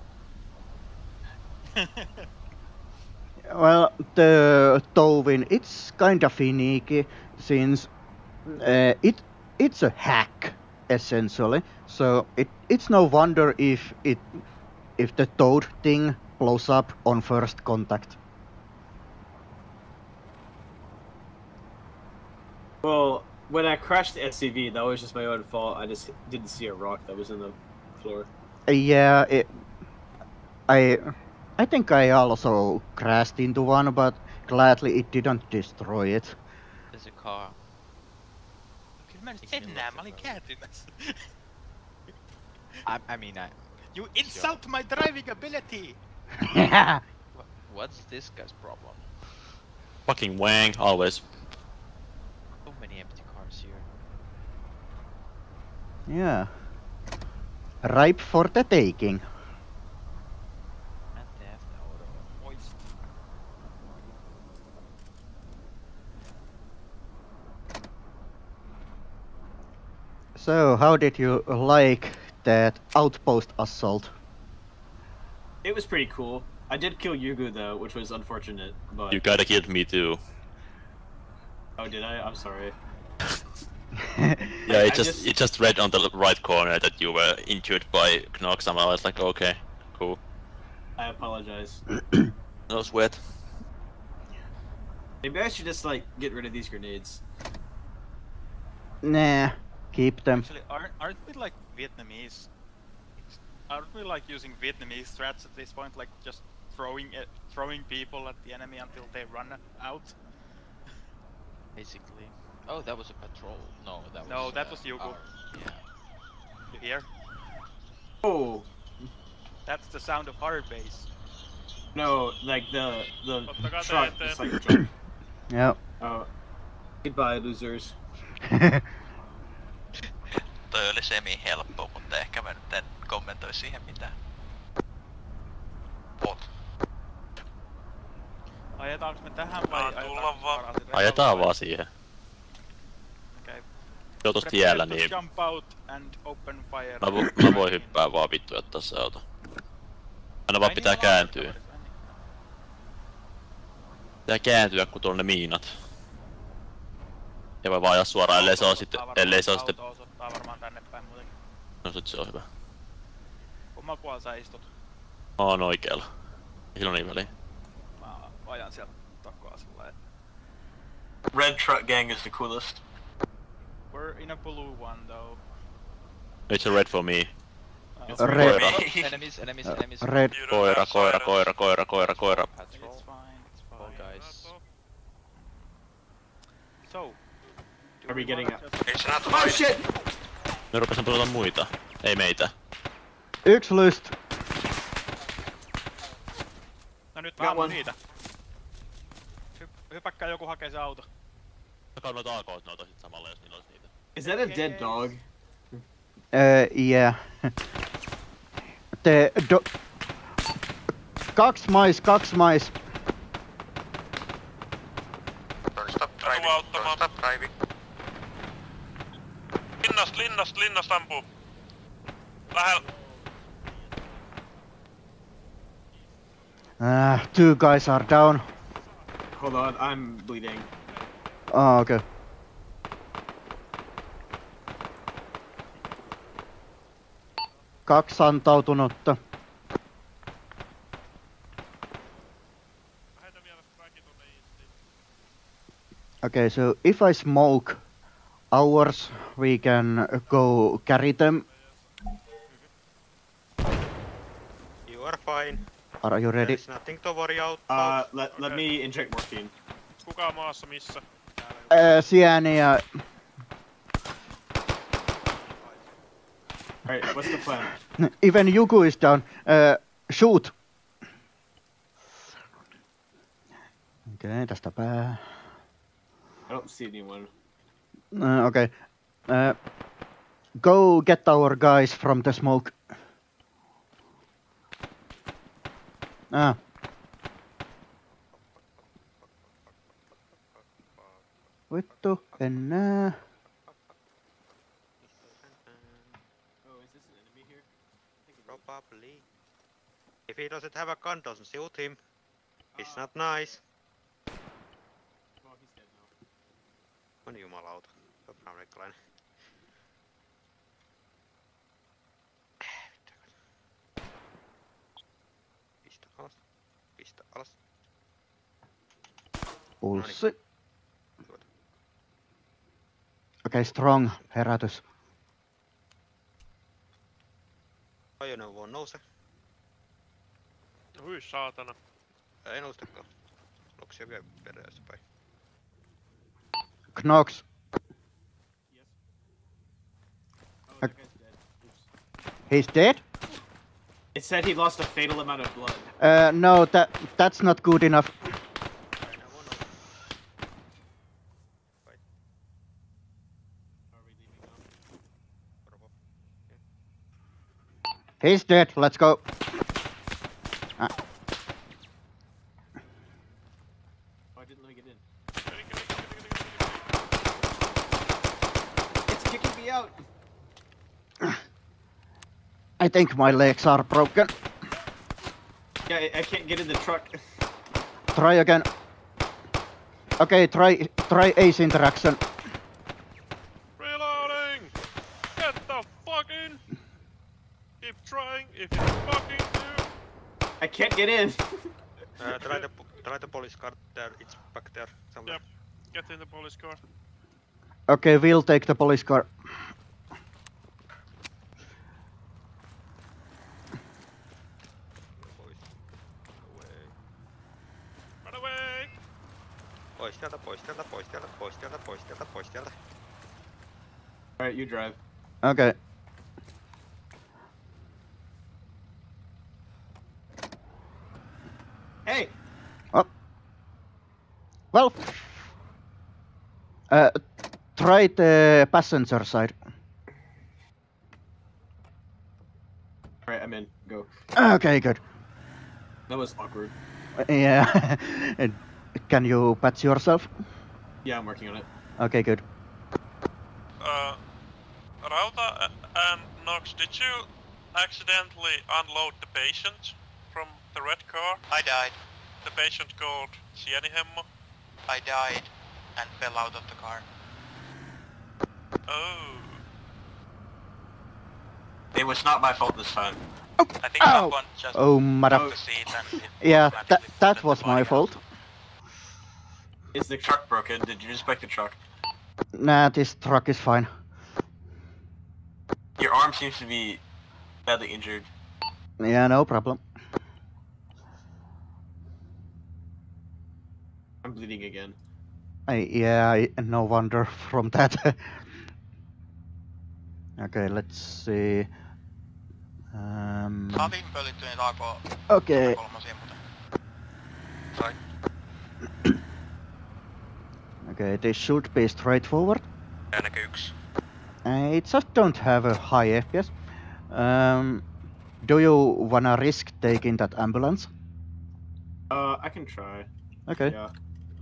Well, the towing, it's kind of finicky, since uh, it it's a hack, essentially. So it it's no wonder if it if the toad thing blows up on first contact. Well, when I crashed the S C V, that was just my own fault. I just didn't see a rock that was in the floor. Uh, yeah, it, I I think I also crashed into one, but gladly it didn't destroy it. There's a car. Kyllä mä nyt sen näen, mä olin kääntymässä. I, I mean, I. You insult my driving ability! Yeah. Wha- What's this guy's problem? Fucking Wang, always. So many empty cars here. Yeah. Ripe for the taking. And theft auto. Moist. So, how did you like that outpost assault? It was pretty cool. I did kill Jugu though, which was unfortunate, but... You kinda killed me too. Oh, did I? I'm sorry. Yeah, I it just, just- it just read on the right corner that you were injured by Knox, and I was like, okay, cool. I apologize. No sweat. Maybe I should just, like, get rid of these grenades. Nah, keep them. Actually, aren't, aren't we like Vietnamese? Aren't we like using Vietnamese strats at this point? Like just throwing it, throwing people at the enemy until they run out? Basically. Oh, that was a patrol. No, that was. No, that uh, was Jugu. our- Yeah. You hear? Oh! That's the sound of our base. No, like the the Ottakaa truck, te just eteen. like truck. Yep. Oh. Goodbye, losers. Toi oli semi-helppo, mutta ehkä mä nyt en kommentoi siihen mitään. Oot. Ajetaanko me tähän vai Anna tulla ajetaanko vaan. varasi Ajetaan vaan siihen. Okay. Se on tossa tiellä, Prepare to niin jump out and open fire. mä, vo- mä voin hyppää vaan vittu ja ottaa se auto. Aina vaan Ai pitää niin, ollaan kääntyä. kaverissa, ai niin. Pitää kääntyä, kun tuolla on ne miinat. Ja voi vaan ajaa suoraan, ellei se oo sitten, ellei se oo sitten... Auto osoittaa varmaan tänne päin muutenkin. No sit se on hyvä. Kummalla puolella sä istut? Mä oon oikealla. Ei sillä on niin väliä. Mä ajan sieltä takaa silleen. Red Truck Gang is the coolest. We're in a blue one though. It's a red for me. Uh, Red. Koira. Enemies, enemies, enemies. Red. You don't Koira, have koira, sirens. koira, koira, koira, koira. Patrol. It's fine, it's All fine. guys. So, do Are we getting wanna out? just- It's not Oh shit! Me rupesin tulota muita. Ei meitä. Yksi lyst. No nyt Got ammu one. niitä. Hyp- hypäkkää joku hakee se auto. Takaa noita A K noita sit samalla, jos niillä olisi niitä. Is that a dead dog? Uh, yeah. The do... Kaks mais, kaks mais. Don't stop driving. Don't auttamaan. stop driving. Linnast, linnast, linnast ampuu. Lähellä. Uh, two guys are down. Hold on, I'm bleeding. Oh, okay. Kaksi antautunutta. Okay, so if I smoke ours, we can go carry them. You are fine. Are you There ready? is nothing to worry about. Uh, let, let Okay. me inject morphine. Kuka maassa missä? Uh, Siania. Alright, what's the plan? Even Jugu is down. Uh, shoot! Okay, tästä pää. I don't see anyone. Uh, okay. Uh, go get our guys from the smoke. Ah. Vittu, en näe. Oh, is this an enemy here? I think it is. Probably. If he doesn't have a gun, doesn't shoot him. It's not nice. Oh, he's dead now. On jumalauta. Sopra amerikkalainen. Pistä alas. Pistä alas. Pulssi. Okay, strong. Herätys. Ajoneuvoon nouse. Hyi saatana. Ei noustakaan. Loksia vielä perässä päin. Knox. Yes. Oh, that guy's dead. Oops. He's dead? It said he lost a fatal amount of blood. Uh, no, that that's not good enough. Ajoneuvoon nouse. Are we leaving now? Korvo. He's dead. Let's go. Ah, Oh, I didn't let me get in. It's kicking me out! I think my legs are broken. Yeah, I, I can't get in the truck. Try again. Okay, try try ace interaction. Reloading! Get the fuck in! Keep trying if you fucking do! I can't get in! Uh, try the try the police car there. It's back there somewhere. Yep. Get in the police car. Okay, we'll take the police car. Pois. Away. Run away! Pois täältä, pois täältä, pois täältä, pois täältä, pois täältä, pois täältä. Alright, you drive. Okay. Hey! Oh. Well. Uh, try the passenger side. Alright, I'm in. Go. Okay, good. That was awkward. Yeah. And can you patch yourself? Yeah, I'm working on it. Okay, good. Uh, Rauta and Nox, did you accidentally unload the patient from the red car? I died. The patient called Sienihemmo? I died and fell out of the car. Oh. It was not my fault this time. I think Ow. someone just Oh, mother. took the seat and it Yeah, that automatically that pulled was the my body out. fault. Is the Truck broken. Did you inspect the truck? Nah, this truck is fine. Your arm seems to be badly injured. Yeah, no problem. I'm bleeding again. I, yeah, I, no wonder from that. Okay, let's see. Um, Saa viime pöllittyä, niin saako okay, kolmosia muuten? Sorry. okay, this should be straightforward. Ainakin yksi. I just don't have a high F P S. Um, do you wanna risk taking that ambulance? Uh, I can try. Okay, Yeah.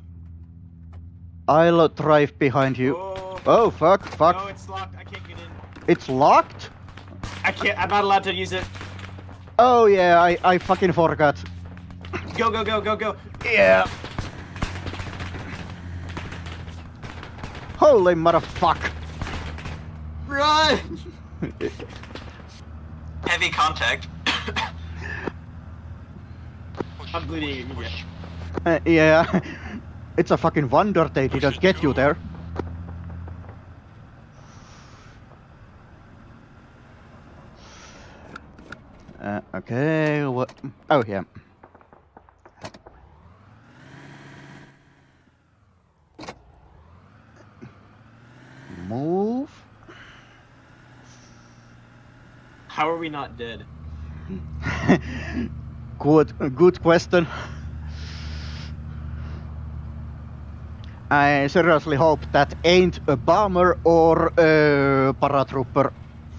I'll drive behind you. Oh, Oh, fuck, fuck. no, it's locked. I can't get in. It's locked? I can't. I'm not allowed to use it. Oh yeah, I, I fucking forgot. Go, go, go, go, go. Yeah. Holy motherfuck. Run! Heavy contact. I'm bleeding again. Push. Uh, yeah. It's a fucking wonder they didn't get you there. Uh, okay, what? Oh, yeah. Move. How are we not dead? Good, good question. I seriously hope that ain't a bomber or a paratrooper.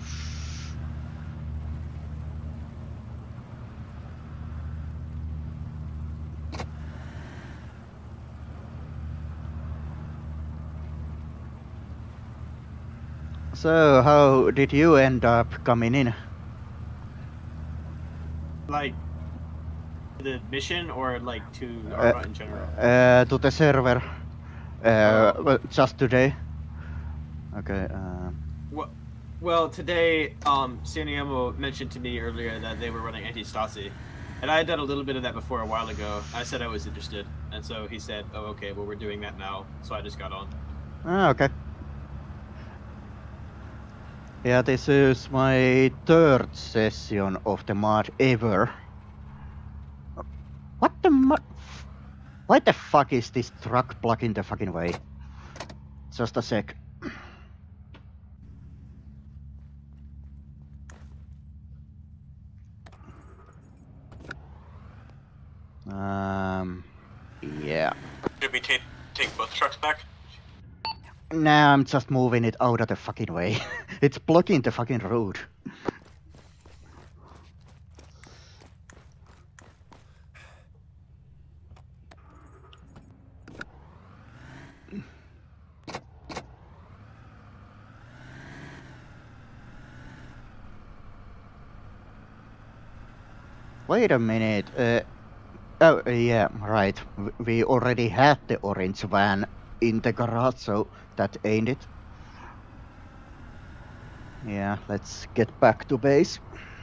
So, how did you end up coming in? Like, the mission or like to Uh, Arma in general? Uh, to the server. Uh, Oh. well, just today. Okay. Uh, Well, well, today, um, Saniamo mentioned to me earlier that they were running Antistasi, and I had done a little bit of that before a while ago. I said I was interested, and so he said, "Oh, okay, well, we're doing that now." So I just got on. ah, okay. Yeah, this is my third session of the mod ever. What the mu- Why the fuck is this truck blocking the fucking way? Just a sec. Um, yeah. Should we take take both trucks back? Nah, I'm just moving it out of the fucking way. It's blocking the fucking road. Wait a minute. Uh, oh, uh, yeah, right. W- We already had the orange van in the garage, so that ain't it. Yeah, let's get back to base.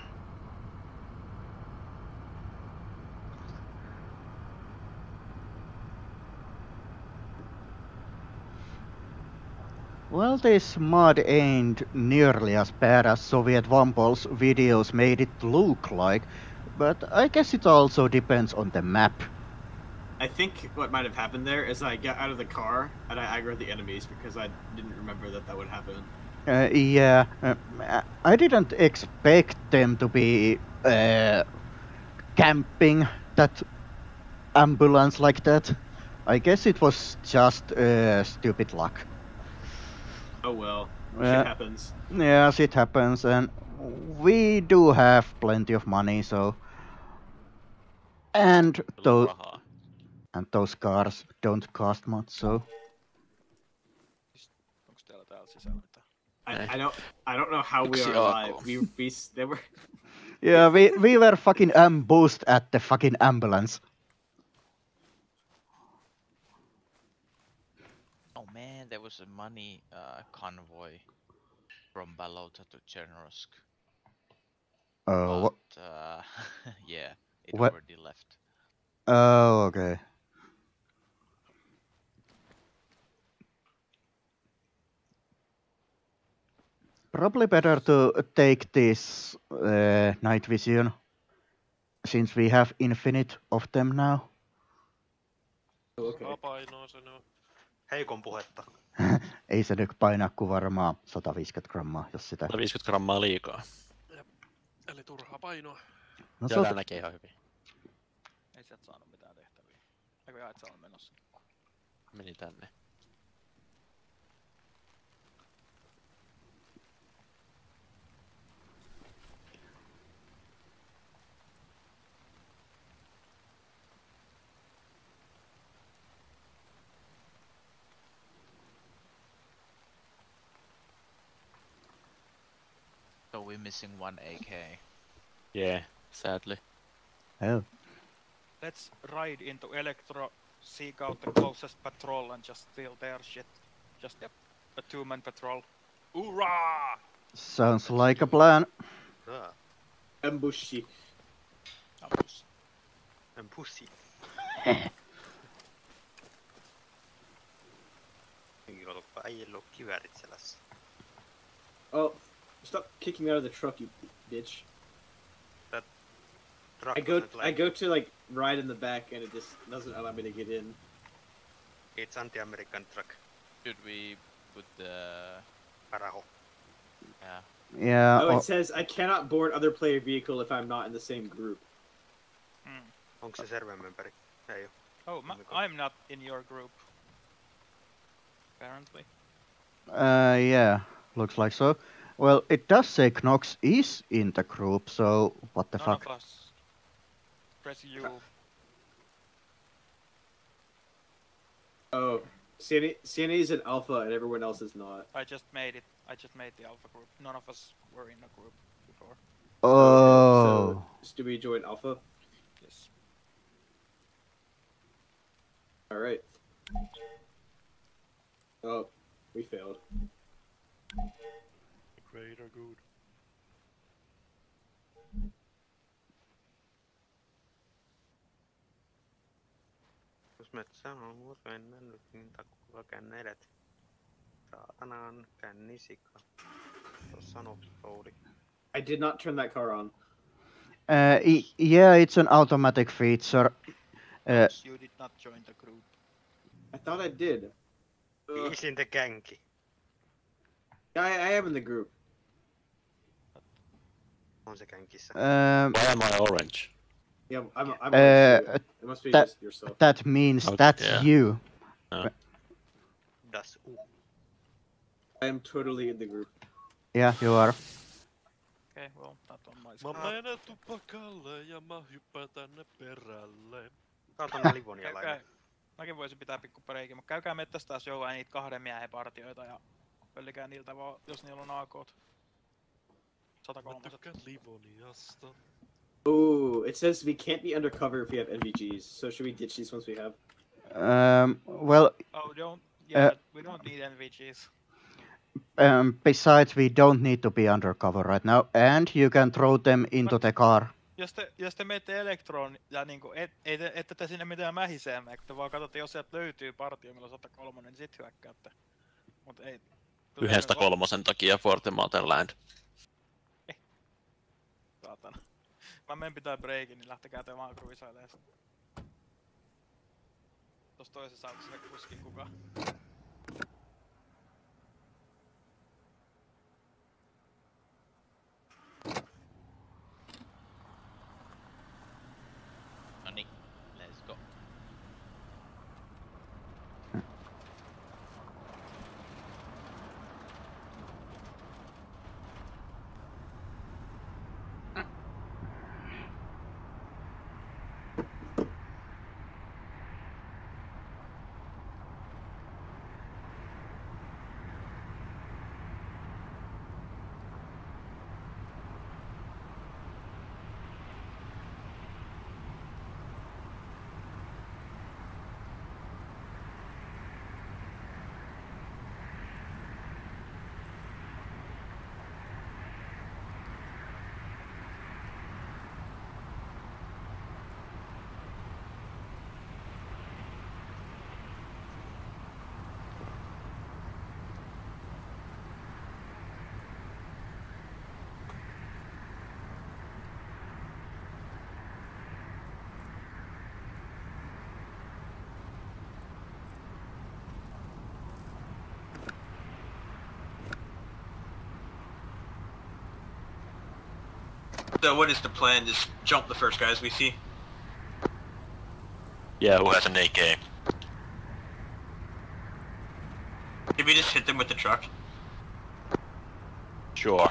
Well, this mod ain't nearly as bad as Soviet Womble's videos made it look like, but I guess it also depends on the map. I think what might have happened there is I got out of the car and I aggroed the enemies because I didn't remember that that would happen. Uh, yeah, uh, I didn't expect them to be uh, camping that ambulance like that. I guess it was just uh, stupid luck. Oh well, Yeah. shit happens. Yes, it happens, and we do have plenty of money, so. And those Rahaa. and those cars don't cost much, so. Onko teillä täällä sisällä mitään? I, I don't I don't know how we Yksi are A K. alive. We we s- they were. Yeah, we we were fucking ambushed at the fucking ambulance. Oh man, there was a money uh, convoy from Balota to Chernarus. Oh, But wha- uh, yeah, it What? already left. oh, okay. Probably better to take this uh, night vision, since we have infinite of them now. Okay. Saa painoa se on. Heikon puhetta. Ei se nyt painaa kuin varmaan sata viisikymmentä grammaa, jos sitä. sata viisikymmentä grammaa liikaa. Eli turhaa painoa. No, Joo, tää sata... näkee ihan hyvin. Ei sieltä saanut mitään tehtäviä. Eikö jaa, et sä ole menossa? Meni tänne. So we're missing one A K. Yeah, sadly. Oh. Let's ride into Electro, seek out the closest patrol and just steal their shit. Just yep, a two-man patrol. Hurraa! Sounds like a plan. Ah, Ambushi. Ambus. en pussi. äijillä on kiväärit selässä. Oh, stop kicking me out of the truck, you bitch. That truck I go, wasn't like... I go to like ride in the back, and it just doesn't allow me to get in. It's anti-American truck. Should we put the... Paraho. Yeah. Yeah. Oh, oh, it says I cannot board other player vehicle if I'm not in the same group. Mm. Onko se server memberi? Ei oo. Oh, ma- I'm not in your group. Apparently. Uh, yeah, looks like so. Well, it does say Knox is in the group, so what the None fuck? of us. Press U. Oh, C N A is an alpha, and everyone else is not. I just made it. I just made the alpha group. None of us were in a group before. Oh. So, do we join alpha? Yes. All right. Oh, we failed. Greater good. Jos metsä on mennä nyt, niin takulla kännelet. Saatanaan kännisika. Tossa on offroadi. I did not turn that car on. Uh, y- yeah, it's an automatic feature. Uh, You did not join the group. I thought I did. Ugh. He's in the ganki. I, I am in the group. On se gänkissä. um, Why am I orange? Yeah, I'm. I'm. Uh, it must be that- just yourself. that means Okay, that's yeah. you. Das U. I am totally in the group. Yeah, you are. Okay, well, that on my Mä screen. menen tupakalle ja mä hyppään tänne perälle. Katon Livonia Käykää, lainen. mäkin voisin pitää pikku breikin, mutta käykää mettässä taas jollain niitä kahden miehen partioita ja pöllikää niiltä vaan, jos niillä on A K:t. Mä sata kolme. tykkään Livoniasta. Oh, it says we can't be undercover if we have N V Gs. So should we ditch these ones we have? Um, well, Oh, don't, yeah, Uh, we don't need N V Gs. um, besides, we don't need to be undercover right now, and you can throw them into the car. Jos te, jos te menette elektroon ja niinku, et, et, ette te sinne mitään mähiseen mene, kun te vaan katsotte, jos sieltä löytyy partio, millä on sata kolme, niin sit hyökkäätte. Mut ei. Yhdestä kolmosen takia Forte Motherland. Saatana. Mä menen pitää breikin, niin lähtekää te vaan kruisailemaan. Tos toisessa autossa se kuskin kukaan. Noniin, let's go. So what is the plan? Just jump the first guys we see? Yeah, who has an A K? Did we just hit them with the truck? Sure.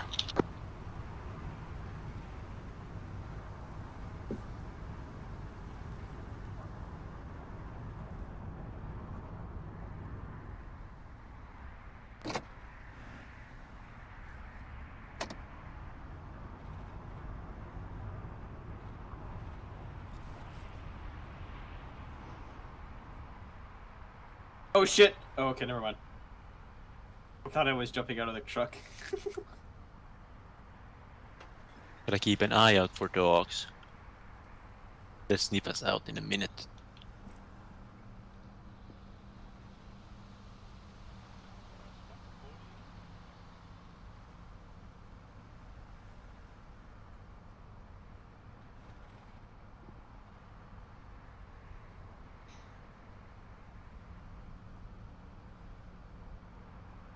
Oh shit! Oh, okay, never mind. I thought I was jumping out of the truck. Gotta keep an eye out for dogs. They'll sniff us out in a minute.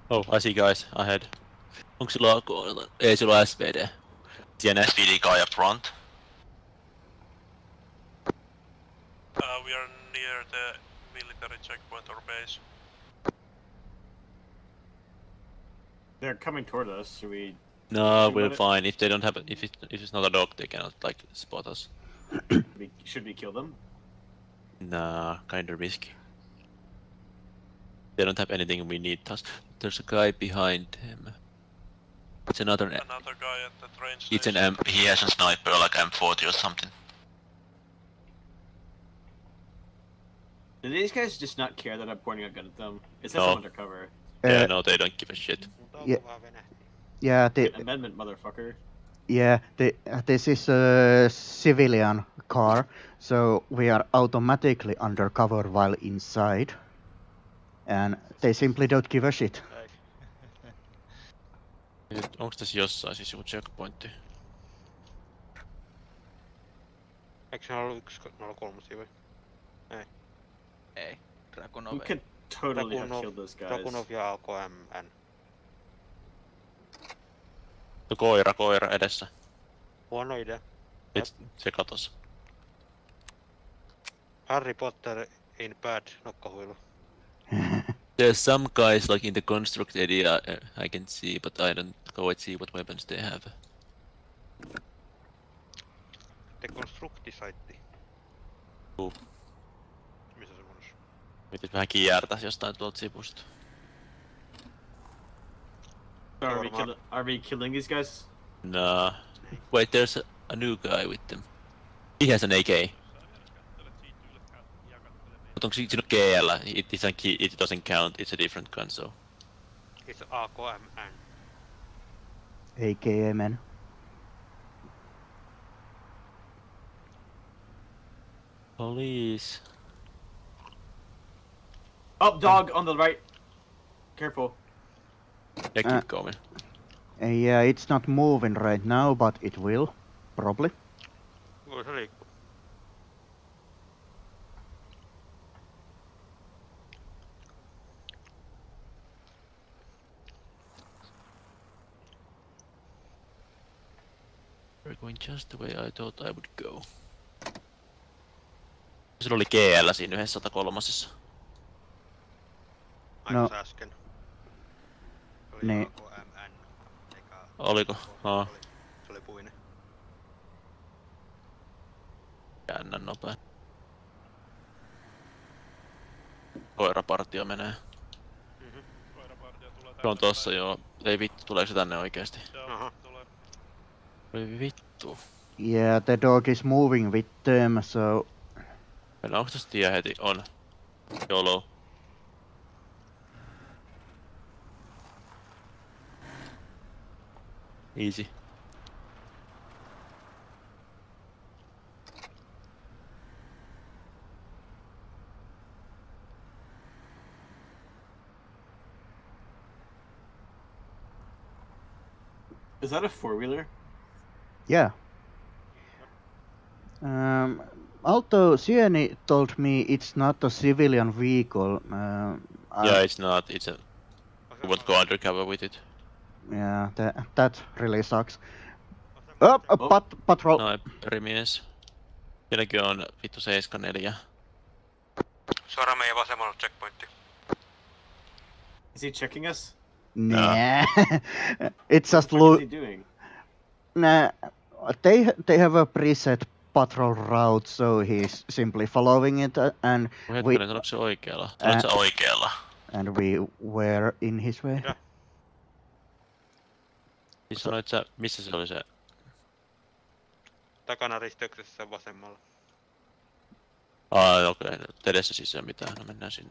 Oh, I see guys ahead. Onko sillä A K? Ei, sillä on S V D. Tiedän S V D guy up front. Uh, we are near the military checkpoint or base. They're coming toward us. Should we? No, should we we're let it- fine. If they don't have, if it, if it's not a dog, they cannot like spot us. we- Should we kill them? Nah, kinda risky. They don't have anything we need. Us. There's a guy behind him. It's another. Another guy at the train It's an station. M. He has a sniper like M forty or something. Do these guys just not care that I'm pointing a gun at them? It says No. I'm undercover. Yeah, Uh, no, they don't give a shit. Mutta Yeah. onko vaan venähti? yeah, the, Amendment, motherfucker. yeah, the, this is a civilian car, so we are automatically undercover while inside, and they simply don't give a shit. Onko tässä jossain siis joku checkpointti? Eikö se ollut yksi nolla kolme vai? Ei. We Dragunov. could totally have Dragunov- killed those guys. Dragunov ja A K M N. No koira, koira edessä. Huono idea. Nyt se katos. Harry Potter in bad nokkahuilu. There's some guys like in the construct area uh, I can see, but I don't go and see what weapons they have. The constructi-saitti. Juu. Missä se voisi? Mietit vähän kiertäis jostain tuolta sivusta. So are, we Varmaan. kill- are we killing these guys? Nah. Wait, there's a, a new guy with them. He has an A K. But onko siinä G L? It, isn't key, it doesn't count, it's a different gun, so... It's A K M N. A K M N. Police... Up, dog on the right. Careful. Yeah, keep Uh. going. Uh, yeah, it's not moving right now, but it will, probably. Voi se liikkuu. We're going just the way I thought I would go. Sillä oli G L siinä yhdessä sata kolmosessa. Aina No. se äsken. Se oli Niin. A K M N. Eikä Oliko? se Aa. oli, se oli puinen. Käännän nopea. Koirapartio menee. Mhm. Koirapartio tulee Se on tänne tossa päin. joo. Ei vittu, tuleeko se tänne oikeesti? Joo, Aha. tulee. Voi vittu. Yeah, the dog is moving with them, so Meillä onko tässä tie heti? On. YOLO. Easy. Is that a four-wheeler? yeah. Um, although Sieni told me it's not a civilian vehicle, uh, I- Yeah, it's not. It's a... You won't go undercover with it. yeah, that, that really sucks. Oh, a Oh. pat patrol. Sniperimies. Siinäkin on vittu seitsemänkymmentäneljä. Suoraan meidän vasemmalla checkpointti. Is he checking us? Nah, it's just What look. is he doing? Nah, they they have a preset patrol route, so he's simply following it, uh, and we Hetkinen, onko se oikealla? Olet sä oikealla? and we were in his way. Mitä? Siis sanoit sä, missä se oli se? Takana risteyksessä vasemmalla. Aa, okei. Okay. Edessä siis ei mitään. No mennään sinne.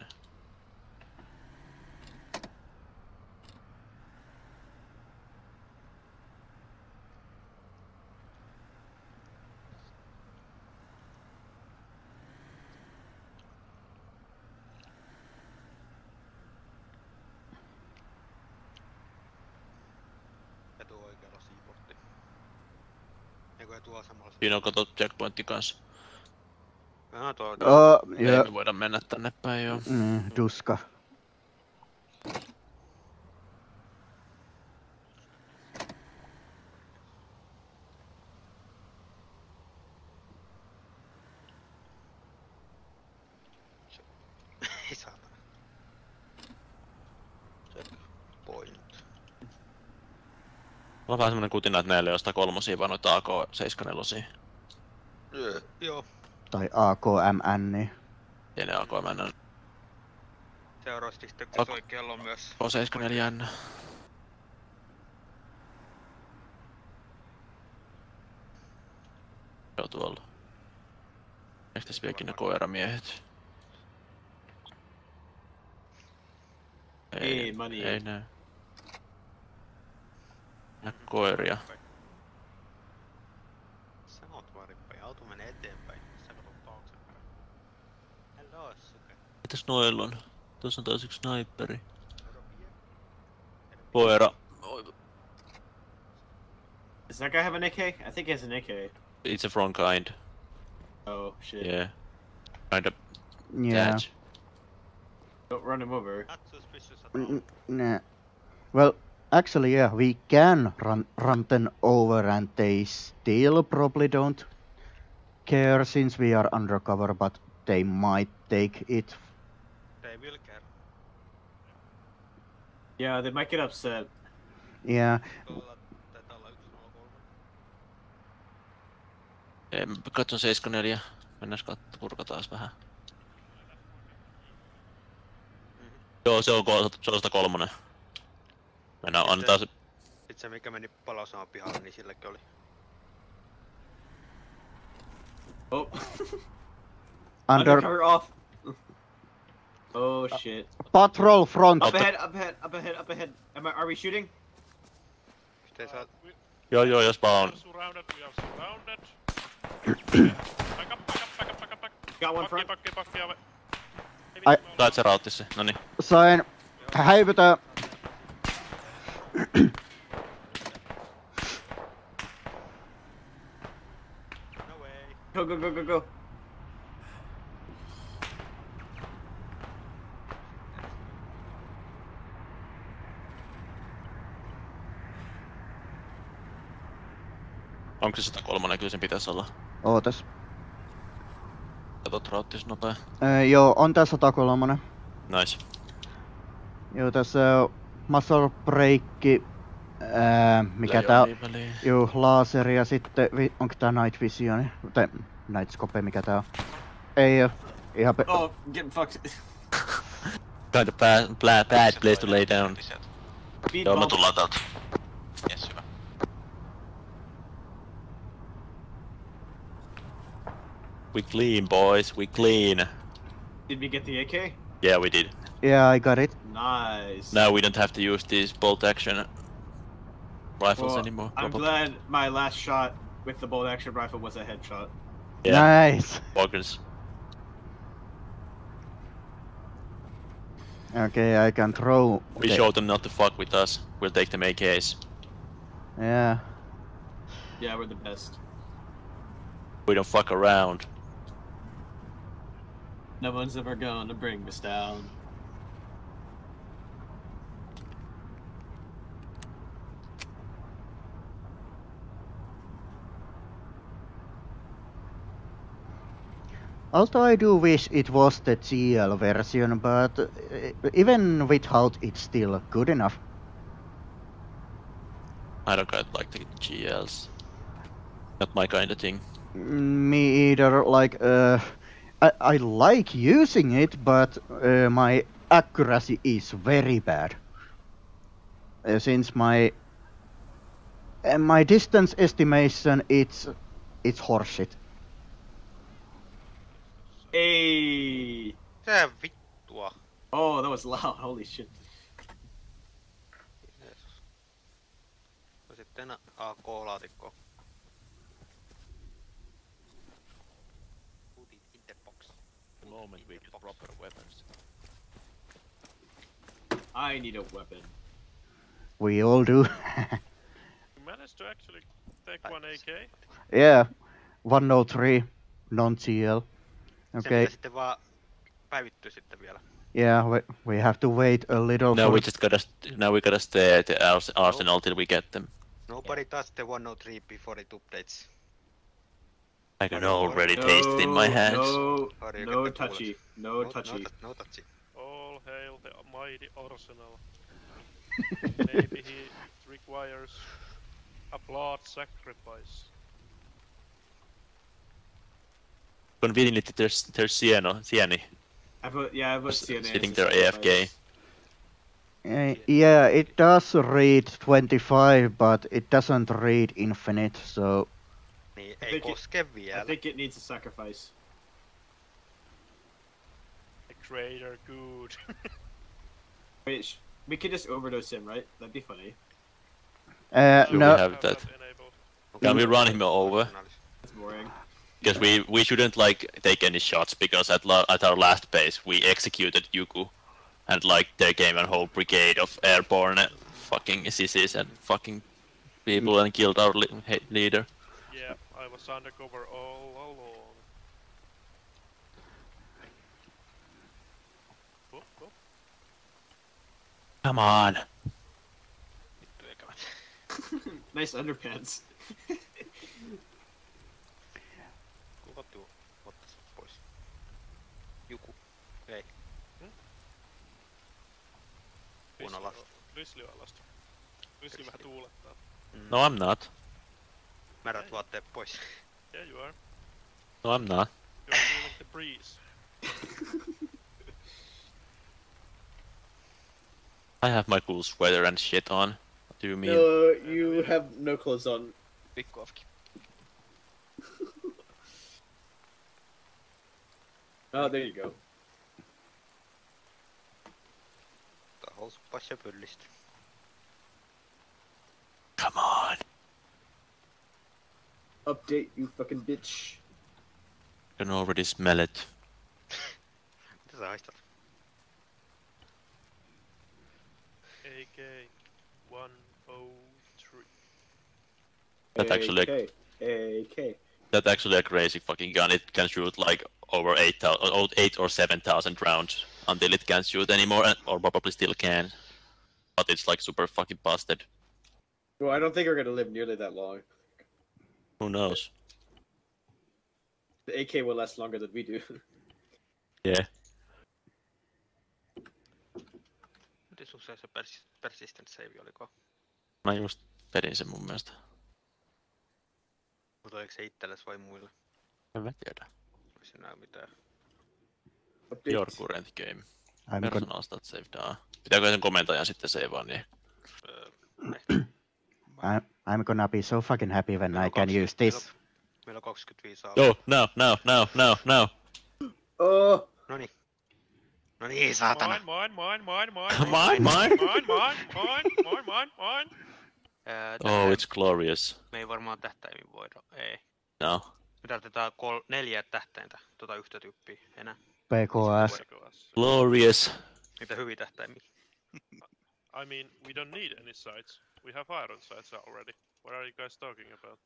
Etuoikealla siiportti. Eikö etuasemmalla? Siinä on kato checkpointti kanssa. Aha, tuo. Oh, Ei yeah. me voida mennä tänne päin joo. Mm, Duska. Mulla on vähän semmonen kutina, että näillä ei oo sitä kolmosia, vaan noita A K seitsemänkymmentäneljä. Öö, joo. Tai A K M N. Ei ne A K M N. Seuraavasti sitten kun toi kello myös. A K seitsemänkymmentäneljä. Joo tuolla. Eikö tässä vieläkin ne koiramiehet? Ei, money. Ei näy. Nää koiria. Sä oot vaaripäin, auto menee eteenpäin. Sä katot taaksepäin. Hello, suke. Mitäs noilla on? Tuossa on taas yksi sniperi. Koira. Does that guy have an A K? I think he has an A K. It's a wrong kind. Oh shit. Yeah. Kinda Yeah. catch. Don't run him over. Not suspicious at all. N- nah. Well, actually, yeah, we can run run them over, and they still probably don't care since we are undercover, but they might take it. They will care. Yeah, they might get upset. Yeah. Tuolla taitaa olla yksi nolla kolme. Katson seitsemänkymmentäneljä. Mennäs kat- kurkataan vähän. Mm-hmm. Joo, se on, ko- se on sata kolme. Mennään, annetaan se. Sit se mikä meni palausamaan pihalle, niin silläkin oli. Oh. Under Undercover off. Oh shit. patrol front. Up ahead, up ahead, up ahead, up ahead. Am I, are we shooting? Miten sä... We, Joo joo, jos we vaan are surrounded, we are surrounded. Back up, back up, back up, back up, back up. Got one Pakki, front. pakki, pakki, ave. Ei Ai- vittu, me ollaan- Tait se rautti se, noniin. Sain häivytä. No way. Go, go, go, go, go. Onko se sata kolme? Kyllä sen pitäis olla. Ootas. Katot rauttis nopea. Öö, joo, on tässä sata kolme. Nice. Joo, tässä on muscle break. Ää, mikä Ei tää oo on? niin väliä. Joo, laaseri ja sitten, vi- onko tää night visioni? Tai night scope, mikä tää on? Ei oo. Ihan pe- Oh, getting fucked. Kinda bad, bad, bad place to lay down. Speed Joo, me bump. tullaan täältä. Jes, hyvä. We clean, boys, we clean. Did we get the A K? Yeah, we did. yeah, I got it. Nice. Now we don't have to use these bolt action rifles Well, anymore. I'm probably. glad my last shot with the bolt action rifle was a headshot. Yeah, Nice. walkers. Okay, I can throw. We the- show them not to fuck with us. We'll take them A Ks. Yeah. Yeah, we're the best. We don't fuck around. No one's ever gonna bring us down. Although I do wish it was the G L version, but uh, even without, it's still good enough. I don't quite like the G Ls. Not my kind of thing. Me either. Like, uh, I, I like using it, but uh, my accuracy is very bad. Uh, since my uh, my distance estimation, it's it's horseshit. Hey! Tää vittua. Oh, that was loud. Holy shit. Jeesus. No sitten A K-laatikko. Put it in the box. The moment we get proper weapons. I need a weapon. We all do. You managed to actually take one A K? Yeah, one oh three, non-G L. Se Okay. pitää sitten vaan päivittyä sitten vielä. Yeah, we, we have to wait a little. Now for we just gotta st- now we gotta stay at the ars- arsenal till we get them. Nobody touched the one oh three before it updates. I can already taste it in my hands. No, Harry, no get the touchy. No No, touchy. no, no touchy. All hail the mighty arsenal. Maybe he requires A blood sacrifice. Conveniently, there's there's Sieno, Sieni. I put yeah, I put Just C N A sitting as there a A F K. sacrifice. Uh, yeah, it does read twenty-five, but it doesn't read infinite, so... Niin, I ei think it- koske vielä. I think it needs a sacrifice. The greater good. Wait, sh- we could just overdose him, right? That'd be funny. Uh, Do we no, have that? enabled. Can we run him over? That's boring. Because we we shouldn't like take any shots because at la at our last base we executed Jugu, and like there came a whole brigade of airborne fucking sissies and fucking people and killed our li he leader. Yeah, I was undercover all along. Oh, oh. Come on. Vittu ikävät. Nice underpants. Kuka tuo? Ottas pois. Juku. Ei. Puunalasta. Grizzly on alasta. Grizzly vähän tuulettaa. Mm. No, I'm not. Märät vaatteet pois. Yeah, you are. No, I'm not. You're feeling the breeze. I have my cool sweater and shit on. What do you mean? No, you have no clothes on. Pikku afki. Oh, there you go. Tää housuppas ja pyllistä. Come on. Update, you fucking bitch. I can already smell it. Mitä sä haistat? A K one oh three. That's actually a, A K. A K. that's actually a crazy fucking gun. It can shoot like over eight thousand, or eight or seven thousand rounds until it can't shoot anymore, and- or probably still can. But it's like super fucking busted. Well, I don't think we're gonna live nearly that long. Who knows? The A K will last longer than we do. Yeah. Miten sun se se pers- persistent save oliko? Mä just pedin sen mun mielestä. Mutta oliko se itsellesi vai muille? En mä tiedä. Ei se näy mitään. Update. Your current game. I'm, con- Personal stat save down. Pitääkö sen komentajan sitten savea niin? Öö, I'm, I'm gonna be so fucking happy when Meillä I on can kaksi- use this. Meillä on kaksikymmentäviisi Yo, now, now, now, now, now. Oh! Noniin. No niin, saatana. Mine, mine, mine, mine, mine. Mine, mine. Mine, mine, mine, mine, mine, mine. Öö, Oh, tähän it's glorious. me ei varmaan tähtäimiin voida. Ei. No. Me tarvitaan kol- neljä tähtäintä, tota yhtä tyyppiä enää. P K S. Glorious. Niitä hyviä tähtäimiä. I mean, we don't need any sights. We have iron sights already. What are you guys talking about?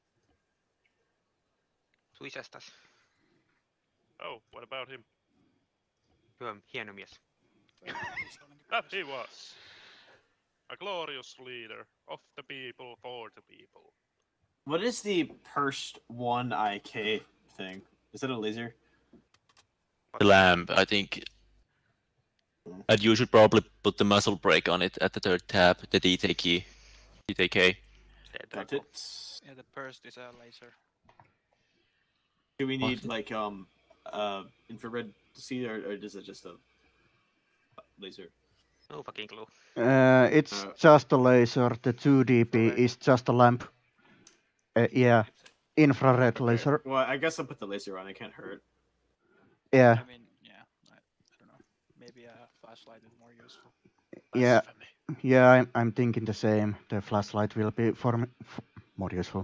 Suisestas. Oh, what about him? Hyvä, hieno mies. That he was. A glorious leader of the people for the people. What is the Perst one I K thing? Is that a laser? The lamp, I think. And you should probably put the muzzle brake on it at the third tab, the D T key. D T K. Got it. Yeah, the burst is a laser. Do we need What? like um uh infrared to see, or, or is it just a laser? No fucking clue. Uh, it's Uh, just a laser. The two D P Okay. is just a lamp. Uh, yeah, infrared Okay. laser. Well, I guess I'll put the laser on. It can't hurt. Yeah, I mean, yeah, I, I don't know. Maybe a flashlight is more useful. yeah, yeah. I'm, I'm thinking the same. The flashlight will be for me, f- more useful.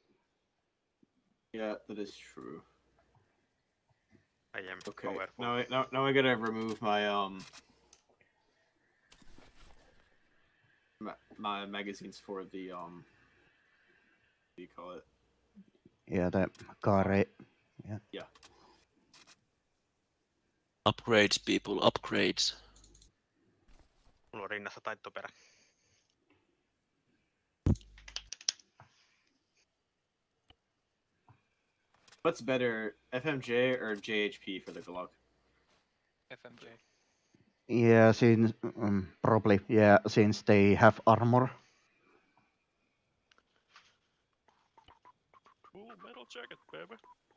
Yeah, that is true. I am Okay. powerful. Now, I, now, now I gotta remove my um ma- my magazines for the um. What do you call it? Yeah, the car. Yeah. Upgrades, people, upgrades. Mulla on rinnassa taittoperä. What's better, F M J or J H P for the Glock? F M J. Yeah, since um, probably yeah, since they have armor. Ooh, metal jacket, baby.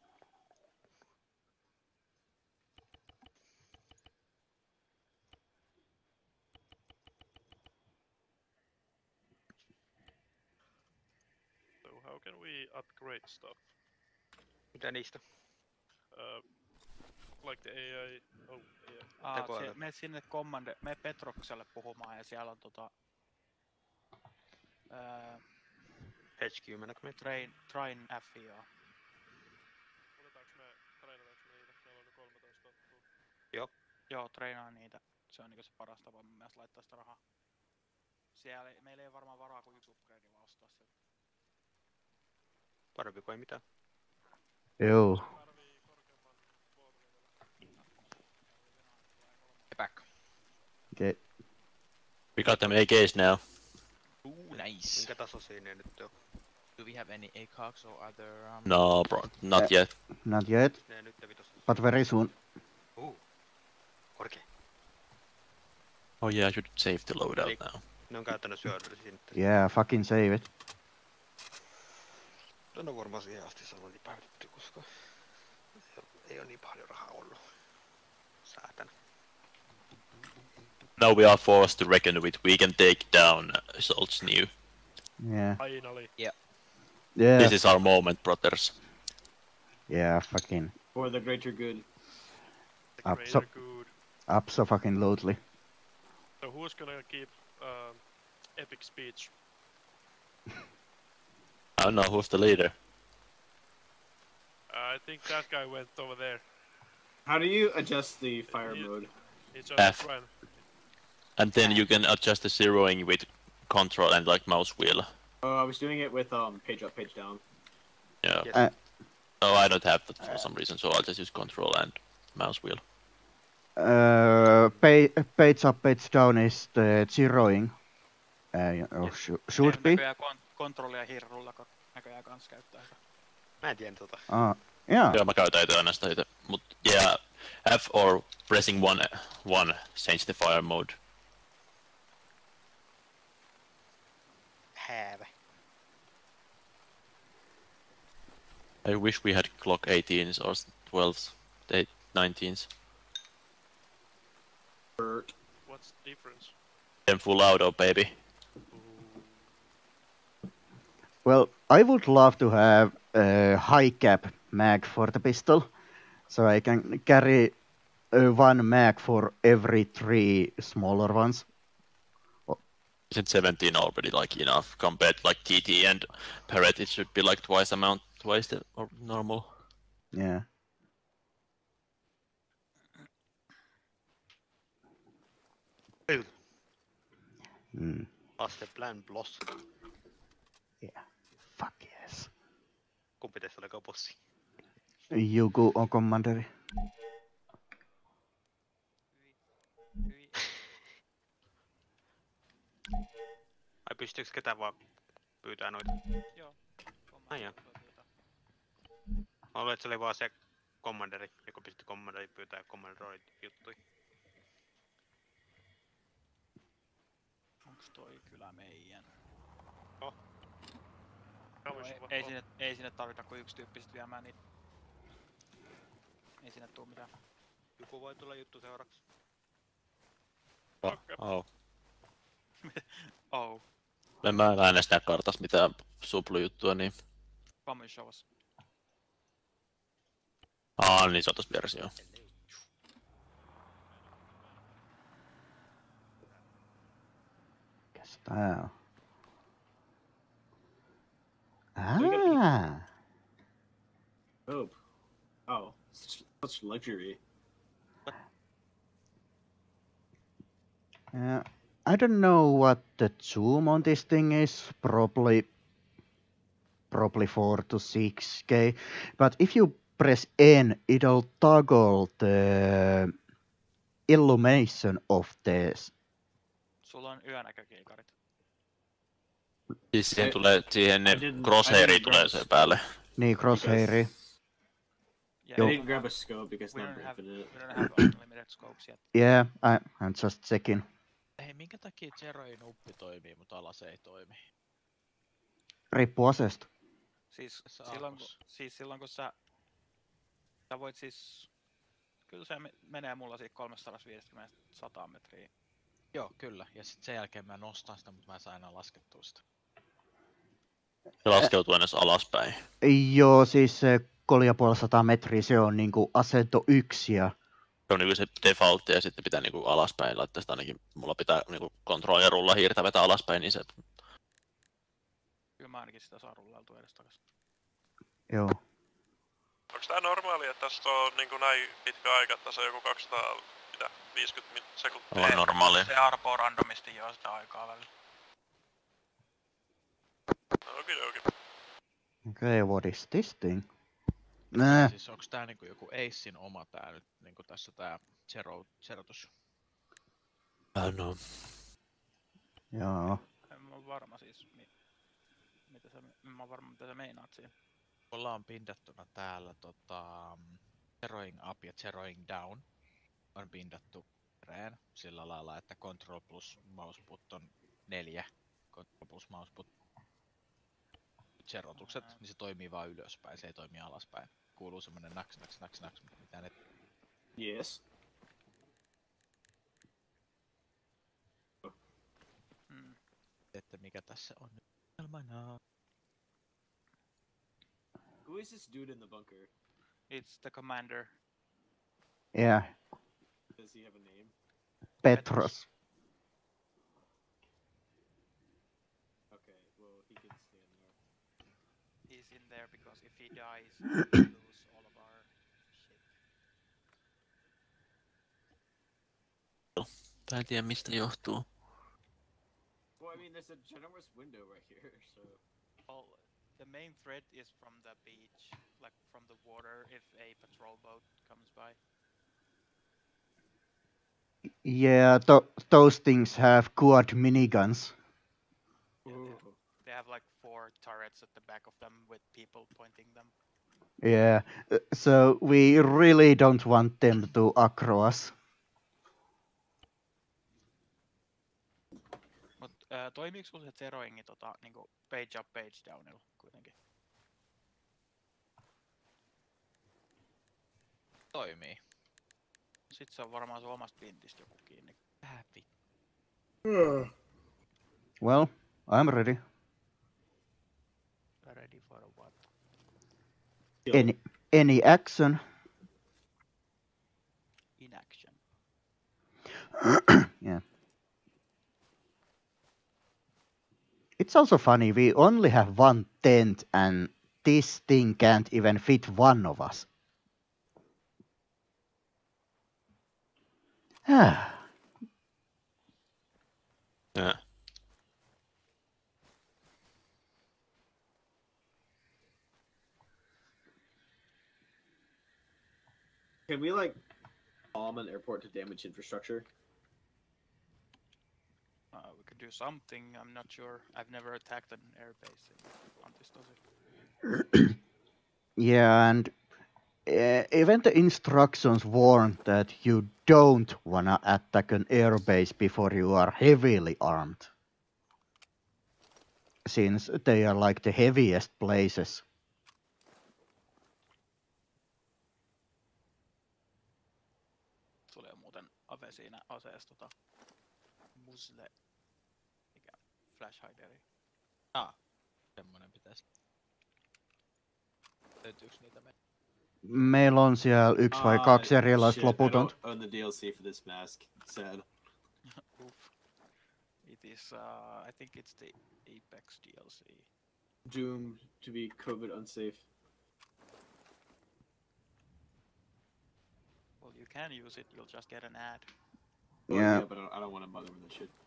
So how can we upgrade stuff? Mitä niistä? Uh, like the A I... Oh, A I. Aa, Tekoäly. se, mene sinne kommande, mene Petrokselle puhumaan ja siellä on tota... Ää, H Q, mennäkö me? train, train F I A. Otetaanko me, treenataanko me niitä? Meillä on jo kolmetoista toppua. Joo. Joo, treinaa niitä. Se on niinku se paras tapa mun mielestä laittaa sitä rahaa. Siellä ei, meillä ei varmaan varaa kuin yksi upgrade vaan ostaa sieltä. Parempi kuin ei mitään. Joo. Tarvii korkeamman vuorolevelä. Back. Okay. We got them A Ks now. Ooh, nice. Minkä tasoisia ne nyt on? Do we have any A COGs or other... Um... No, bro, not Uh, yet. Not yet, Ne nyt vitossa. but very soon. Uh. Korkea. Oh yeah, I should save the loadout Eli- now. Ne on käytännössä hyödyllisiä nyt. Yeah, fucking save it. Tuon on varmaan siihen asti saanut niin päivitetty, koska ei ole niin paljon rahaa ollut. Säätänä. Now we are forced to reckon with. We can take down Salt's new. Yeah. Finally. Yeah. This is our moment, brothers. Yeah, fucking. For the greater good. The Abso- greater good. Abso-fucking-loadly. So who's gonna keep um, epic speech? I don't know who's the leader. Uh, I think that guy went over there. How do you adjust the fire He- mode? He just F. ran. And then you can adjust the zeroing with control and like mouse wheel. Oh, I was doing it with um page up, page down. Yeah. Yes. Uh, Oh, I don't have that for some reason, so I'll just use control and mouse wheel. Uh, pa- page up, page down is the zeroing. Uh, or sh- should Ei, be. Näköjään kon- kontrollia hirrulla kun näköjään kans käyttää sitä. Mä en tiedä tota. Ah, yeah. Joo, mä käytän itse aina sitä itse. Mut yeah, F or pressing one, one change the fire mode. Häävä. I wish we had Glock eighteens or twelves, eight, nineteens. Bert. What's the difference? Then full auto, baby. Well, I would love to have a high cap mag for the pistol, so I can carry uh, one mag for every three smaller ones. Isn't seventeen already like enough compared to like T T and Parrot? It should be like twice amount, twice the or normal. Yeah. Mm. Aste plan bloss. Yeah. Fuck yes. Kumpi teistä oli bossi? Jugu on commanderi. Ai pystyykö ketään vaan pyytää noita? Joo. Ai joo. Mä luulen, että se oli vaan se kommanderi, joka pystyi kommanderi pyytää kommanderoid juttui. Onks toi kyllä meidän? Oh. Joo, ei, ei, sinne, ei sinne tarvita kuin yksi tyyppi sit viemään niitä. Ei sinne tuu mitään. Joku voi tulla juttu seuraavaksi. Oh. oh. Oh. En mä äänestä kartas mitään suplujuttua, niin... Come show us. Aa, niin se on tossa vieressä, joo. Mikäs tää on? Ah. Oh. Oh. Such, such luxury. Uh, I don't know what the zoom on this thing is. Probably, probably four to six K. But if you press N, it'll toggle the illumination of this. Sulla on yönäkökiikarit. Siis siihen I- tulee, siihen ne I didn't- I crosshairia didn't tulee grasp. sen päälle. Niin, crosshairi. Yeah, I Yo. didn't grab a scope because we number don't have, infinite. we don't have unlimited scopes yet. Yeah, I, I'm just checking. Hei, minkä takia Zeroin uppi toimii, mutta alas ei toimi? Riippuu aseesta. Siis Tässä silloin, kun, Armassa. siis silloin kun sä, sä voit siis, kyllä se me- menee mulla siitä kolmesataaviisikymmentä sataan metriä. Joo, kyllä. Ja sitten sen jälkeen mä nostan sitä, mutta mä en saa enää laskettua sitä. Se laskeutuu aina alaspäin. Joo, siis se kolme ja puoli sataa metriä, se on niinku asento yksi ja... Se on niinku se default ja sitten pitää niinku alaspäin laittaa sitä ainakin. Mulla pitää niinku kontrollirulla hiirtä vetää alaspäin, niin se... Kyllä mä ainakin sitä saan rullailtua edes takas. Joo. Onks tää normaali, että tästä on niinku näin pitkä aika, että se on joku kaksisataaviisikymmentä sekuntia? On normaalia. Se arpoo randomisti joo sitä aikaa välillä. Okei, okei. Okei, okay, what is this thing? Ja Nää. siis onks tää niinku joku Acein oma tää nyt niinku tässä tää zero, zerotus? Äh, no. Joo. En mä oo varma siis, mi- mitä sä, en mä oo varma mitä sä meinaat siinä. Ollaan pindattuna täällä tota... Zeroing up ja zeroing down. On pindattu reen sillä lailla, että control plus mouseput on neljä. Control plus mouseput. Zerotukset, niin se toimii vaan ylöspäin, se ei toimi alaspäin. Kuuluu semmonen naks naks naks naks, mitä ne... Yes. Hmm. Että mikä tässä on nyt ongelmana. Who is this dude in the bunker? It's the commander. Yeah, Does he have a name? Petros. Okay, well he can stay in there. He's in there because if he dies, we lose all of our shit. Mä en tiedä mistä johtuu. Well, I mean, there's a Chernarus window right here, so... Well, the main threat is from the beach, like from the water if a patrol boat comes by. Yeah, th those things have quad miniguns. Yeah, they, have, they have like four turrets at the back of them with people pointing them. Yeah, uh, so we really don't want them to aggro us. Mut äh, toimiiks sulla se zeroingi tota niinku page up, page downilla kuitenkin? Toimii. Sit se on varmaan sun omasta pintistä joku kiinni. Hävi. Well, I'm ready. Ready for what? Any, any action? In action. Yeah. It's also funny, we only have one tent and this thing can't even fit one of us. Ah. Yeah. Can we, like, bomb an airport to damage infrastructure? Uh, we could do something, I'm not sure. I've never attacked an airbase in Antistasi. Yeah, and uh, even the instructions warn that you don't wanna attack an airbase before you are heavily armed. Since they are like the heaviest places. Tulee muuten ave siinä aseessa tota muzzle, mikä flash hideri. Ah, semmonen pitäis. Löytyyks niitä me? Meillä on siellä yksi vai kaksi erilaista shit, I loputonta. don't own the D L C for this mask. Sad. Oof. It is, uh, I think it's the Apex D L C. Doomed to be COVID unsafe. Well, you can use it, you'll just get an ad. Well, Yeah. yeah, but I don't, I don't want to bother with that shit.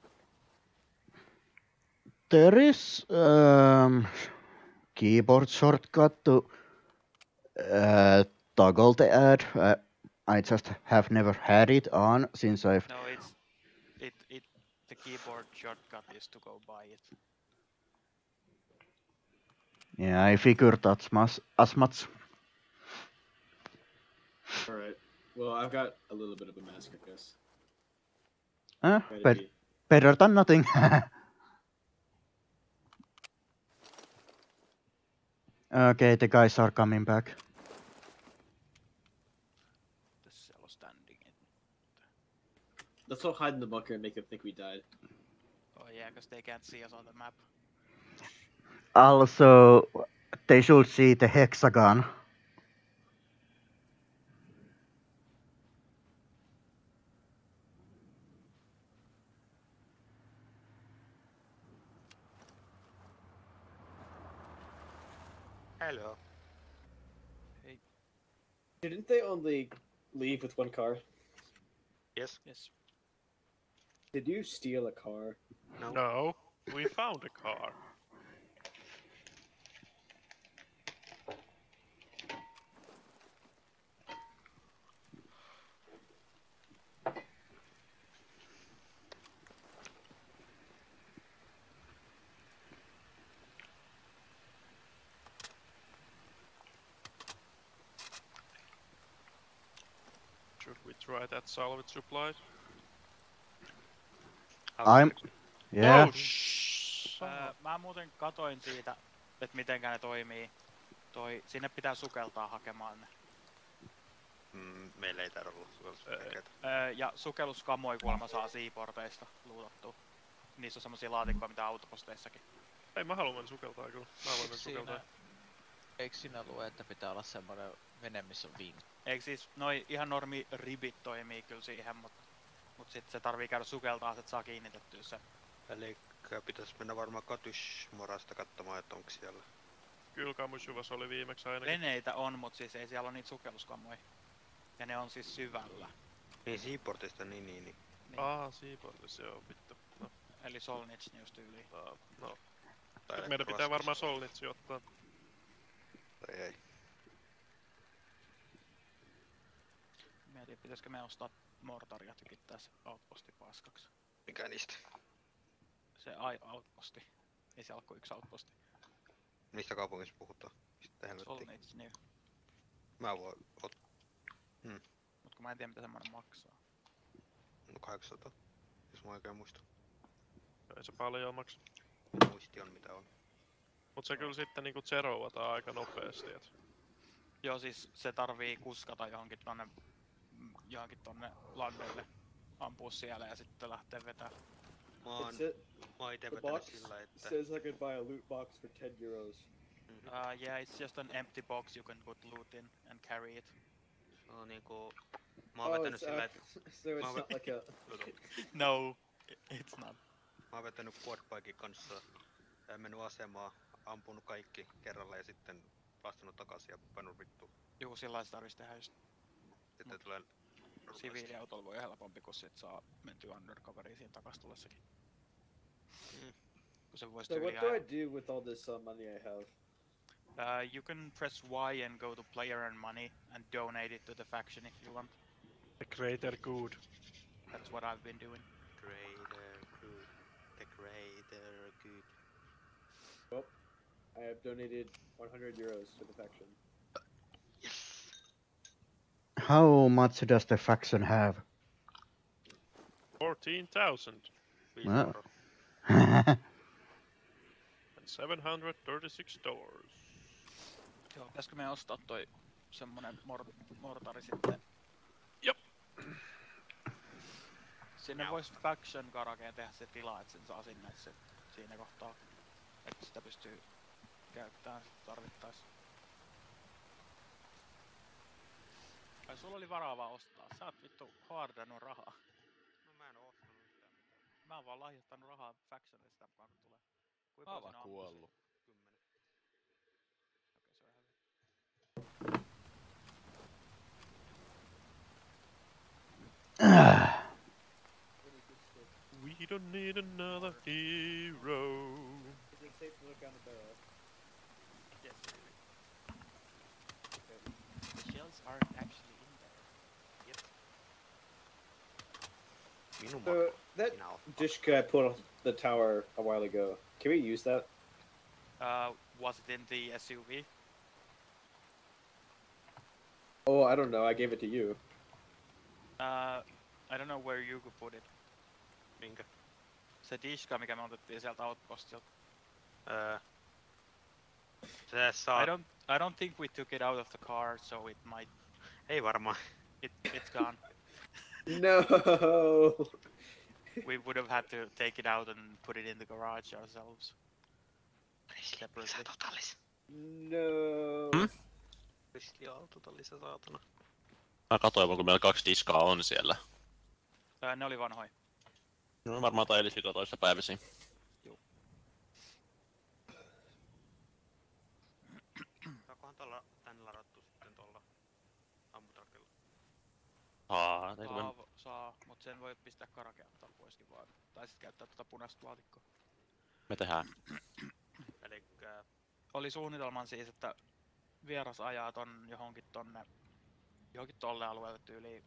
There is um, keyboard shortcut to uh, toggle the ad. Uh, I just have never had it on since I've... No, it's, it, it, the keyboard shortcut is to go buy it. Yeah, I figured that's much, as much. Alright. Well, I've got a little bit of a mask, I guess. Uh, Try to bet be- better than nothing. Okay, the guys are coming back. The cell standing in. Let's all hide in the bunker and make them think we died. Oh yeah, because they can't see us on the map. Also, they should see the hexagon. Hello. Hey. Didn't they only leave with one car? Yes. Yes. Did you steal a car? No. No, we found a car. Should we try that salvage supply? I'm... Yeah. Oh, shh. Ää, mä muuten katoin siitä, että mitenkä ne toimii. Toi, sinne pitää sukeltaa hakemaan ne. Mm, meillä ei täällä ollut sukellusvälineitä. Ää, ja sukelluskamoi kuulemma saa seaporteista luutattua. Niissä on semmosia laatikkoja mitä autoposteissakin. Ei mä haluan sukeltaa kyllä. Mä voin sukeltaa. Siinä, eikö siinä lue, että pitää olla semmoinen vene, missä on vinkki? Eikö siis noi ihan normi ribit toimii kyllä siihen, mut, mut sit se tarvii käydä sukeltaa, että saa kiinnitettyä sen. Eli pitäis mennä varmaan Katysmorasta katsomaan, että onko siellä. Kyllä Kamusjuvassa oli viimeksi ainakin. Veneitä on, mut siis ei siellä ole niitä sukelluskammoja. Ja ne on siis syvällä. Niin Seaportista, niin niin niin. Niin. Aa, Seaportissa joo, vittu. No. Eli Solnits just tyyliin. Aa, no. Tai Meidän pitää varmaan Solnitsi ottaa. Tai ei. Mietin, pitäisikö me ostaa mortaria ja tykittää se outposti paskaksi. Mikä niistä? Se ai outposti. Ei se alkoi yksi outposti. Mistä kaupungissa puhutaan? Mistä helvettiin? Solnits New. Mä voin ot... Hmm. Mut kun mä en tiedä mitä semmonen maksaa. No kahdeksansataa. Jos mä oikein muistan. Ei se paljon maksa. Muisti on mitä on. Mut se kyllä sitten niinku zeroataan aika nopeesti, et. Joo siis se tarvii kuskata johonkin tonne, johonkin tonne landeille. Ampuu siellä ja sitten lähtee vetää. Mä oon, It's it. mä oon ite The vetänyt box sillä, että... says I can buy a loot box for ten euros. Mm-hmm. Uh, yeah, it's just an empty box you can put loot in and carry it. No niinku... Mä oon vetänyt it's, sillä, uh, että... so it's Mä oon not like a... No, it's not. Mä oon vetänyt quadbiken kanssa. Ja mennyt asemaan, ampunut kaikki kerralla ja sitten lastanut takaisin ja pannut vittuun. Juu, sillä se tarvitsisi tehdä just Sitten Mut tulee... siviiliautolla voi helpompi, kun sit saa mentyä undercoveriin siinä takas tullessakin. Mm. Kun se vois So what tyyliin do I ajaa. do with all this uh, money I have? Uh, you can press Y and go to player and money and donate it to the faction if you want. The greater good. That's what I've been doing. Greater good. The greater good. Well, I have donated one hundred euros to the faction. How much does the faction have? fourteen thousand Well. and seven hundred thirty-six dollars. Joo, pitäisikö me ostaa toi semmonen mor mortari sitten? Jop. Sinne vois faction karakeen tehdä se tila, että sen saa sinne se, siinä kohtaa. Että sitä pystyy käyttämään sit tarvittais. Ai sulla oli varaa vaan ostaa. Sä oot vittu hardannut rahaa. No mä en oo ostanut yhtään mitään. Mä oon vaan lahjoittanut rahaa factionille sitä mukaan kun tulee. Kuinka Mä oon paljon vaan siinä kuollut. Kymmenen. We don't need another hero. Is it safe to look down the barrel? Yes, the shells aren't actually in there. Minun So makko. that Sinä oot. dishka I put on the tower a while ago. Can we use that? Uh, was it in the S U V? Oh, I don't know. I gave it to you. Uh, I don't know where you could put it. Minkä? Se dishka, mikä me otettiin sieltä outpostilta. Öö, Sä saa... I don't, I don't think we took it out of the car, so it might, Ei varmaan. it, it's gone. No. We would have had to take it out and put it in the garage ourselves. Separately. No. Hmm? Ristiaututa lisä saatana. Mä katsoin, kun meillä kaksi diskaa on siellä. Ää, ne oli vanhoja. No varmaan tai eli sitä toissa päiväsi. Saakohan tuolla tän ladattu sitten tuolla ammutrakilla? Aa, ei Saa, tule. saa, mut sen voi pistää karakeattaa poiskin vaan. Tai sit käyttää tuota punaista laatikkoa. Me tehdään. Elikkä... Oli suunnitelman siis, että vieras ajaa ton johonkin tonne, johonkin tolle alueelle tyyliin.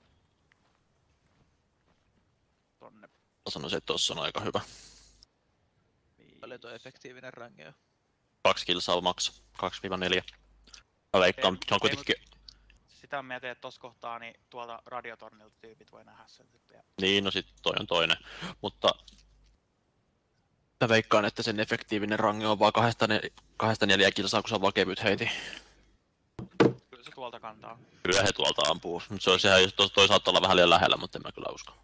Tonne. Mä sanoisin, että tossa on aika hyvä. Paljon tuo efektiivinen range on? Kaksi kilsaa maksaa. Kaksi neljä. Mä veikkaan, se on kuitenkin... Sitä mä teen, että tossa kohtaa niin tuolta radiotornilta tyypit voi nähdä sen sitten. Ja... Niin, no sit toi on toinen. Mutta... Mä veikkaan, että sen efektiivinen range on vaan kahdesta neljä kilsaa, kun se on vaan kevyt heiti. Kyllä se tuolta kantaa. Kyllä he tuolta ampuu. Mut se olisi ihan, toi, toi saattaa olla vähän liian lähellä, mutta en mä kyllä usko.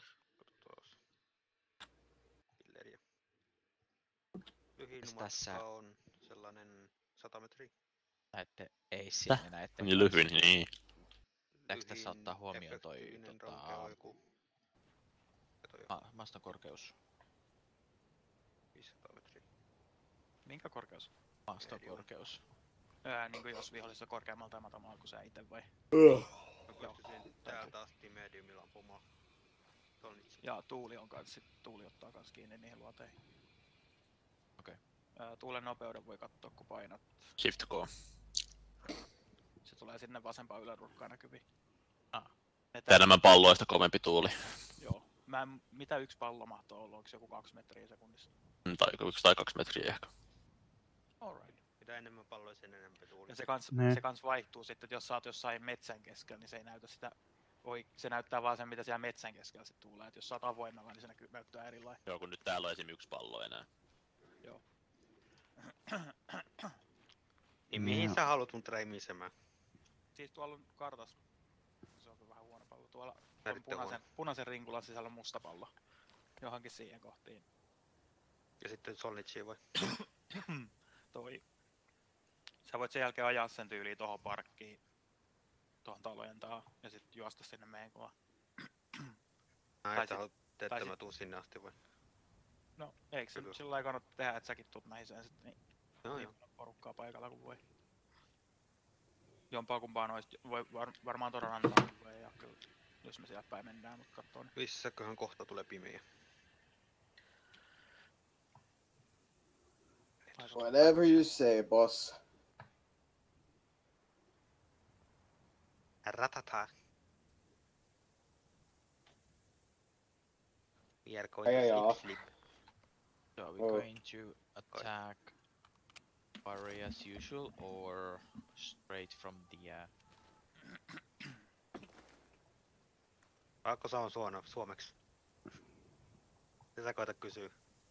Lyhin Tässä- matka on sellainen sata metriä. Näette Acein ja näette... Niin lyhyin, niin. Pitääkö tässä ottaa huomioon toi efektiivinen tota, ranke on joku... Kato jo, ma- maaston korkeus? viisisataa metriä. Minkä korkeus? Maaston korkeus. Ää, niinku jos vihollis on korkeammalla tai matalalla kuin sä ite vai? Mä pystyisin täältä asti mediumilla ampumaan. Tonitsi. Ja tuuli on kans, sit tuuli ottaa kans kiinni niihin luoteihin. Okei. Ää, tuulen nopeuden voi katsoa kun painat. Shift K. Se tulee sinne vasempaan ylänurkkaan näkyviin. Ah. Mitä enemmän palloa, sitä kovempi tuuli. Joo. Mä en, mitä yksi pallo mahtoo olla, onks joku kaksi metriä sekunnissa? Mm, Tai yksi tai kaksi metriä ehkä. Alright. Mitä enemmän palloja, sen enemmän tuuli. Ja se kans, Ne. se kans vaihtuu sitten, että jos sä oot jossain metsän keskellä, niin se ei näytä sitä... Oi, se näyttää vaan sen, mitä siellä metsän keskellä sit tuulee. Et jos sä oot avoimella, niin se näkyy, näyttää erilainen. Joo, kun nyt täällä on esim. Yksi pallo enää. Joo. Niin mihin No. sä haluat mut reimisemään? Siis tuolla on kartas. Se on vähän huono pallo. Tuolla on Erittäin punaisen, punaisen rinkulan sisällä on musta pallo. Johonkin siihen kohtiin. Ja sitten Solnitsiin vai? Toi. Sä voit sen jälkeen ajaa sen tyyliin tohon parkkiin. Tohon talojen taa. Ja sit juosta sinne meidän kuvaan. Ai, Tai että sit- haluat, tai että sit- mä tuun sinne asti vai? No, eikö se Kyllä. sillä lailla kannata tehdä, että säkin tuut näihin sen sitten niin, Joo niin joo. porukkaa paikalla kun voi. Jompaa kumpaa noista voi var, varmaan tuoda rantaa voi ja kyllä, jos me siellä päin mennään, mutta kattoo niin. Missäköhän kohta tulee pimeä? Whatever you say, boss. Ratata. We are going Ai, ai, to ai. flip flip. So are we Oh. going to attack parry as usual or straight from the... Uh... Saako se on suona, suomeksi? Tätä koeta kysyä.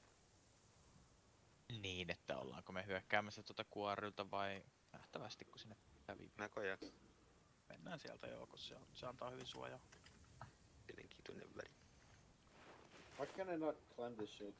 Niin, että ollaanko me hyökkäämässä tuota kuorilta vai nähtävästi kun sinne kävi. Näköjään. Mennään sieltä joo, kun se, on, se antaa hyvin suojaa. Mielenkiintoinen väri. Why can I not climb this shit?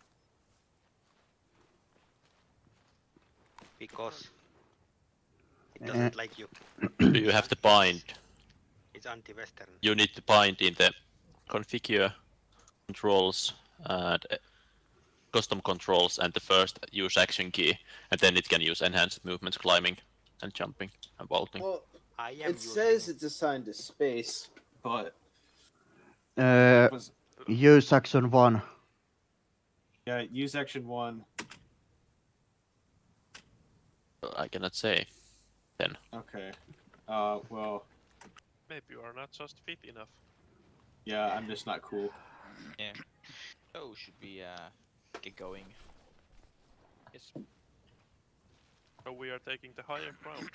Because it Eh. doesn't like you. You have to bind. It's anti-western. You need to bind in the configure controls and uh, custom controls and the first use action key, and then it can use enhanced movements, climbing and jumping and vaulting. Well, I am it says using- it's assigned to space, but Uh, Was, use action one. yeah, use action one. I cannot say. Okay. Uh, well, Maybe you are not just fit enough. yeah, I'm just not cool. So should we uh, get going? Yes. So we are taking the higher ground.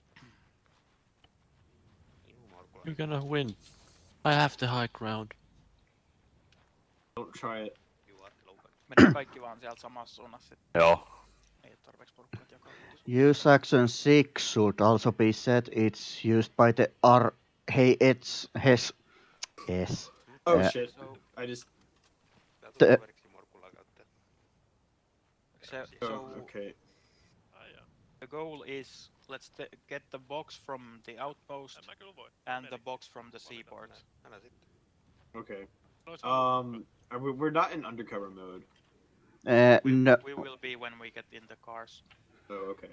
Jumaukula. You're gonna win. I have the high ground. Don't try it. You are low. Mennään kaikki vaan sieltä samassa suunnassa sit. Joo. Ei oo tarpeeksi porukkaa jakautua. Use action six should also be set. It's used by the R. Hey, it's Hes. Yes. Oh Uh, shit! So, I just. Tää tuli Tö- kaveriksi Morkulla kautta. so, Oh, so okay. Ai jaa. the goal is let's t- get the box from the outpost En mä kyllä voi. and the Meni. box from the Valita. seaport. Älä sitten. Okay. Nois halua Um, are we, we're not in undercover mode. uh, We, no. we will be when we get in the cars. Oh, okay.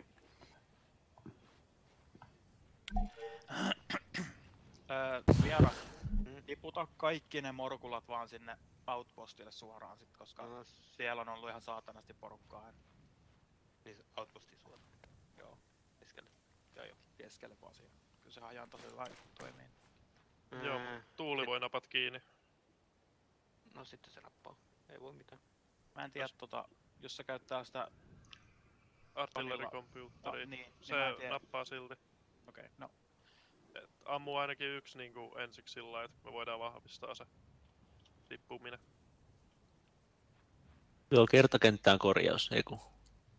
Öö, vieras, tiputa kaikki ne morkulat vaan sinne outpostille suoraan sit, koska No, siellä on ollut ihan saatanasti porukkaa. niin outpostiin suoraan. Joo, Keskelle. joo joo, keskelle vaan siihen. Kyllä se ajan tasalla toimii. Joo, Ää, mut tuuli voi napat kiinni. No sitten se nappaa. Ei voi mitään. Mä en tiedä tota, jos se käyttää sitä... Artillerikompuutteri. No, niin, Se niin mä en tiedä. nappaa silti. Okei, okay, no. Et ammu ainakin yksi niinku ensiksi sillä että me voidaan vahvistaa se tippuminen. Joo, kertakenttään korjaus, ei kun.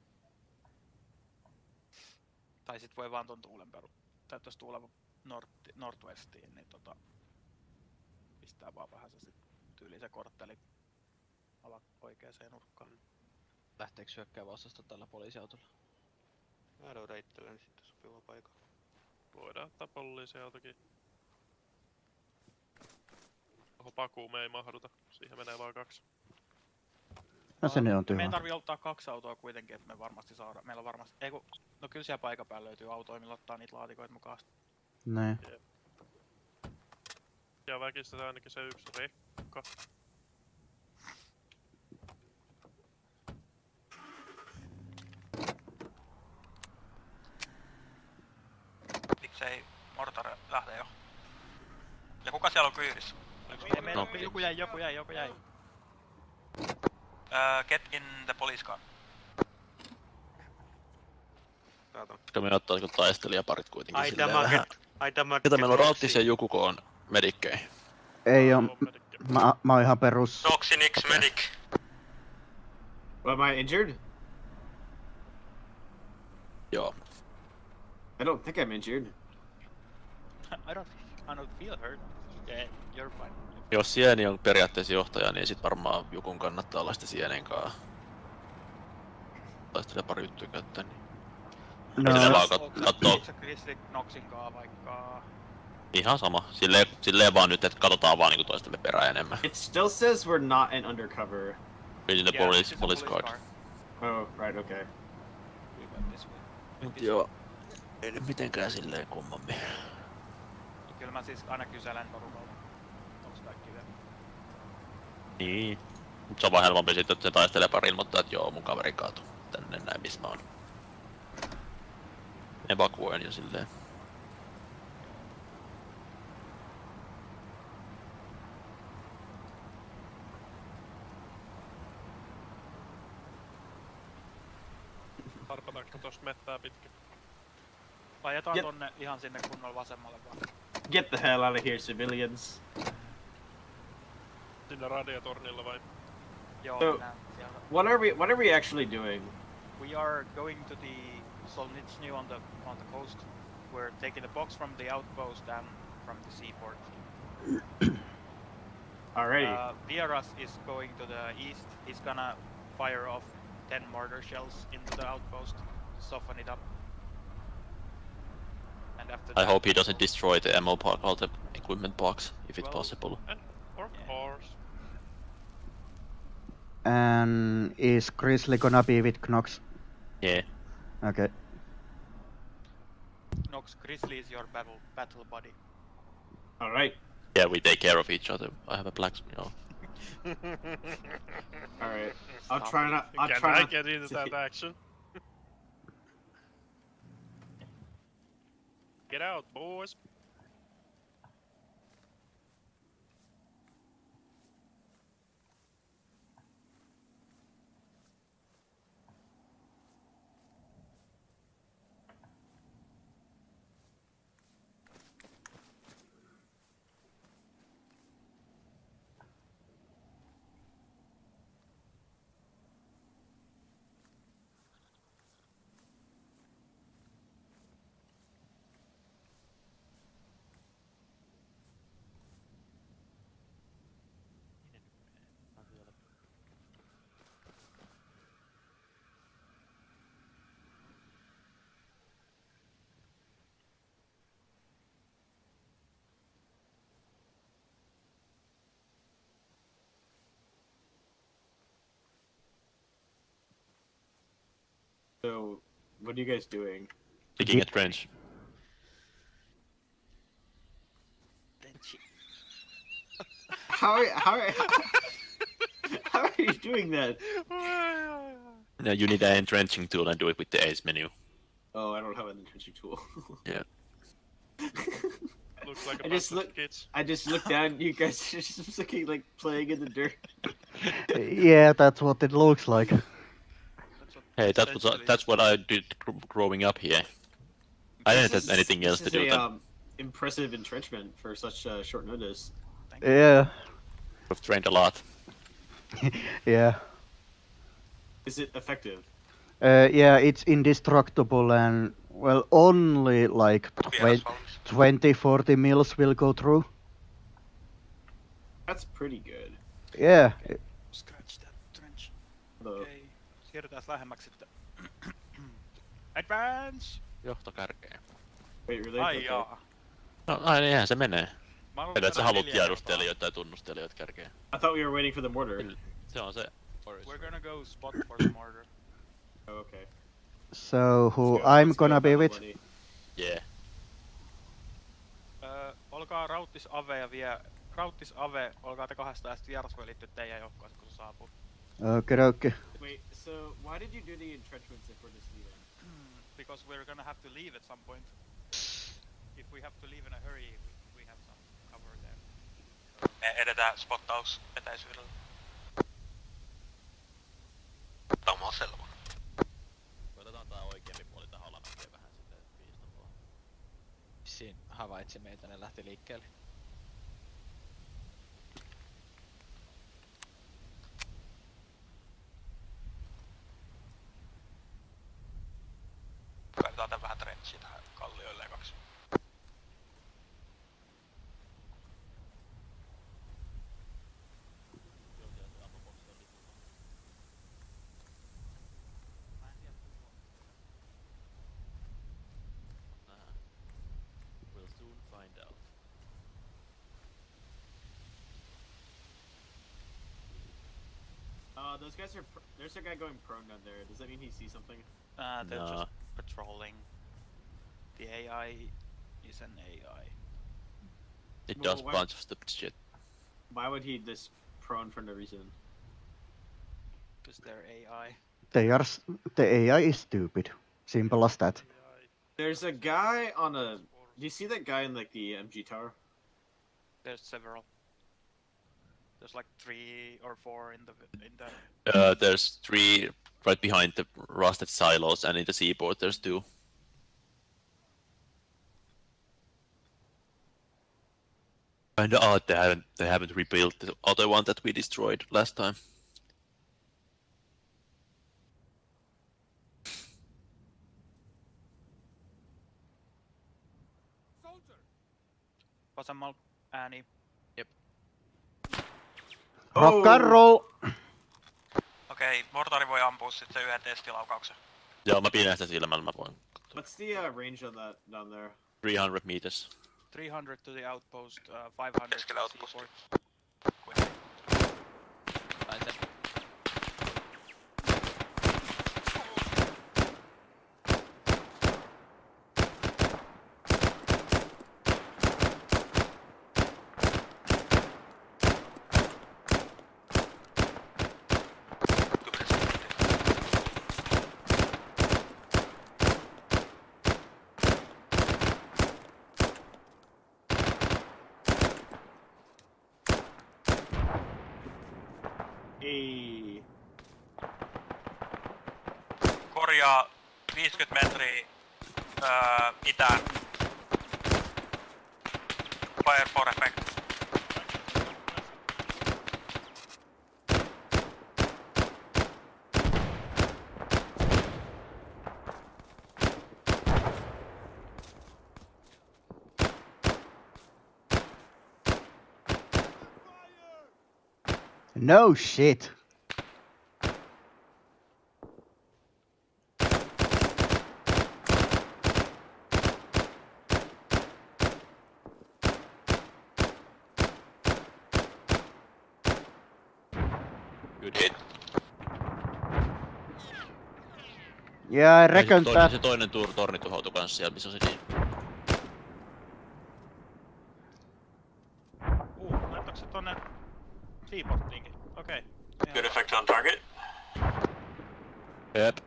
Tai sit voi vaan ton tuulen peru... Tai jos tuulen nord, northwestiin, niin tota... Pistää vaan vähän se sit tyyli se kortteli ala oikeeseen nurkkaan. Lähteekö hyökkäävä osasto tällä poliisiautolla? Mä löydän itselleni sitten sopiva paikka. Voidaan ottaa poliisiautokin. Tuohon pakuun me ei mahduta. Siihen menee vaan kaksi. No se ne on Me ei tyhjä. tarvii ottaa kaksi autoa kuitenkin, että me varmasti saadaan. Meillä on varmasti... Ei kun... No kyllä siellä paikan päällä löytyy autoja, millä ottaa niitä laatikoita mukaan. Niin. Ja väkistetään ainakin se yksi rekka. Miksei Mortar lähde jo? Ja kuka siellä on kyydissä? Ei, meillä on- Joku jäi, joku jäi, joku jäi. Uh, get in the police car. Kato. Koska me ottaisiko taistelijaparit kuitenkin Ai silleen tämä vähän. get, ai tämä Ketä meillä on get Rauttis ja Juku, kun on medikkei. Ei oo... Joo, medikki. Mä, mä oon ihan perus... Toxinix medic. Well, am I injured? Joo. I don't think I'm injured. I don't, I don't feel hurt. Yeah, you're fine. Jos Sieni on periaatteessa johtaja, niin sit varmaan Jukun kannattaa olla sitten Sienen kanssa. Taistelee pari juttuja käyttää, niin No, Silleen vaan Onko kat- kattoo. sä Grizzly Knoxinkaan vaikka... ihan sama. Silleen, silleen vaan nyt, että katsotaan vaan niinku toistemme perään enemmän. It still says we're not in undercover. Kyllä the Yeah, police, this is a police card. car. Oh, right, okay. We went this way. Mut joo. Ei nyt mitenkään silleen kummammin. Kyllä mä siis aina kyselen porukalta. Onks kaikki vielä? Niin. Mut se on vaan helpompi sitten, että se taistelee pari ilmoittaa, että joo, mun kaveri kaatu tänne näin, missä mä oon. Evakuoin jo silleen. Tarpataanko tosta mettää pitkin? Ajetaan Jep. tonne ihan sinne kunnolla vasemmalle vaan. Get the hell out of here, civilians. Sinne radiotornilla vai? Joo, So- mennään sieltä. What are we? What are we actually doing? We are going to the Solnitsny on the on the coast. We're taking the box from the outpost and from the seaport. Alrighty. Uh, Vieras is going to the east. He's gonna fire off ten mortar shells into the outpost to soften it up. And after I that, hope he doesn't destroy the ammo box or the equipment box, if it's Well- possible. And, or Yeah. cars. And is Grizzly gonna be with Knox? Yeah. Okay. Nox Grizzly is your battle battle buddy. All right. Yeah, we take care of each other. I have a black, you know. All right. I'll Stop try it. not. I'll Can try I not. get into to that hit- action? Get out, boys! So, what are you guys doing? Digging a trench. How are how are how are you doing that? No, you need an entrenching tool and do it with the ace menu. Oh, I don't have an entrenching tool. Yeah. Looks like a I bunch just of look. kids. I just looked down. You guys are just looking like playing in the dirt. Yeah, that's what it looks like. That's what Hey, that's what essentially that's is. what I did gr- growing up here. I didn't This have is- anything else this to is do a, than um, impressive entrenchment for such uh, short notice. Thank you. Yeah, I've trained a lot. yeah. Is it effective? Uh, yeah, it's indestructible and, well, only like Vieras twen- valmis. twenty forty mils will go through. That's pretty good. Yeah. Scratch that trench. Although, Okei. Siirrytään lähemmäksi sitten. Advance! Johto kärkeä. wait, really? Ai Okay. jaa. No, ai niinhän se menee. Mä oon Eli että sä tänään haluat neljä kertaa. tiedustelijoita tai tunnustelijoita kärkeä. I thought we were waiting for the mortar. Se on se. We're gonna go spot for the mortar. Oh, okay. So who Let's go- I'm let's go gonna be Battle with? Buddy. Yeah. Öö, olkaa Rauttis Ave ja vie... Rauttis Ave, olkaa te kahdesta ja sit vieras voi liittyä teidän joukkoon, kun se saapuu. Okay, okay. Wait, so why did you do the entrenchments if we're just leaving? Because we're gonna have to leave at some point. If we have to leave in a hurry, we, we have some cover there. Me edetään spottaus etäisyydellä. Tämä on selvä. Koitetaan tää oikeampi puoli tähän alamäkeen vähän sitten viistopoa. Siinä havaitsi meitä, ne lähti liikkeelle. Kaivetaan tän vähän trenchiä tähän kallioille ekaksi. We'll soon find out. Uh, those guys are. Pr there's a guy going prone down there. Does that mean he sees something? Uh, they're No. just patrolling. The A I is an A I. It Well, does why- bunch of stupid shit. Why would he this prone for no reason? Because they're A I. They are. s- The A I is stupid. Simple as that. There's a guy on a. Do you see that guy in like the M G tower? There's several. There's like three or four in the in the. Uh, there's three right behind the rusted silos, and in the seaport there's two. And odd they haven't they haven't rebuilt the other one that we destroyed last time. Vasemmal ääni. Rock and roll! Okei, mortari voi ampua sit sen yhden testilaukauksen. Joo, mä pidän sitä silmällä, mä voin. What's the uh, range on that down there? three hundred meters. three hundred to the outpost, uh, five hundred to Keskellä the outpostia. seaport. Tai se. Kymmenen sekuntia. Hey. Korjaa viisikymmentä metriä öö, itään. Fire for effect. No shit. Good hit. Yeah, I Ja reckon sit that... toinen, se toinen tuur, torni tuhoutui kans siellä, missä on se niin. Uh, laittoiko se tonne seaporttiinkin? Okei. Okay. Good effect on target. Jep.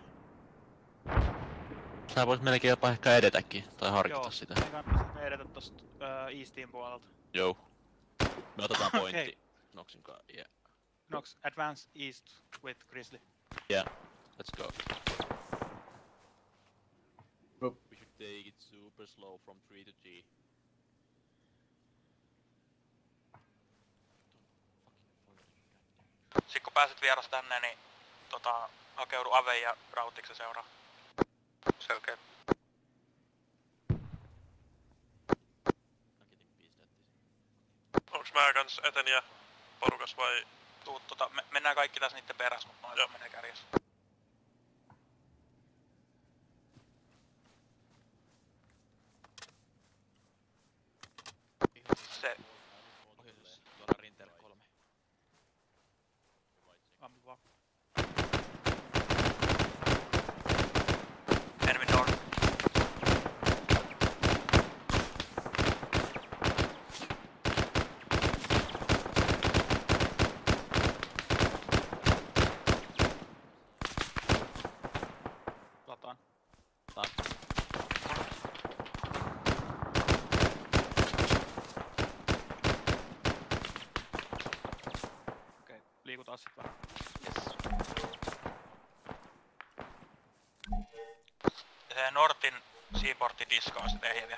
Sä vois melkein jopa ehkä edetäkin, tai harkita Joo, sitä. Joo, me kannattaisi edetä tosta uh, Eastin puolelta. Joo. Me otetaan pointti. Okay. Noxin kaa, yeah. Nox, advance east with Grizzly. Yeah, let's go. Oh. We should take it super slow from three to G. Sitten kun pääset vieras tänne, niin tota, hakeudu Aveen ja Rautiksen seuraa. Selkeä. Onks mä kans eteniä porukas vai? Tuu, tota, me, mennään kaikki tässä niitten perässä, mutta noin menee kärjessä. Se. Tuolla rinteellä kolme. Ammu vaan. Enemy north. Lataan. Taas. Okei, liikutaan sit vähän. Se Nortin seaportti disko on sitten ehjä vielä.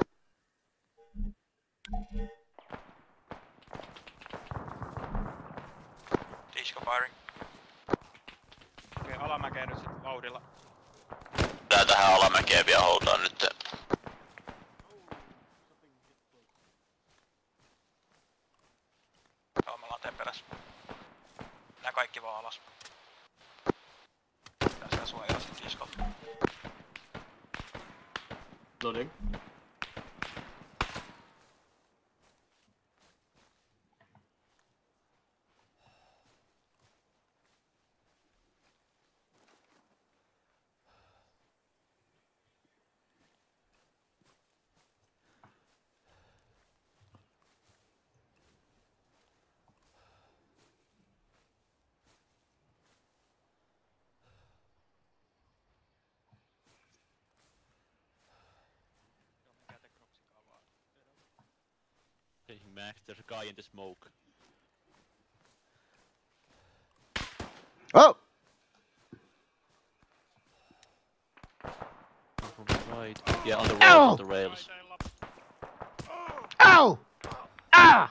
Disco firing. Okei, alamäkeen nyt sit vauhdilla. Tää tähän alamäkeen vielä holdaan nyt. Joo, me ollaan teen perässä. Nää kaikki vaan alas. Tästä suojaa sit diskolta. Loading. Taking Max, there's a guy in the smoke. Oh! From the right. Yeah, on the rails, Ow! on the rails. Ow! Ah!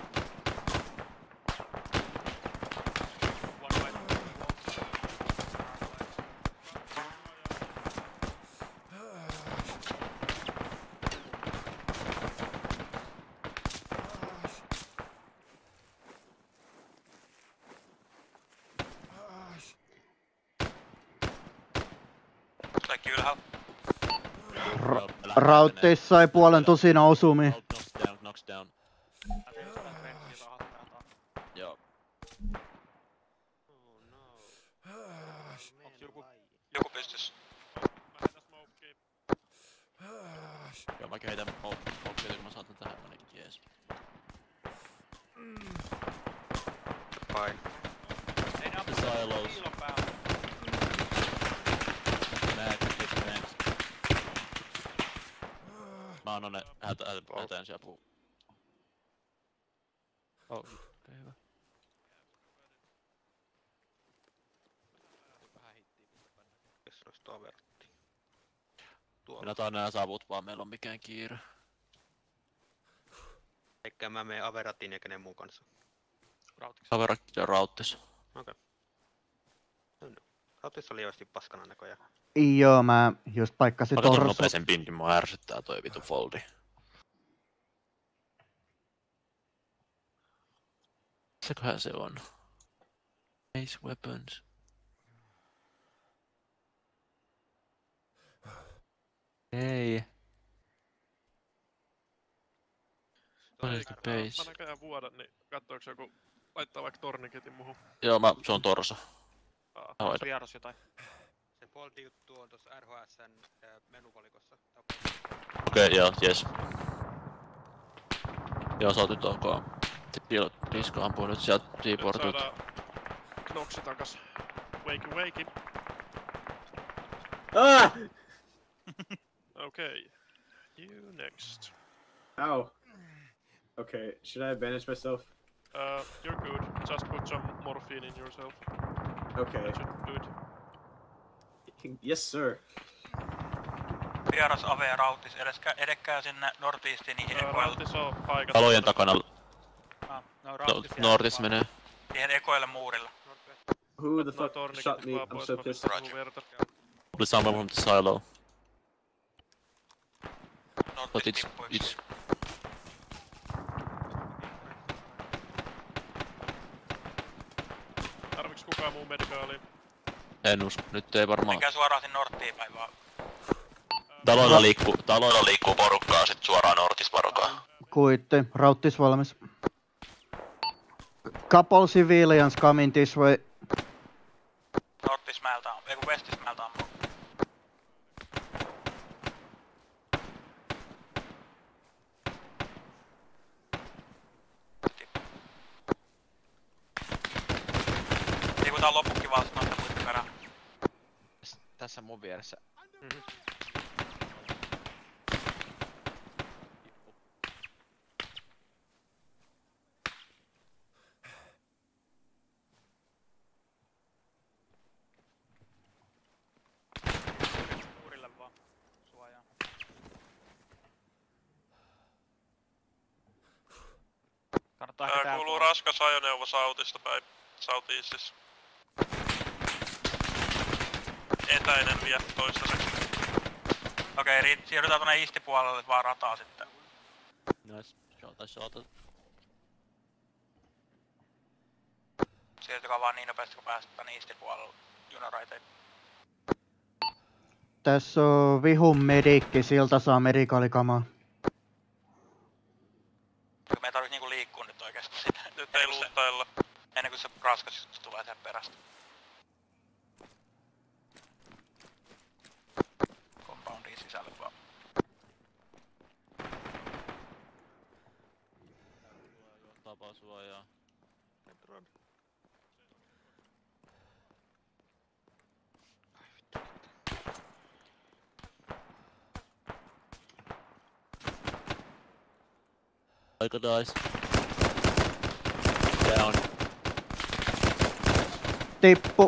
Kaikki ylhäällä. Ra- Rautteissa sai puolen tusina osumia. Knocks down, knocks down. Mä tein sitä trendkiä tahan rataa. Joo. Oh no. Onks joku? Joku pystys. Mä heitän smokea. Joo, mäkin heitän smokeja, kun mä saatan tähän ainakin, jees. Fine. Ei ne The silos. piilon päällä. Max, just Max. Mä annan ne hätä, hätä, hätään siellä puu. Oh, okei okay, hyvä. Jos noista avertti. Minä otan nää savut vaan, meillä on mikään kiire. Eikä mä mene averatiin ja kenen muun kanssa. Kaverat ja rauttis. Okei. Okay. Rautissa oli lievästi paskana näköjään. Joo, mä just paikkasin Mä katson torso. nopeesen pindin, mua ärsyttää toi vitu foldi. Missäköhän se on? Ace weapons. Ei. Olisiko base? Mä näköjään vuoda, niin katsoinko joku laittaa vaikka torniketin muhun. Joo, mä, se on torso. Aa. Onks vieras jotain? Boldi-juttu on tuossa R H S:n äh, menuvalikossa. Okei, okay, joo, jes. Joo, sä oot nyt ok. Disko ampuu nyt sieltä T-portilta. Nyt saadaan Knoxi takas. Wakey wakey. Ah! Okay. You next. Ow. Okay, should I bandage myself? Uh, you're good. Just put some morphine in yourself. Okay. That should do it. Yes, sir. Vieras ave ja rautis. Edeskä, edekää sinne northeastiin niihin Uh, ekoille. Rautis on paikat. Talojen takana. Ah, no, No, rautis jää Nortis vaan menee. siihen ekoille muurille. Who the No, fuck torniket shot me? vaan I'm pois, so mä pissed. pistän sun verta. Probably someone from the silo. Nortis But it's, tippui it's... yksi. Tarviks kukaan muu medikaaliin? En usko, nyt ei varmaan. Menkää suoraan sinne norttiin päin vaan. Taloilla liikkuu, taloilla liikkuu porukkaa, sit suoraan Nortis varokaa. Kuitti, rauttis valmis. Couple civilians coming this way. Norttismäeltä on, ei kun Westismäeltä on. Liikutaan loppukin vaan noita muiden perään. Tässä mun vieressä. Mhm. Muurille vaan suojaan. Kannattaa ehkä Tää tää kuuluu puolella. raskas ajoneuvo Sautista päin. Southeastissa. Etäinen vie toistaiseksi. Okei, okay, siirrytään tuonne istipuolelle vaan rataa sitten. Nice, shota shota. Siirtykää vaan niin nopeasti kun pääset tänne istipuolelle junaraiteen. Tässä on vihun medikki, siltä saa medikaalikamaa. Kyllä me ei tarvitse niinku liikkua nyt oikeesti sitä. Nyt ei luuttailla. Ennen kuin se raskas tulee sieltä perästä. Compoundiin sisälle vaan. Tapa suojaa. Aika nice. Down. Tippu.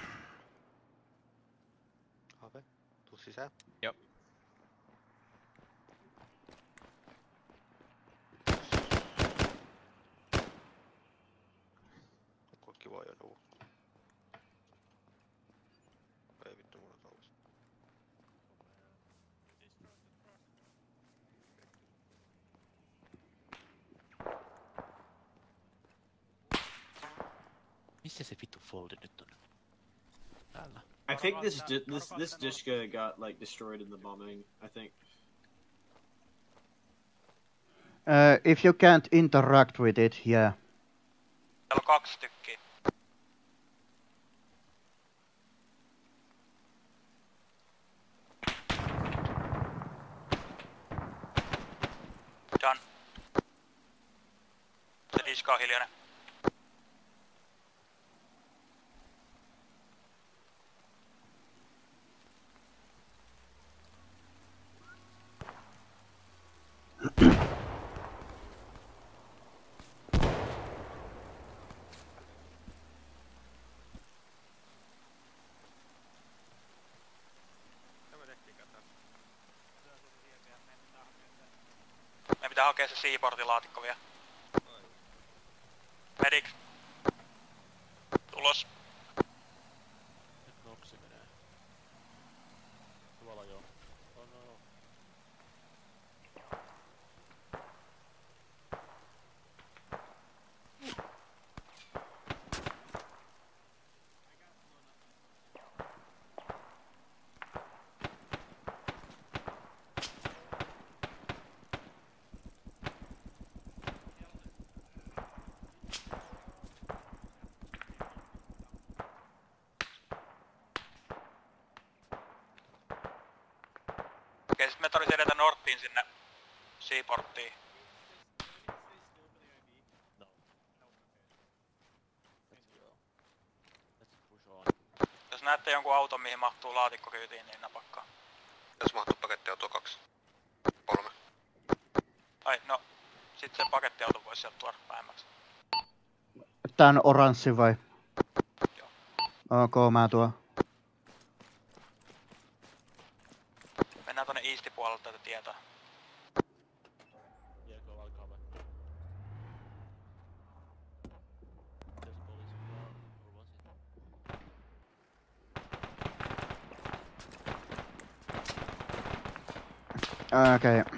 Ave, tuu sisään. Joo. Onko kiva ajoneuvo? Ei vittu, mulla on kauas. Missä se vittu foldi nyt on? Täällä. I think this di this this Dishka got like destroyed in the bombing. I think. Uh, if you can't interact with it, yeah. Täällä on kaksi tykkiä. Done. Se diska on hiljainen. Meidän pitää hakea se Seaportin laatikko vielä. Medic. Tulos. Nyt Noxi menee. Tuolla joo. Oh no. Okei, sit me tarvitsisi edetä Norttiin sinne Seaporttiin. Jos näette jonkun auton, mihin mahtuu laatikko kyytiin, niin napakkaa. Jos mahtuu pakettiauto kaksi. Kolme. Ai, no. Sit sen pakettiauto voisi sieltä tuoda vähemmäksi. Tän oranssi vai? Joo. Ok, mä tuon. Mennään tonne Eastin puolelle tätä tietää. Okei. Okay.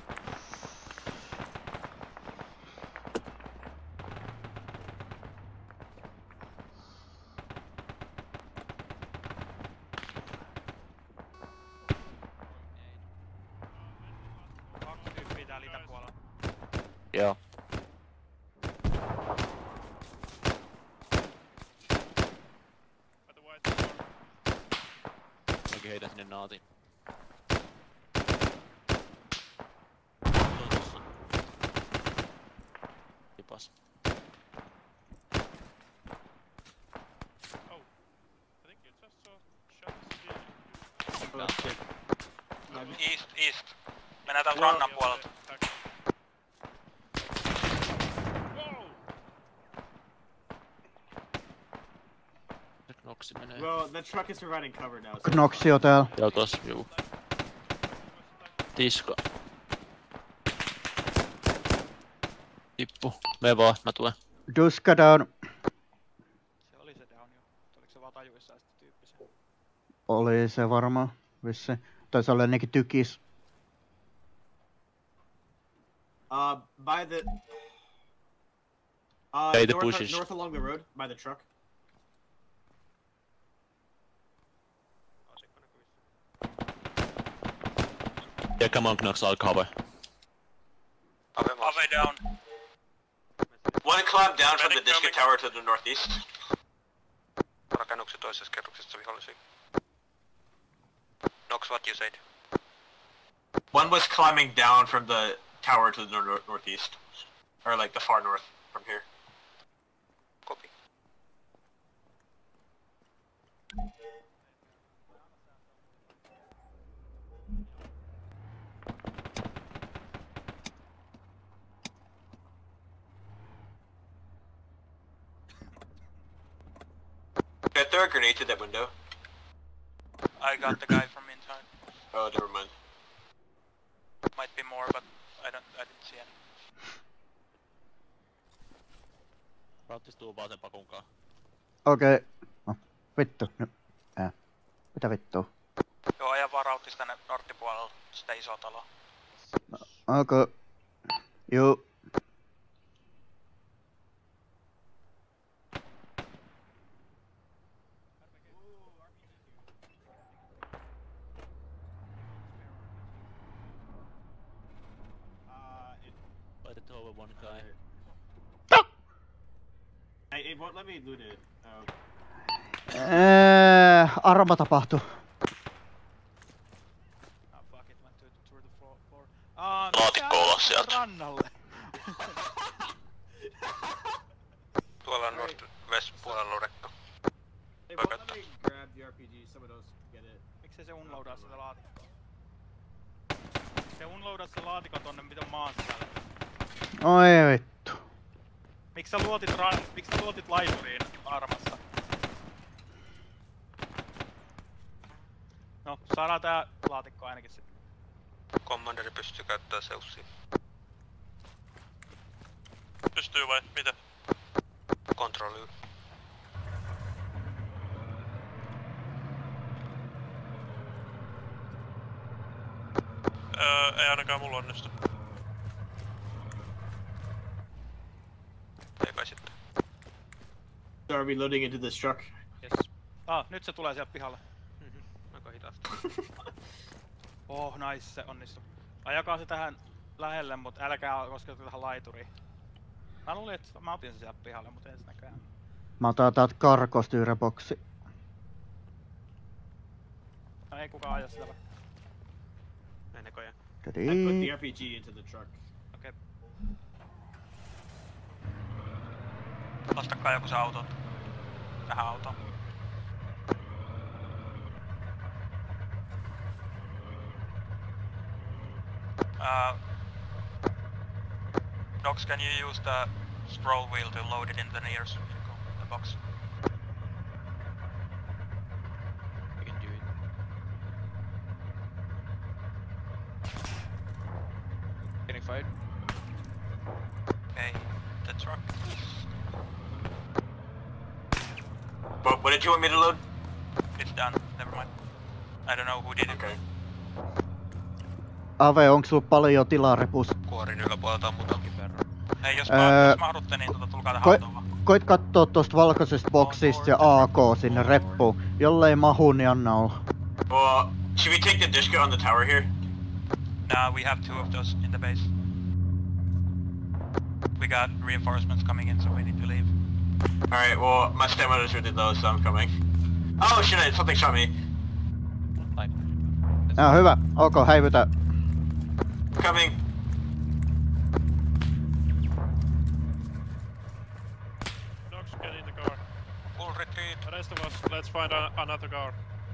Kaksi tyyppiä täällä itäpuolella. Joo. Mäkin heitän sinne naatiin. Tipas. Oh. I think you just saw shots here. East, east. Mennään täältä rannan puolelta. Knoxi menee. Well, the truck is providing cover now. So Knoxio täällä. Joo, tossa, juu. Tiska. Tippu. Mene vaan, mä tuen. Duska down. Se oli se down jo. Oliko se vaan tajuissaan sitä tyyppisen? Oli se varmaan. Vissi. Taisi olla ennenkin tykis. Uh, by the. Uh, Hey, the north, bushes. north along the road, by the truck. Yeah, come on, Knox, I'll cover. Ave down. One climb down from the disco tower to the northeast. Rakennuksen toisessa kerroksessa vihollisia. Nox, what you said? One was climbing down from the tower to the nor northeast. Or like the far north from here. Copy. Can I throw a grenade to that window? I got the guy from inside. Oh, never mind. Might be more, but I don't. I didn't see any. Rauttistuu vaan sen pakunkaan. Okei. Okay. No, vittu. No. Ää. Mitä vittua? Joo, ajan vaan rauttis tänne norttipuolelle, sitä isoa taloa. No, okei. Okay. Juu. Lighted over one guy. Hey, it won't let me loot it. Oh. Eee, Arma tapahtui. Ah, fuck it, went to, through the floor. floor. Ah, Laatikko ulos sieltä. Rannalle. Tuolla on north-west puolella on rekka. Hey, won't let me grab the R P G. Someone else get it. Miksei se unloadaa sitä laatikkoa? Se unloadaa se laatikko tonne mitä maan sisälle. Oi vittu. Miksi sä luotit ran... Miksi sä luotit laituriin Armassa? No, saadaan tää laatikko ainakin sit. Commanderi pystyy käyttämään seussia. Pystyy vai mitä? Control Y. Öö, ei ainakaan mulla onnistu. Ei kai sitten. So are we loading into this truck? Yes. Ah, nyt se tulee sieltä pihalle. Aika hitaasti. Oh, nice, se onnistu. Ajakaa se tähän lähelle, mut älkää kosketa tähän laituriin. Mä luulin, että mä otin sen sieltä pihalle, mut ei se näköjään. Mä otan täältä karkostyyräboksi. No ei kukaan aja sitä. Näin näköjään. I put the R P G into the truck. Okei. Lastakaa joku se auto. Tähän autoon. Uh, Docs, can you use the scroll wheel to load it in the near the box? We can do it. Getting fired. Okay, the truck. What, what did you want me to load? It's done. Never mind. I don't know who did it. Okay. Ave, onks sulla paljon tilaa repus? Kuorin yläpuolelta on muutamkin verran. Hei, jos, Öö, mä, jos mahdutte, niin tota, tulkaa tähän Ko autoon vaan. koit kattoo tosta valkoisesta boksista se A K sinne reppuun. Jollei mahu, niin anna olla. Well, should we take the disc on the tower here? Nah, we have two of those in the base. We got reinforcements coming in, so we need to leave. Alright, well, my stamina is really low, so I'm coming. Oh shit, something shot me. Ah, hyvä. Ok, häivytä. Coming. Nox, get in the car. Full retreat. The rest of us, let's find a, another car.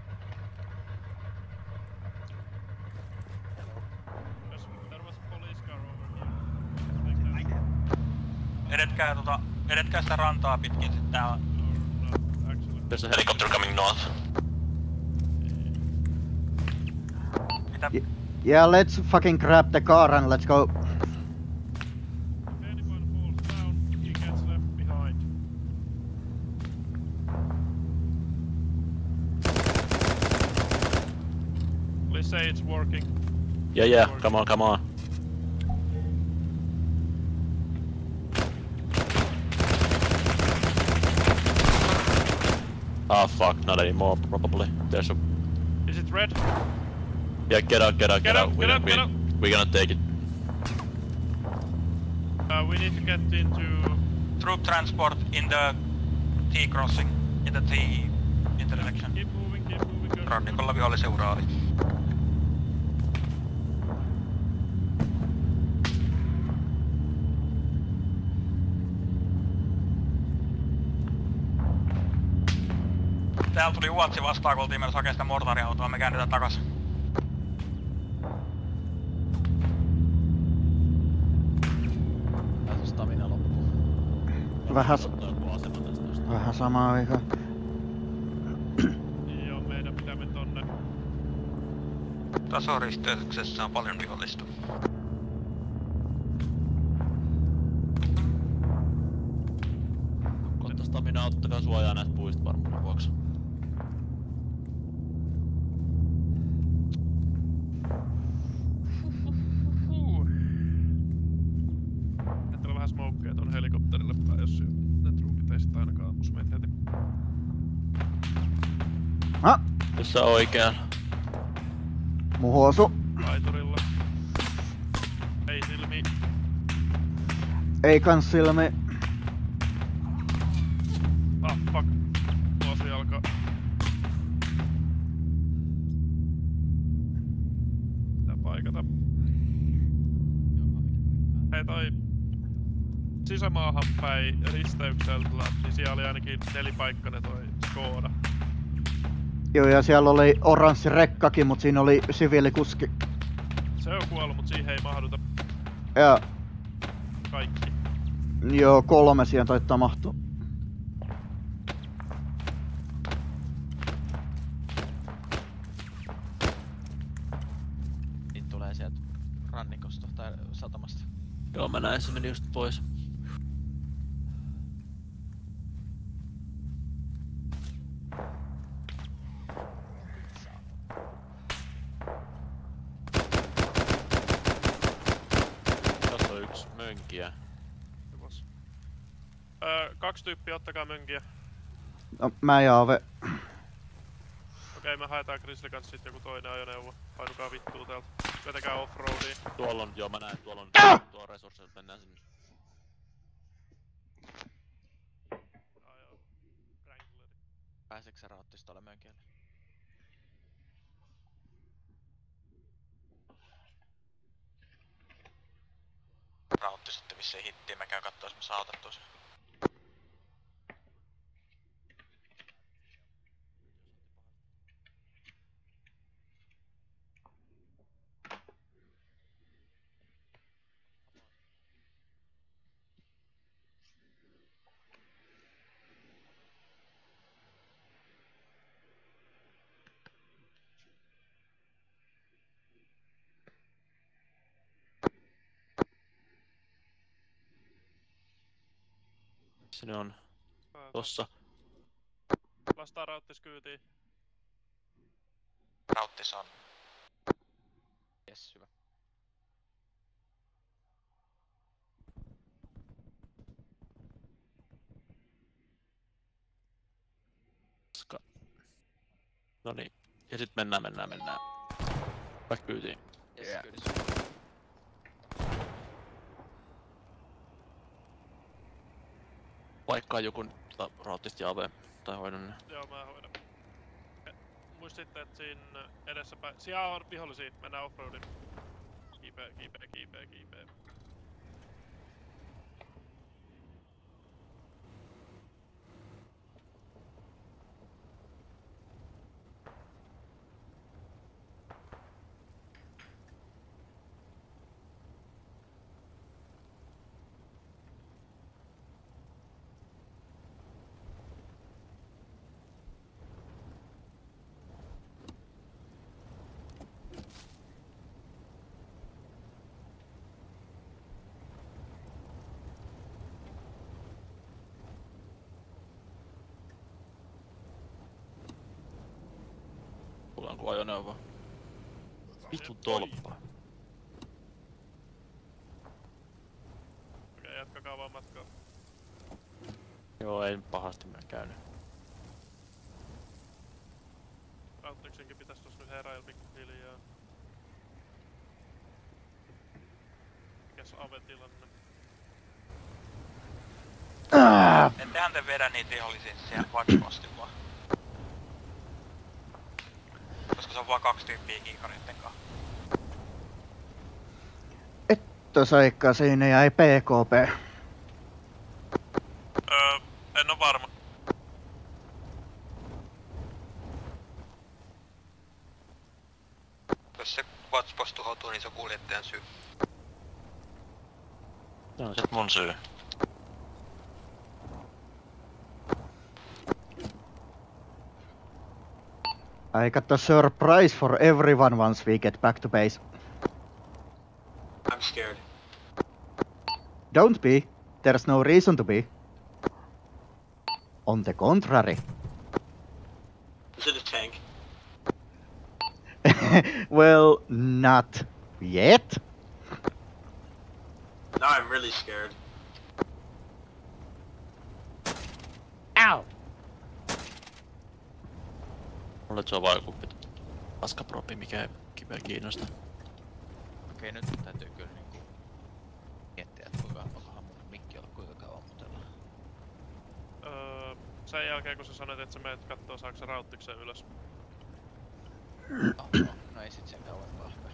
There's, there was a police car over here. Edetkää, tota, edetkää sitä rantaa pitkin sit täällä. No, actually. There's a helicopter coming north. Mitä? Y yeah, let's fucking grab the car and let's go. If anyone falls down, he gets left behind. Please say it's working. Yeah, yeah, come on, come on. Ah, fuck, not anymore, probably. There's a... Is it red? Yeah, get out, get out, get, Get out. out, We get don't- out, we, get out. We're gonna take it. Uh, we need to get into... Troop transport in the T crossing. In the T intersection. Keep moving, keep moving, go. Rannikolla vihollisen seuraa oli. Täällä tuli Uotsi vastaan, kun oltiin menossa hakemaan sitä mortaariautoa, me käännetään takas. Pääsy stamina loppuu. Vähän, s- Ottaa joku asema tästä just. vähän samaa vika. Joo, meidän pitää mennä tonne. Tasoristeyksessä on paljon vihollista. Ottaa stamina, ottakaa suojaa näistä puista varmuuden vuoksi. Huh. Että on vähän smokkeja ton helikopterille päin, jos ne truukit ei sit ainakaan ammus meitä heti. Ah, Tässä oikean. muhu osu. Laiturilla. Ei silmi. Ei kans silmi. Ah, fuck. Vuosi alkaa. Pitää paikata. Hei toi sisämaahan päin risteyksellä, niin siellä oli ainakin nelipaikkainen toi Skoda. Joo, ja siellä oli oranssi rekkakin, mut siinä oli siviilikuski. Se on kuollut, mut siihen ei mahduta Ja kaikki. joo, kolme siihen taitaa mahtua. Niin tulee sieltä rannikosta tai satamasta. Joo, mä näin, se meni just pois. Tässä on yksi mönkiä. Jokos. Öö, kaksi tyyppiä, ottakaa mönkiä. No, mä ja Ave. Okei, me haetaan Grizzly kanssa sit joku toinen ajoneuvo. Painukaa vittuu täältä. Vetäkää offroadiin. Tuolla on, joo mä näen, tuolla on tuo resurssi, että mennään sinne. Ajaa. Wrangleri. Pääseekö sä Rauttista ole mönkijälle? vissiin hittiin, mä käyn kattoo, jos mä saan otettua sen. Se on tossa. Lastaa rauttis kyytiin. Rauttis on. Jes, hyvä. Ska. Noniin. Ja sit mennään, mennään, mennään. Vaikka kyytiin. Jes, Yeah. kyydissä. Paikkaa joku tota, rauttista jaaveen tai hoidon ne. Joo, mä hoidan. Muistitte, että siinä edessäpäin... Siellä on vihollisia, mennään offroadin. Kiipeä, kiipeä, kiipeä, kiipeä. Tullaanko ajoneuvo? Vittu tolppa. Okei, jatkakaa vaan matkaa. Joo, ei pahasti mä käynyt. Rauttiksenkin pitäis tossa nyt heräillä pikkuhiljaa. Mikäs Ave-tilanne? Ettehän te vedä niitä vihollisia siellä watchpostilla. Koska se on vaan kaksi tyyppiä kiikareitten kanssa. Että saikka siinä jäi P K P. Öö, en oo varma. Jos se watchpost tuhoutuu, niin se on kuljettajan syy. Se on sit mun syy. I got a surprise for everyone once we get back to base. I'm scared. Don't be. There's no reason to be. On the contrary. Is it a tank? Well, not yet. Now I'm really scared. Ow! Mulle se on vaan joku paskapropi, mikä ei kipeä kiinnosta. Okei, nyt täytyy kyllä niinku miettiä, että kuinka onkohan mun mikki olla kuinka kauan mutella. Öö, sen jälkeen kun sä sanoit, että sä menet kattoo saako sä rauttikseen ylös. No, no, no ei sit sen kauempaa hyvä.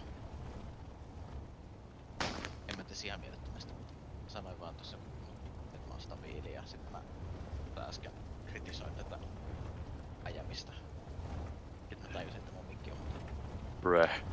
En mä tes ihan mielettömästi, mutta sanoin vaan tossa, että mä oon stabiili ja sit mä äsken kritisoin tätä ajamista. Sitten mä tajusin, että mun mikki on mutella. Breh.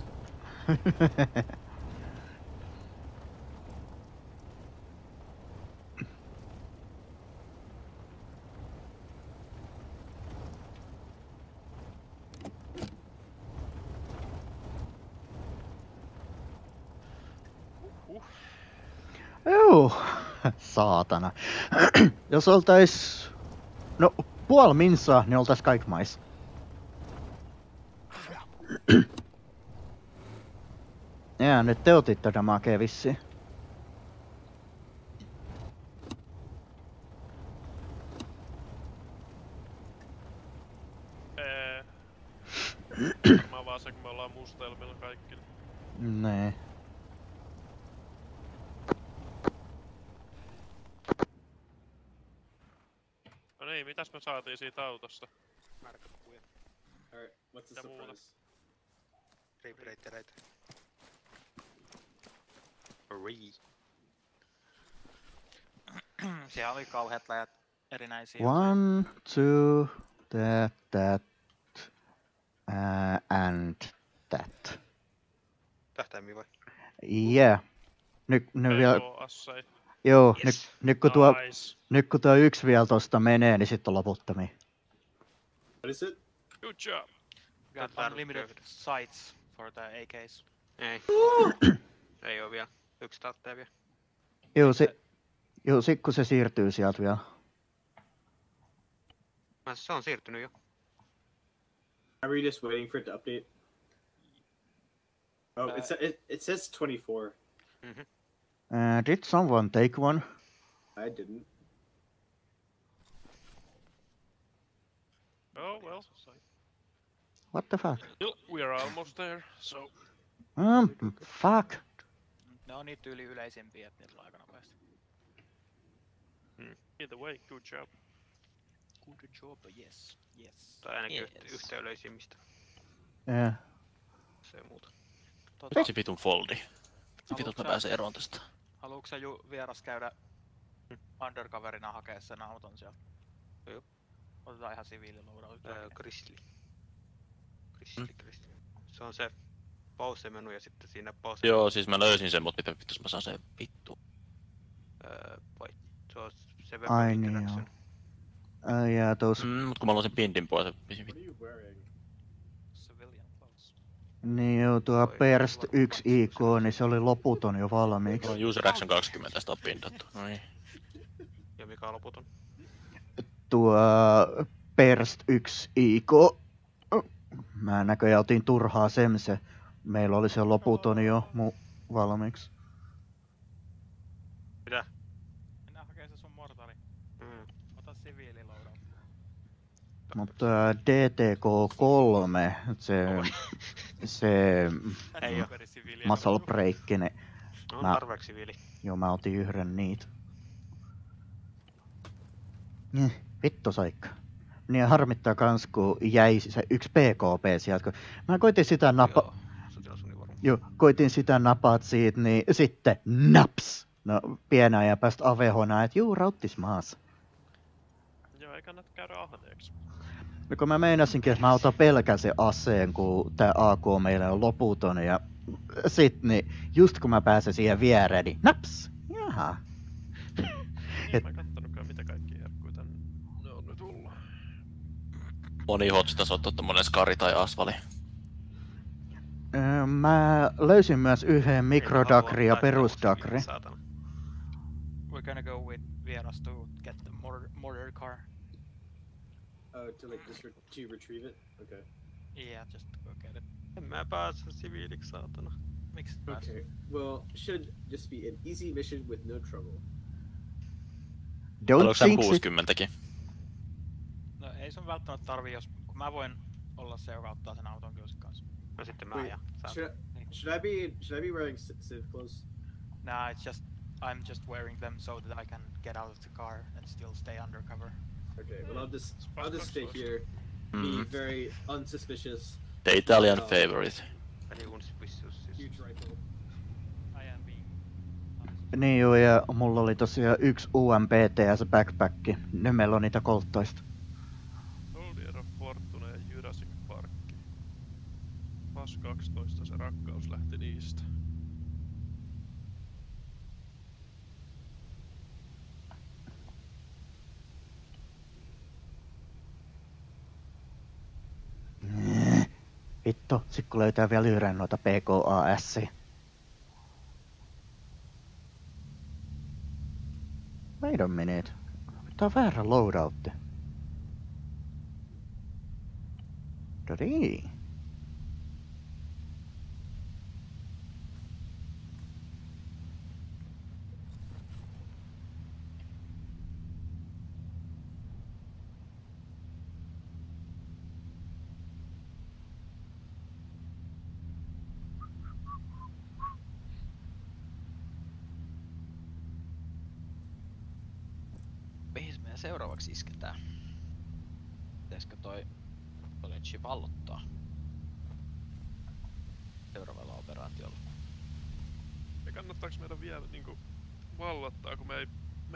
Joo, saatana. Jos oltais... No, puol minsaa, niin oltais kaik mais. Jaa, nyt te otitte damakea vissiin. Eee. Mä vaan se, kun me ollaan mustelmilla kaikki. Nee. No niin, mitäs me saatiin siitä autosta? Märkäpuja. Alright, what's the Ja muuta. surprise? Reibreitereitä. Rii. Siellä oli kauheat läjät erinäisiä. One, two, that, that, uh, and that. Tähtäimiä vai? Yeah. Nyt, nyt vielä... Assei. Joo, Yes. nyt, nyt, kun tuo, Nice. nyt kun tuo yksi vielä tosta menee, niin sitten on loputtomia. What is it? Good job. Got Tätä unlimited löytyy. sights for the A Ks. Ei. Ei oo vielä. Yksi tarvitsee vielä. Joo, se, joo, sit kun se siirtyy sieltä vielä. Mä- Se on siirtynyt jo. Are we just waiting for it to update? Oh, Uh, it, sa- it, it says twenty-four. Uh, did someone take one? I didn't. Oh well. What the fuck? Still, we are almost there, so... Um, fuck. Ne on niitä yli yleisimpiä, että niitä tulee aika nopeasti. Either way, good job. Good job, yes. Yes. Tai ainakin yes. yes. yhtä yleisimmistä. Yeah. Se ei muuta. Tota, Se vitun foldi. Vitut Haluatko mä sä- pääsen eroon tästä. haluatko sä Ju vieras käydä undercoverina hakea sen auton sieltä? Joo. Otetaan ihan siviililoadaus. Öö, Grizzly. Grizzly, Grizzly. Se on se pause-menu ja sitten siinä pause... Joo, siis mä löysin sen, mutta miten vittus mä saan sen vittu. Öö, vai... Se on se Ai weapon niin interaction. joo. Uh, yeah, those... Mm, mut kun mä luon sen pindin pois, se What are you wearing? Civilian clothes. Niin joo, tuo Voi Perst olla yksi I K, niin se oli loputon jo valmiiksi. mulla on user action kaksikymmentä, sitä on pindattu. No niin. Ja mikä on loputon? Tuo Perst yksi I K. Mä näköjään otin turhaa semse. Meillä oli se loputon jo mu- valmiiksi. Mitä? Mennä hakee se sun mortari. Mm. Ota siviililoadaus. Mutta D T K kolme, se, se Ei oo veri siviiliä. muscle break, niin On Mä- tarpeeksi viili. joo mä otin yhden niitä. Eh, vittu saikka. Niin harmittaa kans kun jäi se yksi P K P sieltä, kun mä koitin sitä napa... Joo, sotilasunivormu. Joo, koitin sitä napaat siitä, niin sitten naps! No pienä ja päästä avehona, et juu, rauttis maassa. Joo, ei kannata käydä ahneeksi. No kun mä meinasinkin, että mä otan pelkän sen aseen, kun tää A K meillä on loputon, ja sit niin, just kun mä pääsen siihen viereen, niin naps! Jaha. Niin, mä en kattonutkaan mitä kaikkia herkkuja tänne ne on nyt tullut. Moni hotstas ottaa tommonen skari tai asvali. Öö, mä löysin myös yhden mikrodakri ja perusdakri. Saatana. We're gonna go with vieras to get the mortar, mortar car. Oh, to like just re- to retrieve it. Okay. Yeah, just go get it. En mä pääse siviiliksi, saatana. Miksi? Okay. Well, should just be an easy mission with no trouble. Don't Haluatko sen jinx it. kuusikymmentäkin? No ei sun välttämättä tarvii, jos kun mä voin olla se, joka ottaa sen auton kyllä kanssa. No sitten mä Wait, ajan. Saat- should I, should I be should I be wearing ci- civ clothes? Nah, it's just I'm just wearing them so that I can get out of the car and still stay undercover. Okay. Well, I'll just I'll just stay here. Be Mm. very unsuspicious. The Italian Oh. favorite. Eli kun vissus siis. Huge rifle. I am being... Niin joo, ja mulla oli tosiaan yksi U M P T S backpack. Nyt meillä on niitä kolttoista. Soldier of Fortuna ja Jurassic Park. Pas kaksitoista se rakkaus lähti niistä. Vittu, sit kun löytää vielä yhden noita P K A S. Wait a minute. Tää on väärä loadoutti. Tadii. Mihin meidän seuraavaksi isketään? Pitäisikö toi College vallottaa? Seuraavalla operaatiolla. Ja kannattaako meidän vielä niinku vallottaa, kun me ei,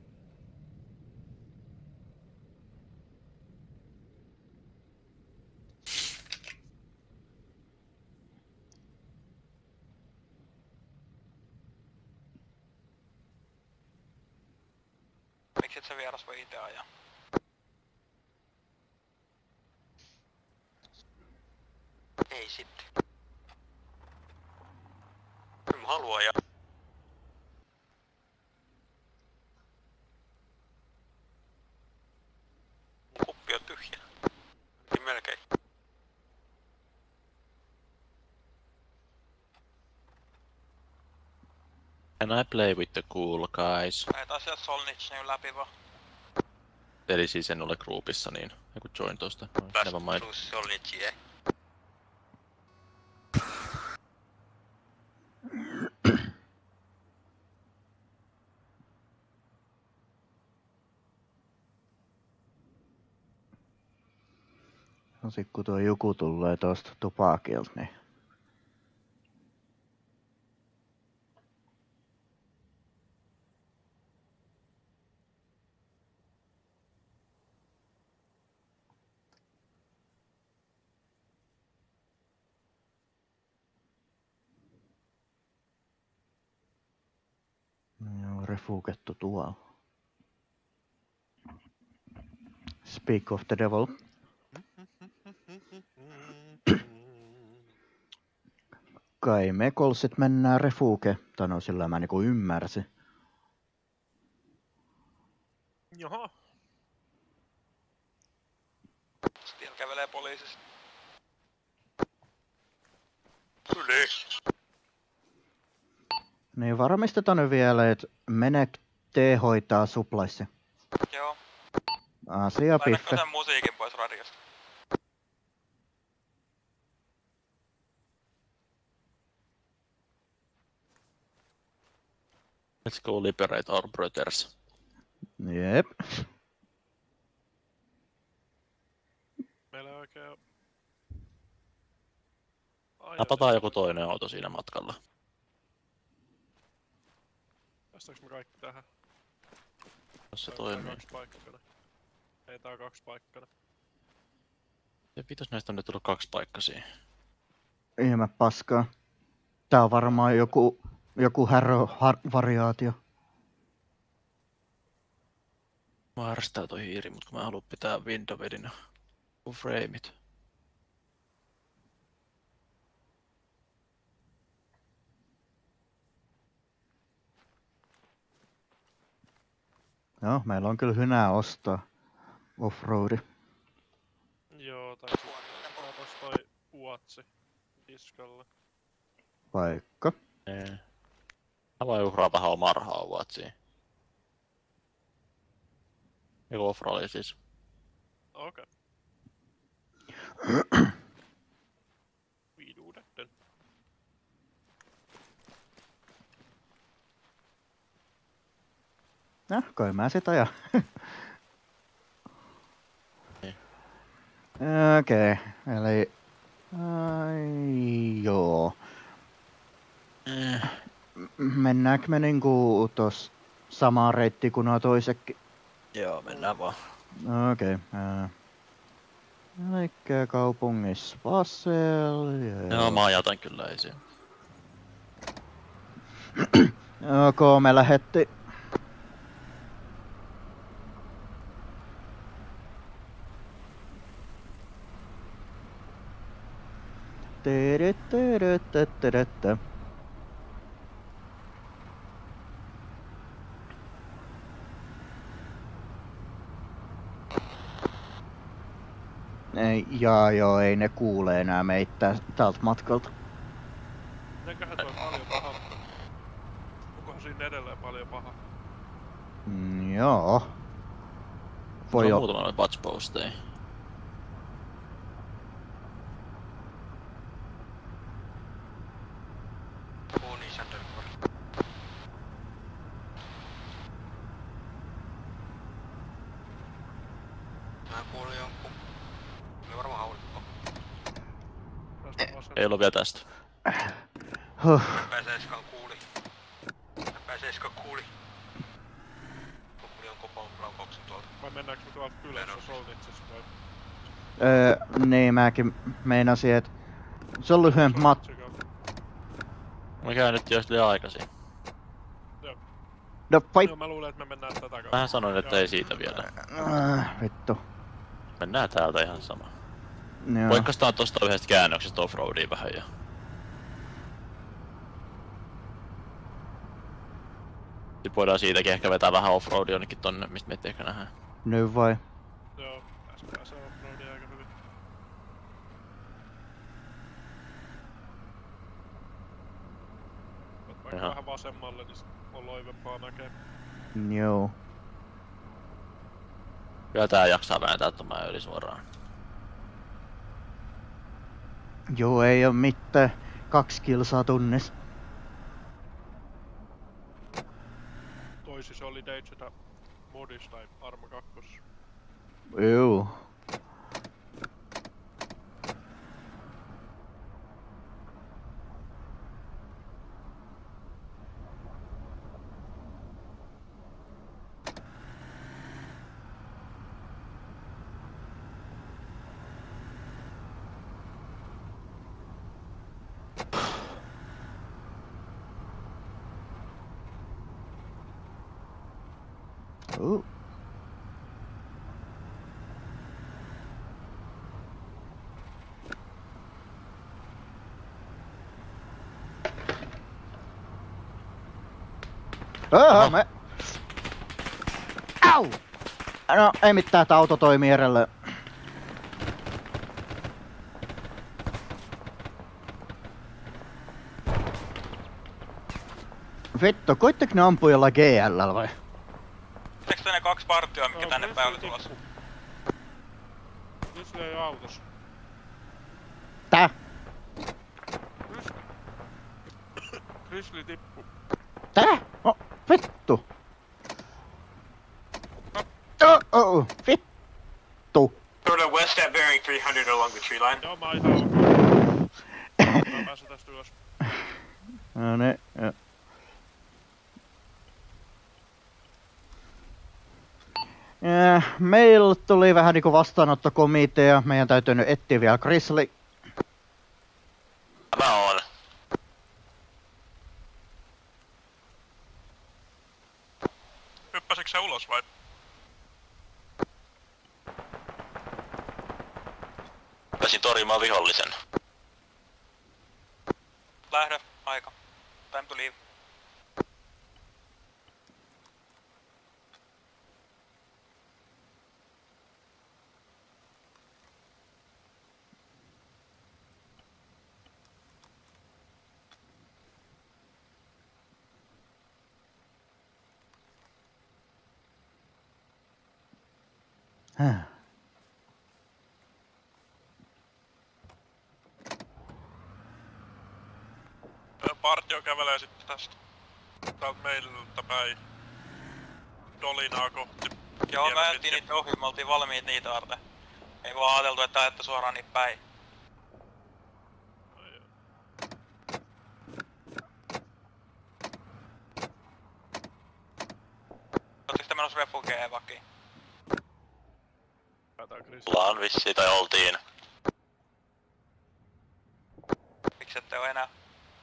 sit se vieras voi ite ajaa. Ei sitten. Mä haluan ajaa. Kuppi on tyhjä. Niin melkein. Can I play with the cool guys? Ei taas sieltä Solnich niin läpi vaan. Eli siis en ole groupissa, niin joku join tosta. Never mind. Solnich, eh. No sit kun tuo Jugu tulee tosta tupakilta, niin... Joo, refukettu tuolla. Speak of the devil. Kai me kolsit mennään refuke, tai no sillä mä niinku ymmärsin. Jaha. Still kävelee poliisista. Yli. Niin varmistetaan nyt vielä, että Menek T hoitaa suplaissa. Joo. Asia Lainatko piffe. sen musiikin pois radiosta? Let's go liberate our brothers. Jep. Meillä ei oikein... Napataan joku toinen auto siinä matkalla. Päästäänkö me kaikki tähän? Jos se Tää toimii. on kaksi paikkana. Ei tää on kaksi paikkana. Ja vitos näistä on nyt tullut kaksi paikkasia. Ihme paskaa. Tää on varmaan joku, joku härö-variaatio. Mä ärsyttää toi hiiri, mut kun mä haluan pitää windowedin frameit. Joo, meillä on kyllä hynää ostaa offroadi. Joo, tai sitten tos toi uotsi diskalle. Paikka. Ee. Mä voin uhraa vähän omaa rahaa uotsiin. Joku offroadi siis. Okei. We do that then. No, kai mä sit ajan. Okei, okay, eli... Ai, joo. Eh. Mennäänkö me niinku tos samaan reittiin kuin nuo toisetkin? Joo, mennään vaan. Okei. Okay, elikkä kaupungissa Vassel... Joo, mä ajatan kyllä esiin. Ok, me lähetti... Tedetedetedetedettä. Ei, jaa joo, ei ne kuule enää meitä tältä matkalta. Näköhän tuo paljon pahaa. Onkohan siinä edelleen paljon pahaa? Mm, joo. Voi on olla. muutama noin patch posteja. Ei ollut vielä tästä. Huh. Pääsee eskaan kuuli. Pääsee eskaan kuuli. Kuuli on kopon laukauksen tuolta. Vai mennäänkö me tuolta kylässä Solnitsessa vai? Öö, niin mäkin meinasin, et se on lyhyen mat... Mä käyn nyt jos liian aikaisin. Joo. No vai... Joo, mä luulen, että me mennään tätä kautta. Mä sanoin, että Joo. ei siitä vielä. Äh, vittu. Mennään täältä ihan sama. Joo. Poikastaan tosta yhdestä käännöksestä offroadiin vähän ja... Sitten voidaan siitäkin ehkä vetää vähän offroadia jonnekin tonne, mistä meitä ehkä nähdään. Nyt vai? Joo, tässä pääsee offroadia aika hyvin. Ot vaikka Jaha. vähän vasemmalle, niin sit on loivempaa näkee. Joo. Kyllä tää jaksaa vääntää tämän yli suoraan. Joo, ei oo mitään. Kaksi kilsaa tunnissa. Toi siis oli Deitsuta modis tai Arma kakkos. Joo. Ooh. Öö, me... Au! No, ei mitään, että auto toimii edelleen. Vittu, koitteko ne ampua jollain G L vai? Etteikö te ne kaksi partioa, mikä tänne päin oli tulossa? Grizzly ei autossa. Tää? Grizzly tippu. Tää? Oh, vittu! Oh, oh, vittu! Go to west at bearing three hundred along the tree line. Joo, mä oon ihan ok. Mä pääsen tästä ylös. No ne, joo. Ja, meillä tuli vähän niinku vastaanottokomitea. Meidän täytyy nyt etsiä vielä Grizzly. Mä oon. Hyppäsitkö sä ulos vai? Pääsin torjumaan vihollisen. Lähdö, aika. Time to leave. Häh. Partio kävelee sitten tästä. Täältä meiltä päin. Dolinaa kohti. Joo, Vielä mä sit jättiin ja- niitä ohi, me oltiin valmiit niitä varten. Ei vaan ajateltu, että ajatte suoraan niitä päin. Ai joo. Ootteko te menossa refugeen vakiin? Päätään Grizzly. Ollaan vissiin tai oltiin. Miksi ette oo enää?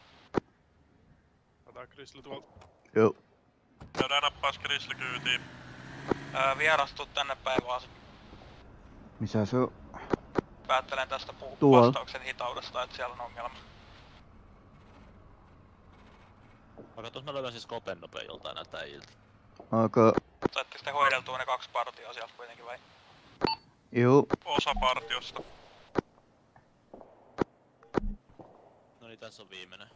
Päätään Grizzly tuolta. Joo. Käydään nappaas Grizzly kyytiin. Öö, vierastu tänne päin vaan. Missä se on? Päättelen tästä pu- Tuolla. vastauksen hitaudesta, että siellä on ongelma. Mä katos, mä löydän siis Kopen nopea joltain näiltä äijiltä. Onko? Saitteko te hoideltua ne kaksi partioa sieltä kuitenkin vai? Juu. Osa partiosta. No niin, tässä on viimeinen.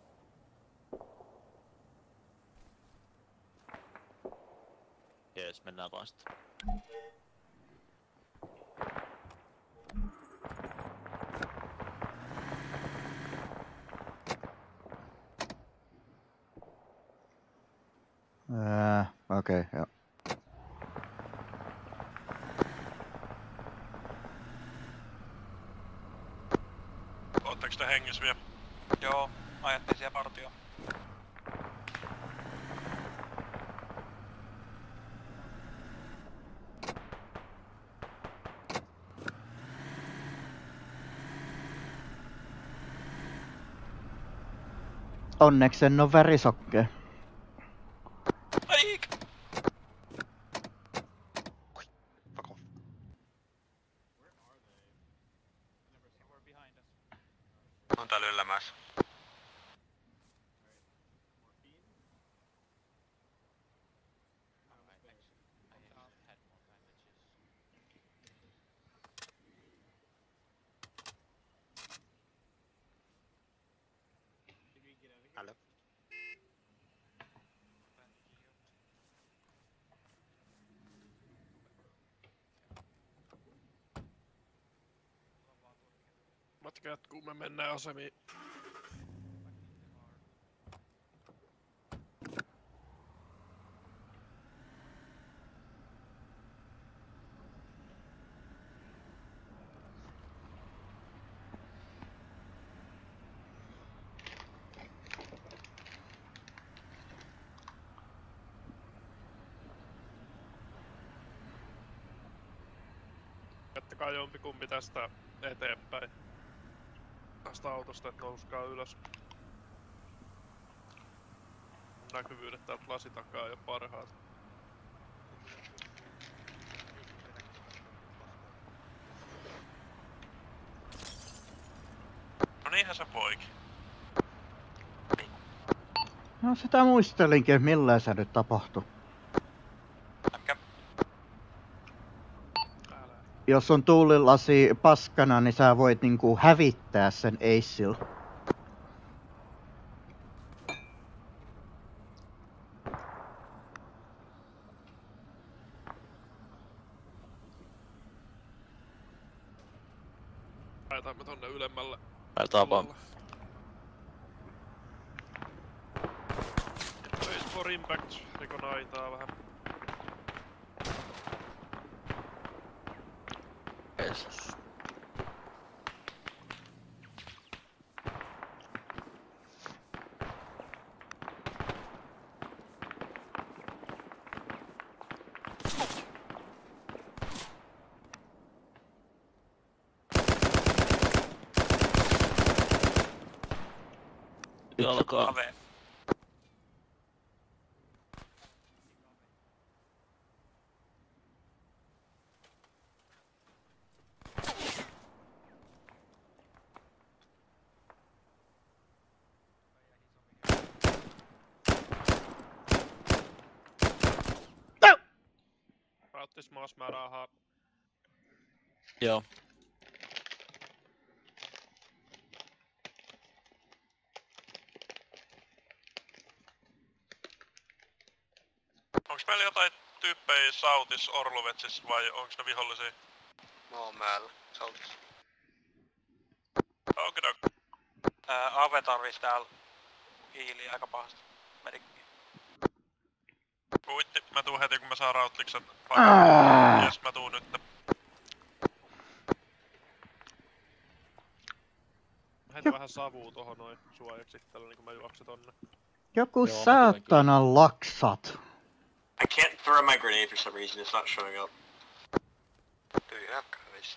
Jees, mennään vaan sitten. Ää, okei, okay, joo. Ootteko te hengissä vielä? Joo, ajettiin siellä partioon. Onneksi en oo värisokkea. Ai Matka jatkuu, me mennään asemiin. Jättäkää jompikumpi tästä eteenpäin. Tästä autosta, et nouskaa ylös. Näkyvyydet täältä lasi takaa jo parhaat. No niinhän se poiki. No sitä muistelinkin, millään se nyt tapahtui. Mikä? Jos on tuulilasi paskana, niin sä voit niinku hävittää sen Aceil. Ajetaan me tonne ylemmälle. Ajetaan vaan. Face for impact, rikon aitaa vähän. Jeesus. Alkaa. Ave. Rauttis maas mä rahaa. Joo. Onks meillä jotain tyyppejä Sautis Orlovetsissa vai onks ne vihollisia? Mä oon mäellä, Sautis. Okidok. Ää, Ave tarvis täällä hiiliä aika pahasti. Medikkiä. Kuitti, mä tuun heti kun mä saan Rauttiksen paikan. Jes, mä tuun nyt. Heitä vähän savuu tohon noin suojaksi tällä niin kun mä juoksen tonne. Joku Joo, saatanan laksat. I can't throw my grenade for some reason, it's not showing up. Do you have guys?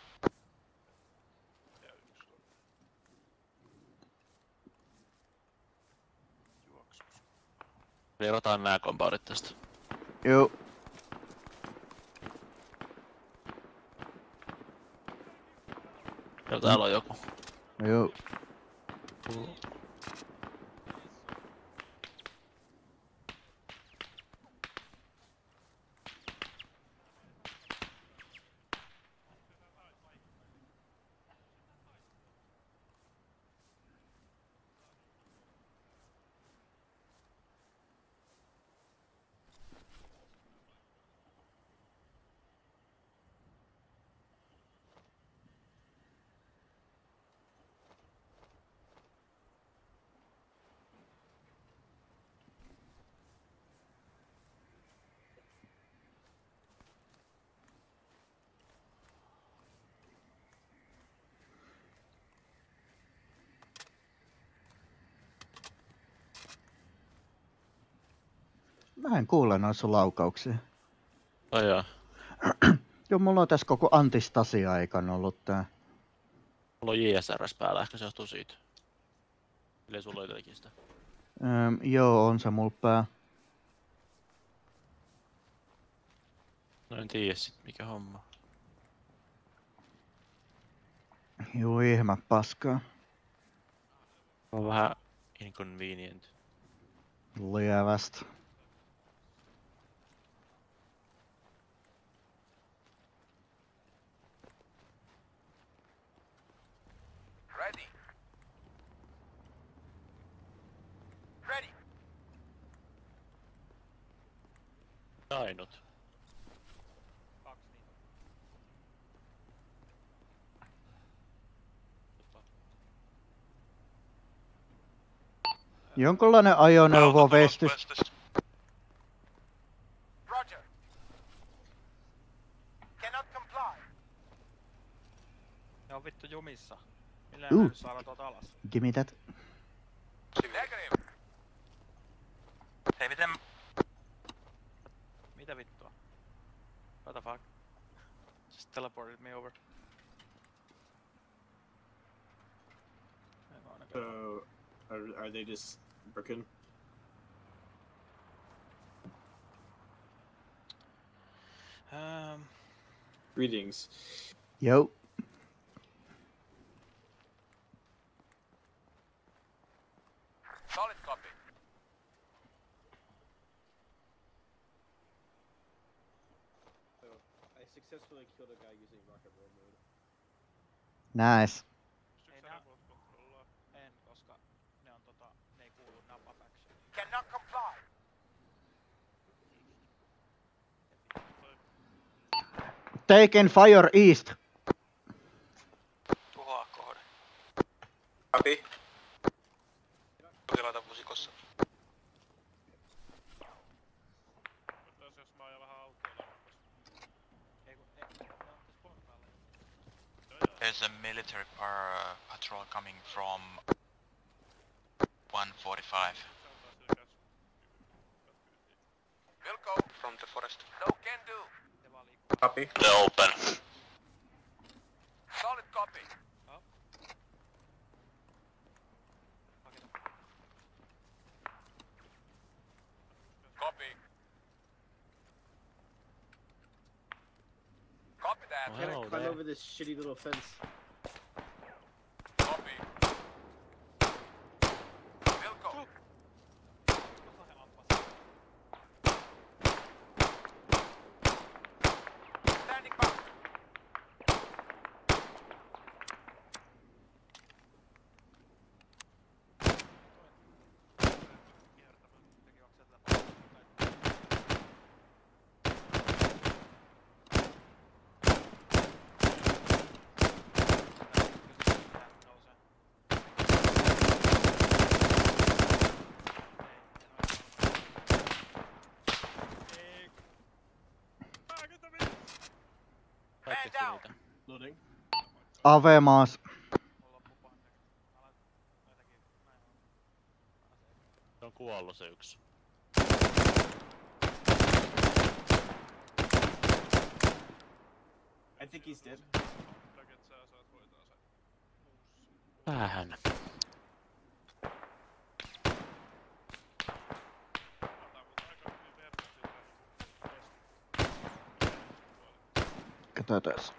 Virataan nää kompaudit tästä. Joo. Joo, täällä on joku. Joo. Mä en kuule noissa laukauksia. Ai jaa. Joo, mulla on tässä koko Antistasi-aikana ollut tää. Mulla on J S R S päällä, ehkä se johtuu siitä. Eli sulla oli sitä. Öö, joo, on se mulla pää. No en tiedä sit mikä homma. Juu, ihme paskaa. On vähän inconvenient. Lievästä. Ready. Ready. Ainut. Jonkunlainen ajoneuvovesti. Roger. Cannot comply. Ne on vittu jumissa. Millä Uh. ne nyt saada tuolta alas? Gimme that. Negative. Hei, miten... Mitä vittua? What the fuck? Just teleported me over. So, are, are they just broken? Um, Greetings. Yo. Solid copy. So, I successfully killed a guy using rocket roll mode. Nice. ei nää... En, koska ne on tota... Ne ei kuulu napa faction. Cannot comply. Taken fire east. Tuhoa kohde. Copy. Sotilaita musikossa. Mitäs jos mä ajan vähän autoilla? Ei kun... Ei, ne on tässä polun päällä. There's a military par uh, patrol coming from one forty-five. Will go. From the forest. No can do. Ne vaan liikkuu. Copy. They're open. Solid copy. Copy. Copy that. Oh, Can I hello climb there. over this shitty little fence? Copy. Will go. Standing by. Kaikki down. niitä. Loading. Ave maas. Mulla on loppu pannekka. Alan joitakin... Näin on. Se on kuollut se yksi. I think he's dead. Raket sä saat hoitaa sen. Vähän. Antaa mut aika hyvin verran siitä. Katsotaan.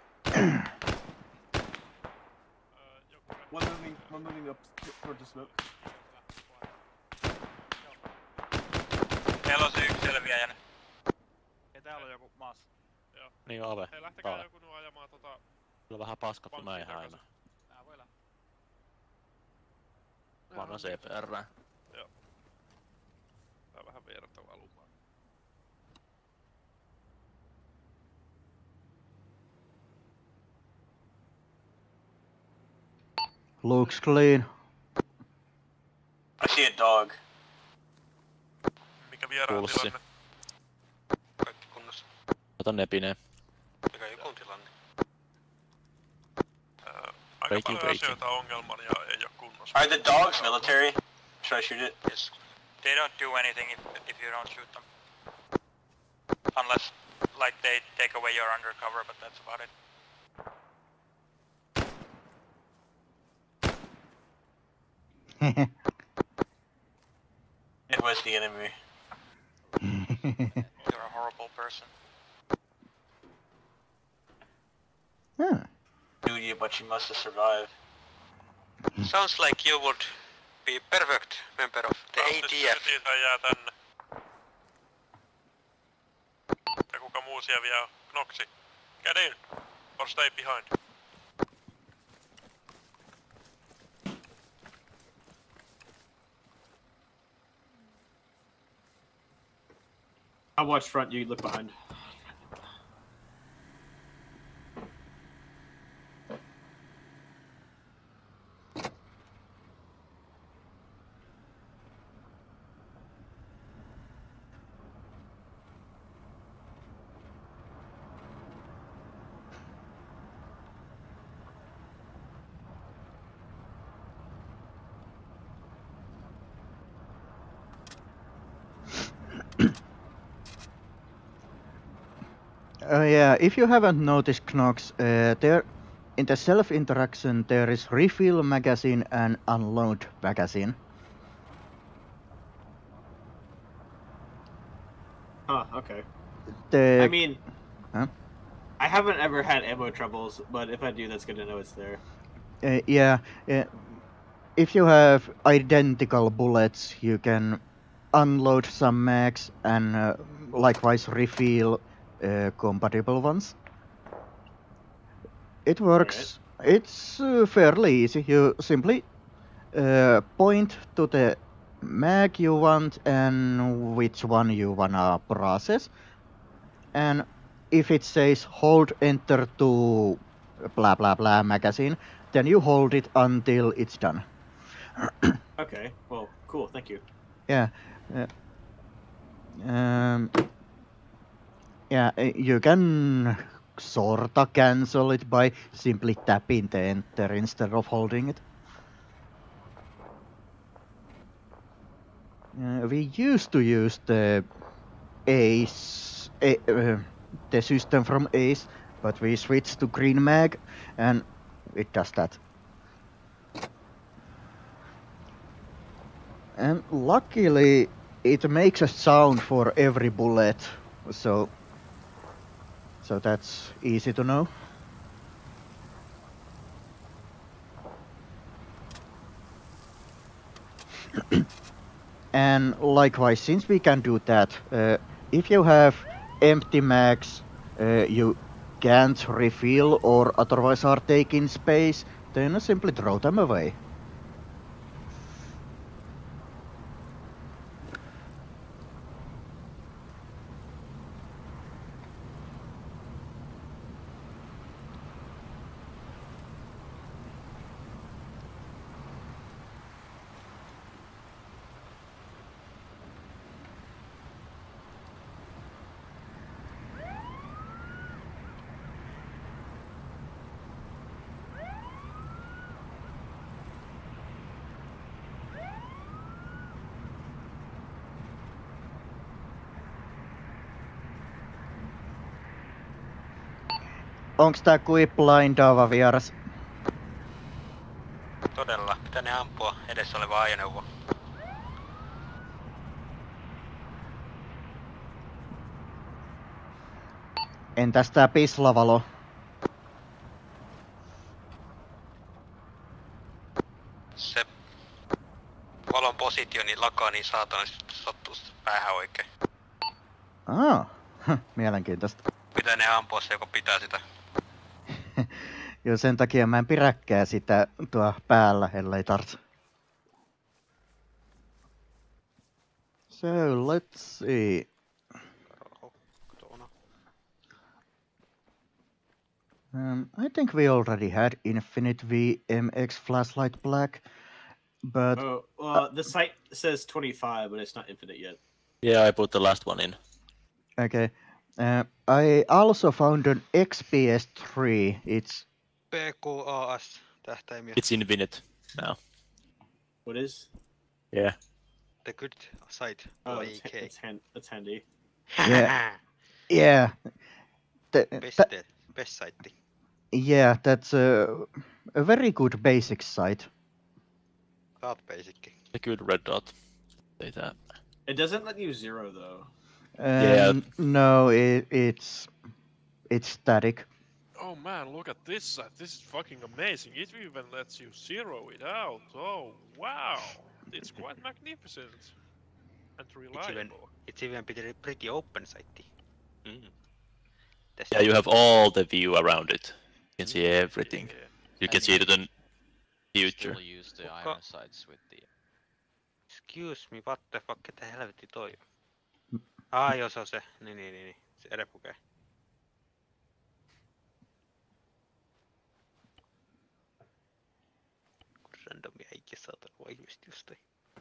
Joku One moving, one moving up t- toward the smoke. Meillä on se yksi selviäjänä. Ei täällä on joku maassa. Niin on Ave. Hei, lähtekää Täällä. joku nyt ajamaan tota... Kyllä vähän paskattu Pankkiin näin takaisin. aina. Tää voi lähteä. Vanha C P R. Tää vähän vierottavaa lumaa. Looks clean. I see a dog. Mikä vieraan Pulssi. tilanne? Kaikki kunnossa. Ota nepineen. Mikä joku tilanne? Öö, aika Breaking, paljon breaking. asioita ongelman ja ei oo kunnossa. Are the dogs military? Should I shoot it? Yes. They don't do anything if, if you don't shoot them. Unless, like, they take away your undercover, but that's about it. It was the enemy. You're a horrible person. Huh. Knew you, but you must have survived. Sounds like you would be perfect member of the A T F. Siitä jää tänne. Ja kuka muu siellä vielä? Knoksi. Get in! Or stay behind. I watch front, you look behind. Uh, yeah, if you haven't noticed, Knox, uh, there in the self interaction there is refill magazine and unload magazine. Huh, okay. The I mean, Huh? I haven't ever had ammo troubles, but if I do, that's good to know it's there. Uh, yeah, uh, if you have identical bullets, you can unload some mags and uh, likewise refill uh, compatible ones. It works. It's uh, fairly easy. You simply uh, point to the mag you want and which one you wanna process. And if it says hold enter to blah blah blah magazine, then you hold it until it's done. Okay, well, cool, thank you. Yeah. Uh, um, yeah, uh, you can sorta cancel it by simply tapping the enter instead of holding it. Uh, we used to use the Ace, a, uh, the system from Ace, but we switched to Green Mag, and it does that. And luckily, it makes a sound for every bullet, so so that's easy to know. And likewise, since we can do that, uh, if you have empty mags, uh, you can't refill or otherwise are taking space, then simply throw them away. Onks tää kuin blindaava vieras? Todella, pitää ne ampua edessä oleva ajoneuvo. Entäs tää pislavalo? Se valon positio niin lakaa niin saatana, sitten sattuu päähän oikein. Ah, mielenkiintoista. Pitää ne ampua se, joka pitää sitä. Joo, sen takia mä en piräkkää sitä tuo päällä, ellei tarvitse. So, let's see. Um, I think we already had Infinite V M X Flashlight Black, but... Oh, well, the site says twenty-five, but it's not infinite yet. Yeah, I put the last one in. Okay. Uh, I also found an X P S three. It's... P Q A S, tähtäimiä. It's infinite now. What is? Yeah. The good site. Oh, it's, it's, hand, it's handy. Yeah. Yeah. The, best, that, best site. Yeah, that's a, a very good basic site. Not basic. A good red dot. Say that. It doesn't let you zero though. Um, yeah. No, it, it's it's static. Oh man, look at this site. This is fucking amazing. It even lets you zero it out. Oh wow, it's quite magnificent and reliable. It's even, it's even pretty, pretty open site. Mm. Yeah, you have all the view around it. You can see everything. Yeah. You can see it in the future. Still use the iron sights with the... Excuse me, what the fuck, että helvetti toi on? Ah, joo, se on se. Niin, niin, niin. Se edepukee. Randomia eikä saatana, voi ilmeisesti jostain.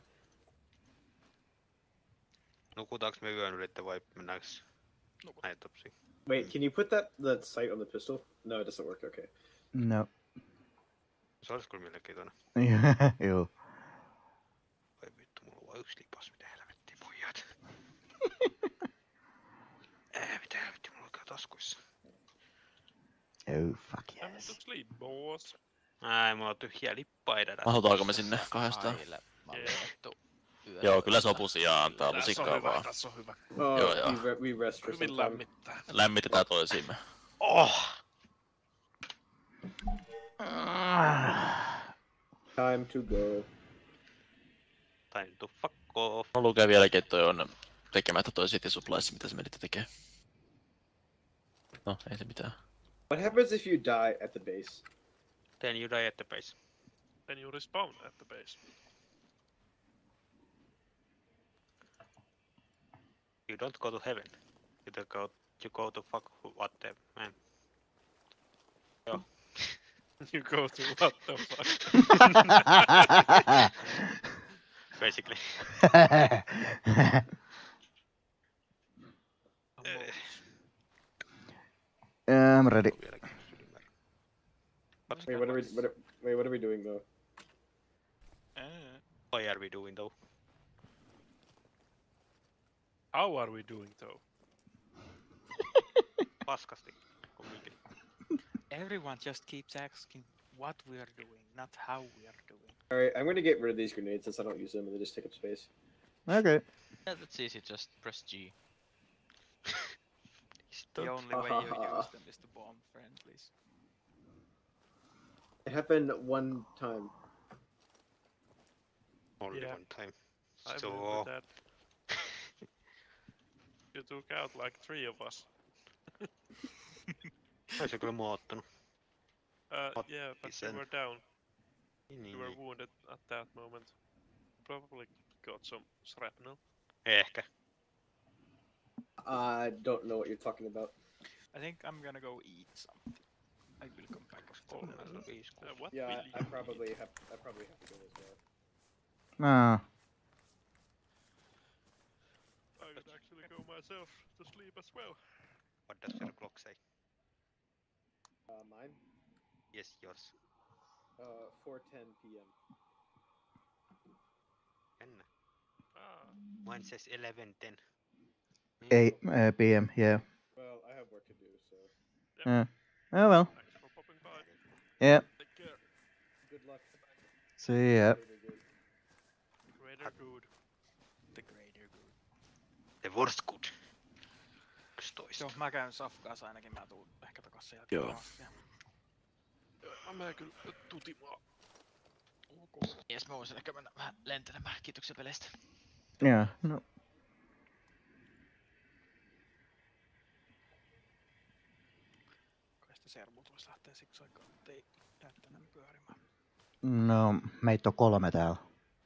Nukutaanko me yön ylitte vai mennäänkö näin topsiin? Wait, can you put that that sight on the pistol? No, it doesn't work. Okay. No. Se olisi kyllä mielenkiintoinen. Joo. Vai vittu, mulla on vaan yksi lipas, mitä helvettiä pojat. taskuissa. Oh, fuck Time yes. to sleep, boss. Ai, mulla on tyhjiä lippaita. Mahutaanko me sinne kahdestaan? Aile mallinnettu yö. Joo, kyllä sopu sijaan antaa Tässä on lusikkaa hyvä, vaan. tässä on hyvä. Oh, Joo, joo. We, re- we rest for some Hyvin time. lämmittää. Lämmitetään toisiimme. Oh! Time to go. Time to fuck off. Mä lukee vieläkin, että toi on tekemättä toi City Supplies, mitä se menitte tekee. No, ei se mitään. What happens if you die at the base? Then you die at the base. Then you respawn at the base. You don't go to heaven. You don't go, you go to fuck what the man. Joo. You go to what the fuck. Basically. I'm ready. Wait, what are we? What are, wait, what are we doing though? Why are we doing though? How are we doing though? Paskasti. Kumminkin. Everyone just keeps asking what we are doing, not how we are doing. All right, I'm going to get rid of these grenades since I don't use them and they just take up space. Okay. Yeah, that's easy, just press G. The only way you use them is to bomb friendlies. It happened one time. Only Yeah. one time. I So, remember that. You took out like three of us. ei se kyllä mua ottanut. Uh, What yeah, but is you an- were down. Niin, You were niin. wounded at that moment. Probably got some shrapnel. Ehkä. I don't know what you're talking about. I think I'm gonna go eat something. I will come back after. Kolme, viisi, Uh, kuusi. what Yeah, will I, you I probably have. I probably have to go as well. Ah. I would actually go myself to sleep as well. What does your clock say? Uh, mine. Yes, yours. Uh, four ten p m. Jännä. Ah, Mine says eleven ten. eight uh, p m. Yeah. Well, I have work to do, so Uh, oh well. thanks for popping by. Yeah. Take care. good luck. See ya. Later, good. Greater good. The greater good. The worst good. yksitoista. Joo, mä käyn safkaassa ainakin, mä tuun ehkä takas sen jälkeen. Joo. taas. Ja- Mä menen kyllä tutimaan. Jes, mä voisin ehkä mennä vähän lentelemään. Kiitoksia peleistä. Yeah. No. Kai sitä servut vois lähtee siksi aikaa, ettei jää tänne pyörimään. No, meitä on kolme täällä.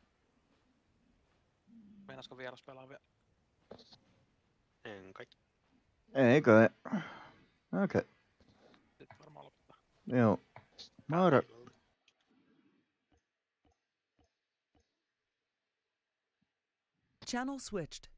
Meinasko vieras pelaa vielä? En kai. Eikö? Okei. Okay. Sitten varmaan lopettaa. Joo. Moro. Channel switched.